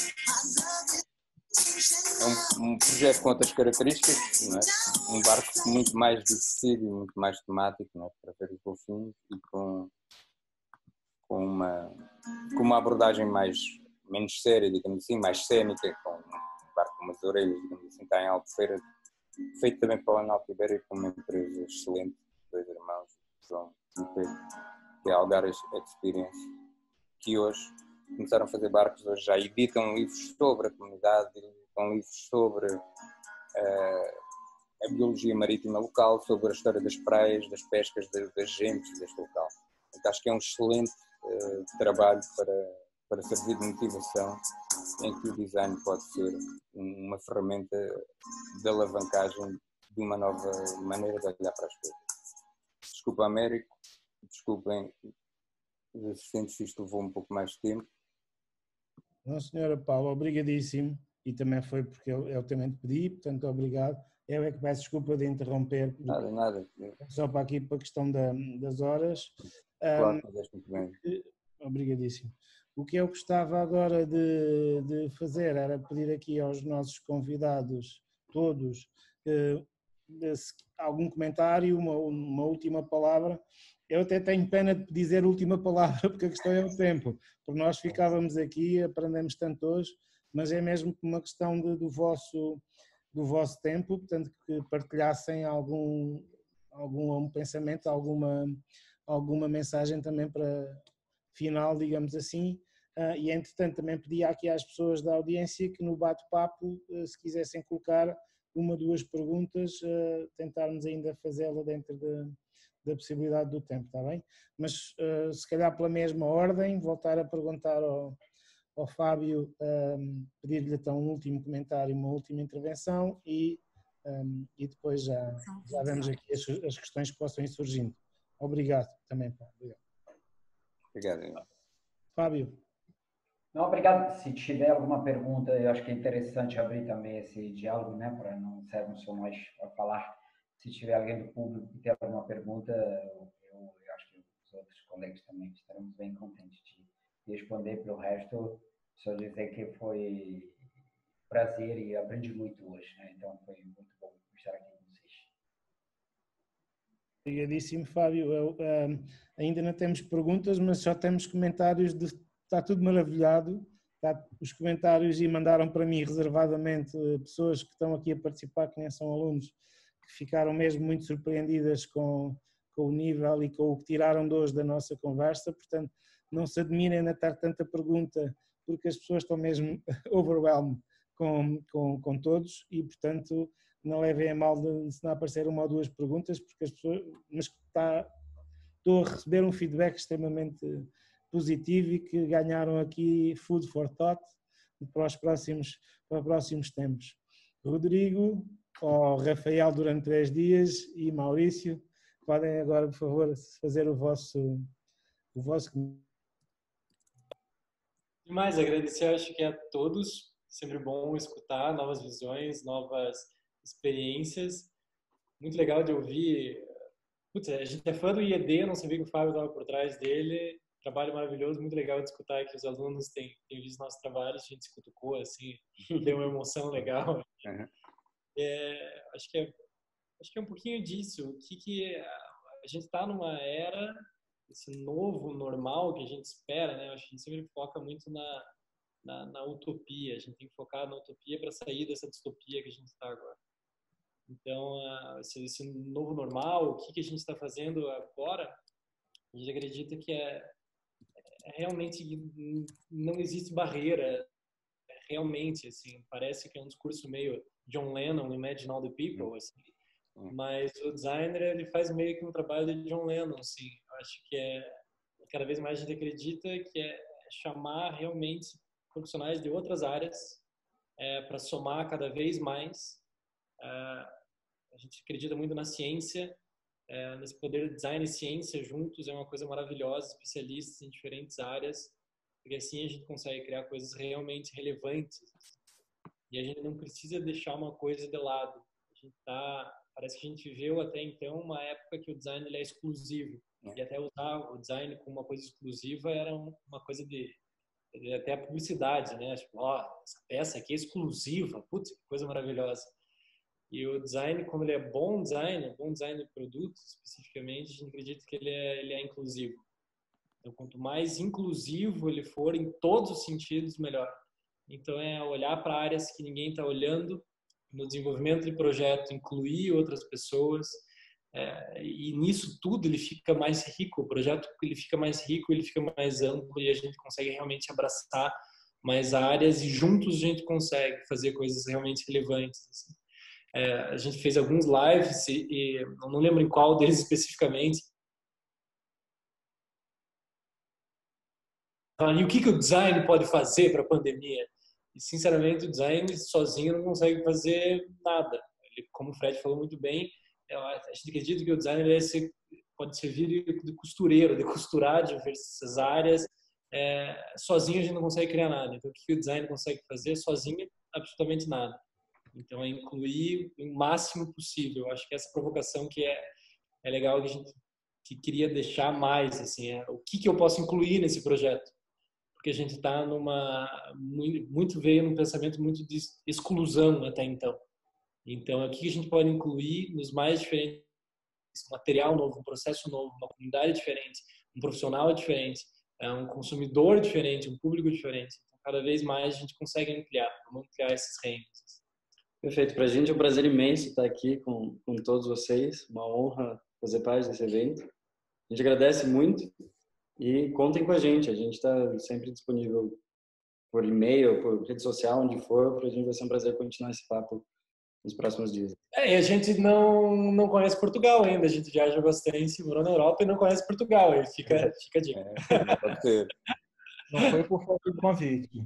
D: É um, um projeto com outras características, não é? Um barco muito mais divertido e muito mais temático, não é? Para ver os golfinhos e com, com, uma, com uma abordagem mais, menos séria, digamos assim, mais cênica, com um barco com umas orelhas, digamos assim, está em Albufeira, feito também pela Ana Alpibeira e com uma empresa excelente, dois irmãos, João e Pedro, que é a Algarve Experience, que hoje começaram a fazer barcos, hoje já editam livros sobre a comunidade, editam livros sobre uh, biologia marítima local, sobre a história das praias, das pescas, das, das gentes deste local. Então, acho que é um excelente uh, trabalho para, para servir de motivação, em que o design pode ser uma ferramenta de alavancagem de uma nova maneira de olhar para as coisas. Desculpa, Américo, desculpem se isto levou um pouco mais de tempo.
A: Não, senhora Paula, obrigadíssimo. E também foi porque eu, eu também te pedi, portanto, obrigado. Eu é que peço desculpa de interromper.
D: Nada, nada.
A: Só para aqui, para a questão da, das horas.
D: Claro,
A: um,
D: fazeste muito bem.
A: Obrigadíssimo. O que eu gostava agora de, de fazer era pedir aqui aos nossos convidados, todos, eh, algum comentário, uma, uma última palavra. Eu até tenho pena de dizer última palavra, porque a questão é o tempo. Porque nós ficávamos aqui, aprendemos tanto hoje, mas é mesmo uma questão de, do, vosso, do vosso tempo, portanto, que partilhassem algum, algum pensamento, alguma, alguma mensagem também para final, digamos assim. Uh, e, entretanto, também pedia aqui às pessoas da audiência que no bate-papo, uh, se quisessem colocar uma, duas perguntas, uh, tentarmos ainda fazê-la dentro de, da possibilidade do tempo, está bem? Mas, uh, se calhar pela mesma ordem, voltar a perguntar ao, ao Fábio, um, pedir-lhe então um último comentário, uma última intervenção e, um, e depois já, já vemos aqui as, as questões que possam ir surgindo. Obrigado também, Paulo. Obrigado.
D: Obrigado.
A: Fábio.
E: Não, obrigado. Se tiver alguma pergunta, eu acho que é interessante abrir também esse diálogo, né, para não sermos só nós a falar. Se tiver alguém do público que tem alguma pergunta, eu, eu acho que os outros colegas também estaremos bem contentes de responder. Pelo resto, só dizer que foi um prazer e aprendi muito hoje, né? Então foi muito bom estar aqui com vocês.
A: Obrigadíssimo, Fábio. Eu, um, ainda não temos perguntas, mas só temos comentários de... Está tudo maravilhado, está, os comentários e mandaram para mim reservadamente pessoas que estão aqui a participar, que nem são alunos, que ficaram mesmo muito surpreendidas com, com o nível e com o que tiraram de hoje da nossa conversa, portanto não se admirem de estar tanta pergunta, porque as pessoas estão mesmo overwhelmed com, com, com todos e portanto não levem a mal de, se não aparecer uma ou duas perguntas, porque as pessoas, mas está, estou a receber um feedback extremamente positivo e que ganharam aqui food for thought para os próximos, para os próximos tempos. Rodrigo, ou Rafael durante três dias e Maurício, podem agora, por favor, fazer o vosso... O vosso...
G: Demais, agradecer, acho que a todos, sempre bom escutar novas visões, novas experiências, muito legal de ouvir. Putz, a gente é fã do I E D, não sabia que o Fábio estava por trás dele. Trabalho maravilhoso, muito legal de escutar que os alunos têm, têm visto nosso trabalho, a gente se cutucou, assim, deu uma emoção legal.
D: Uhum.
G: É, acho, que é, acho que é um pouquinho disso, o que, que a gente está numa era, esse novo normal que a gente espera, né? Acho que a gente sempre foca muito na, na, na utopia, a gente tem que focar na utopia para sair dessa distopia que a gente está agora. Então, esse, esse novo normal, o que, que a gente está fazendo agora, a gente acredita que é realmente não existe barreira, realmente, assim, parece que é um discurso meio John Lennon, Imagine All the People, assim, mas o designer, ele faz meio que um trabalho de John Lennon, assim, eu acho que é, cada vez mais a gente acredita que é chamar realmente profissionais de outras áreas é, para somar cada vez mais, é, a gente acredita muito na ciência, É, nesse poder de design e ciência juntos é uma coisa maravilhosa, especialistas em diferentes áreas, porque assim a gente consegue criar coisas realmente relevantes e a gente não precisa deixar uma coisa de lado. A gente tá, parece que a gente viveu até então uma época que o design ele é exclusivo e até usar o design como uma coisa exclusiva era uma coisa de, de até a publicidade, né? Tipo, ó, essa peça aqui é exclusiva, putz, que coisa maravilhosa. E o design, quando ele é bom design, bom design de produto, especificamente, a gente acredita que ele é, ele é inclusivo. Então, quanto mais inclusivo ele for em todos os sentidos, melhor. Então, é olhar para áreas que ninguém está olhando, no desenvolvimento de projeto, incluir outras pessoas, é, e nisso tudo ele fica mais rico, o projeto ele fica mais rico, ele fica mais amplo e a gente consegue realmente abraçar mais áreas e juntos a gente consegue fazer coisas realmente relevantes, assim. É, a gente fez alguns lives e, e não lembro em qual deles especificamente. E o que, que o design pode fazer para a pandemia? E, sinceramente, o design sozinho não consegue fazer nada. Ele, como o Fred falou muito bem, a gente acredita que o design ele ser, pode servir de costureiro, de costurar diversas áreas. É, sozinho a gente não consegue criar nada. Então, o que o design consegue fazer sozinho? Absolutamente nada. Então, é incluir o máximo possível. Eu acho que essa provocação que é, é legal que a gente que queria deixar mais, assim, é, o que, que eu posso incluir nesse projeto? Porque a gente está numa muito, muito veio num pensamento muito de exclusão até então. Então, o que a gente pode incluir nos mais diferentes, um material novo, um processo novo, uma comunidade diferente, um profissional diferente, um consumidor diferente, um público diferente. Então, cada vez mais a gente consegue ampliar, vamos ampliar esses reinos.
H: Perfeito. Para a gente é um prazer imenso estar aqui com, com todos vocês. Uma honra fazer parte desse evento. A gente agradece muito e contem com a gente. A gente está sempre disponível por e-mail, por rede social, onde for. Para a gente vai ser um prazer continuar esse papo nos próximos dias.
G: É, e a gente não, não conhece Portugal ainda. A gente viaja bastante, morou na Europa e não conhece Portugal. Aí fica, é. fica a dica.
B: É, pode ser. Não foi por falta de convite.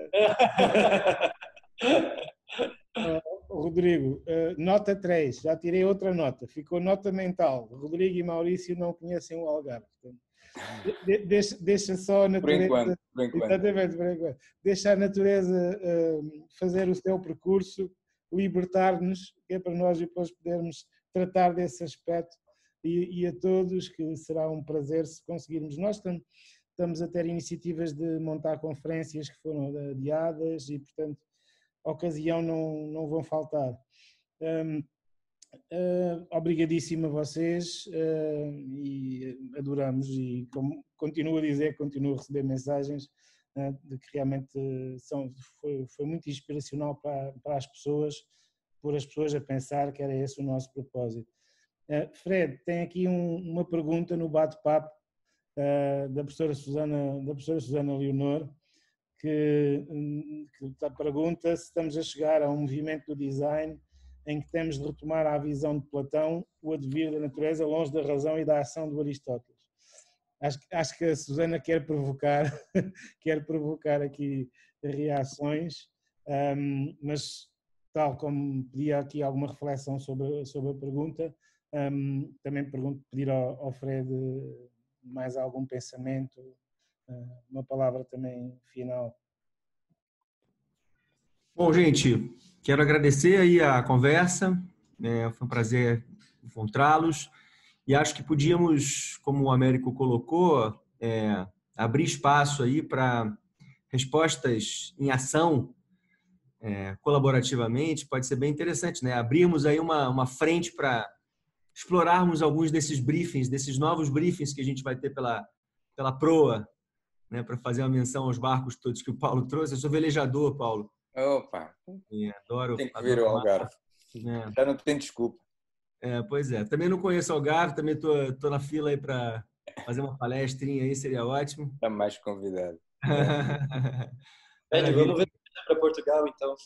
A: Rodrigo, nota três, já tirei outra nota, ficou nota mental. Rodrigo e Maurício não conhecem o Algarve. Portanto, deixa, deixa só a natureza.
D: Por enquanto, por enquanto.
A: Exatamente, por enquanto. Deixa a natureza uh, fazer o seu percurso, libertar-nos, que é para nós depois podermos tratar desse aspecto. E, e a todos, que será um prazer se conseguirmos. Nós estamos, estamos a ter iniciativas de montar conferências que foram adiadas e, portanto, a ocasião não, não vão faltar. Um, uh, obrigadíssimo a vocês uh, e adoramos, e como continuo a dizer, continuo a receber mensagens uh, de que realmente são, foi, foi muito inspiracional para, para as pessoas, por as pessoas a pensar que era esse o nosso propósito. Uh, Fred, tem aqui um, uma pergunta no bate-papo uh, da professora Susana, da professora Susana Leonor, que, que pergunta se estamos a chegar a um movimento do design em que temos de retomar a visão de Platão, o advir da natureza, longe da razão e da ação do Aristóteles. Acho, acho que a Susana quer provocar, quer provocar aqui reações, um, mas tal como pedi aqui alguma reflexão sobre, sobre a pergunta, um, também pergunto, pedir ao, ao Fred mais algum pensamento, uma palavra também final.
I: Bom, gente, quero agradecer aí a conversa, é, foi um prazer encontrá-los e acho que podíamos, como o Américo colocou, é, abrir espaço aí para respostas em ação, é, colaborativamente, pode ser bem interessante, né? Abrirmos aí uma, uma frente para explorarmos alguns desses briefings, desses novos briefings que a gente vai ter pela, pela proa, né, para fazer uma menção aos barcos todos que o Paulo trouxe. Eu sou velejador, Paulo.
D: Opa!
I: E adoro.
D: Tem que vir o Algarve.
I: É.
D: Já não tem desculpa.
I: É, pois é. Também não conheço o Algarve, também tô, tô na fila aí para fazer uma palestrinha aí, seria ótimo.
D: Está mais convidado.
H: É. É, vamos ver para Portugal, então.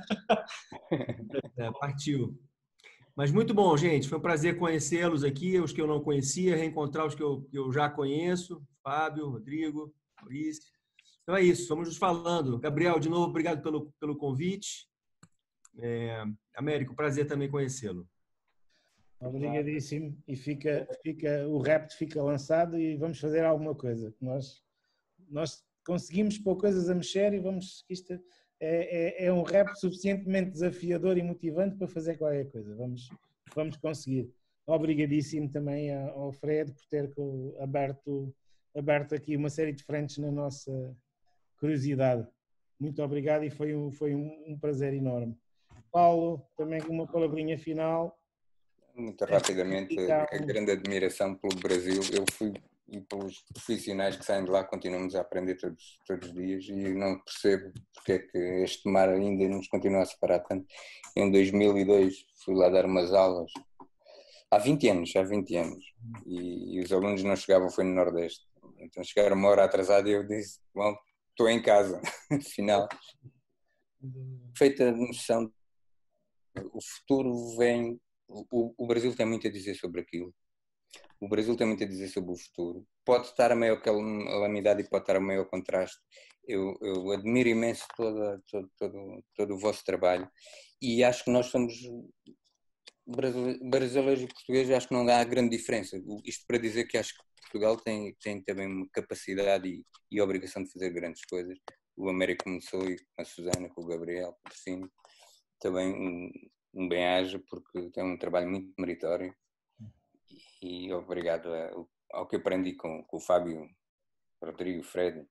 I: É, partiu. Mas muito bom, gente. Foi um prazer conhecê-los aqui, os que eu não conhecia, reencontrar os que eu, que eu já conheço, Fábio, Rodrigo, Maurício. Então é isso, vamos nos falando. Gabriel, de novo, obrigado pelo, pelo convite. É, Américo, prazer também conhecê-lo.
A: Obrigadíssimo. E fica, fica, o repto fica lançado e vamos fazer alguma coisa. Nós, nós conseguimos pôr coisas a mexer e vamos... Isto é, é, é um repto suficientemente desafiador e motivante para fazer qualquer coisa. Vamos, vamos conseguir. Obrigadíssimo também ao Fred por ter aberto, aberto aqui uma série de frentes na nossa curiosidade. Muito obrigado e foi um, foi um, um prazer enorme. Paulo, também com uma palavrinha final.
D: Muito rapidamente, a grande admiração pelo Brasil. Eu fui, e pelos profissionais que saem de lá, continuamos a aprender todos, todos os dias e não percebo porque é que este mar ainda nos continua a separar tanto. Em dois mil e dois fui lá dar umas aulas, há vinte anos, há vinte anos, e, e os alunos não chegavam, foi no Nordeste. Então chegaram uma hora atrasada e eu disse, bom, estou em casa, afinal. Feita a noção o futuro vem, o, o Brasil tem muito a dizer sobre aquilo. O Brasil tem muito a dizer sobre o futuro. Pode estar a meio calamidade e pode estar a meio contraste. Eu, eu admiro imenso todo, todo, todo, todo o vosso trabalho e acho que nós somos brasileiros e portugueses, acho que não há grande diferença. Isto para dizer que acho que Portugal tem, tem também uma capacidade e, e obrigação de fazer grandes coisas. O Américo começou e com a Susana, com o Gabriel, por cima. Também um, um bem-aja porque tem um trabalho muito meritório. E obrigado a, ao que aprendi com, com o Fábio, o Rodrigo, o Fred.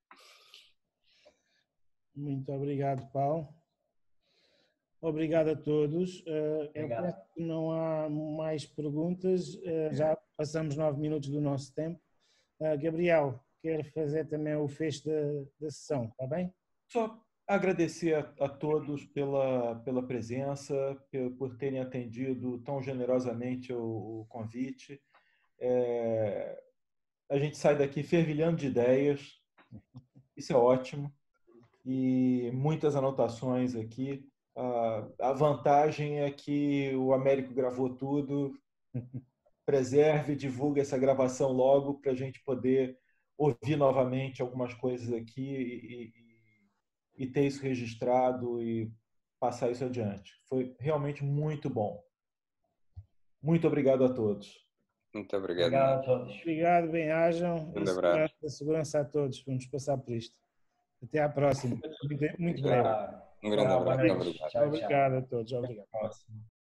A: Muito obrigado, Paulo. Obrigado a todos. Uh, eu penso que não há mais perguntas. Uh, já passamos nove minutos do nosso tempo. Uh, Gabriel, quer fazer também o fecho da, da sessão, está bem?
B: Só agradecer a, a todos pela, pela presença, por, por terem atendido tão generosamente o, o convite. É, a gente sai daqui fervilhando de ideias, isso é ótimo, e muitas anotações aqui. A, a vantagem é que o Américo gravou tudo, preserve, divulgue essa gravação logo para a gente poder ouvir novamente algumas coisas aqui e, e, e ter isso registrado e passar isso adiante. Foi realmente muito bom. Muito obrigado a todos.
D: Muito obrigado.
E: Obrigado a todos.
A: Obrigado, bem-ajam.
D: Um abraço.
A: E segurança a todos. Vamos passar por isto. Até à próxima. Muito, muito breve.
D: Um grande abraço.
E: Obrigado.
A: Obrigado a todos. Obrigado.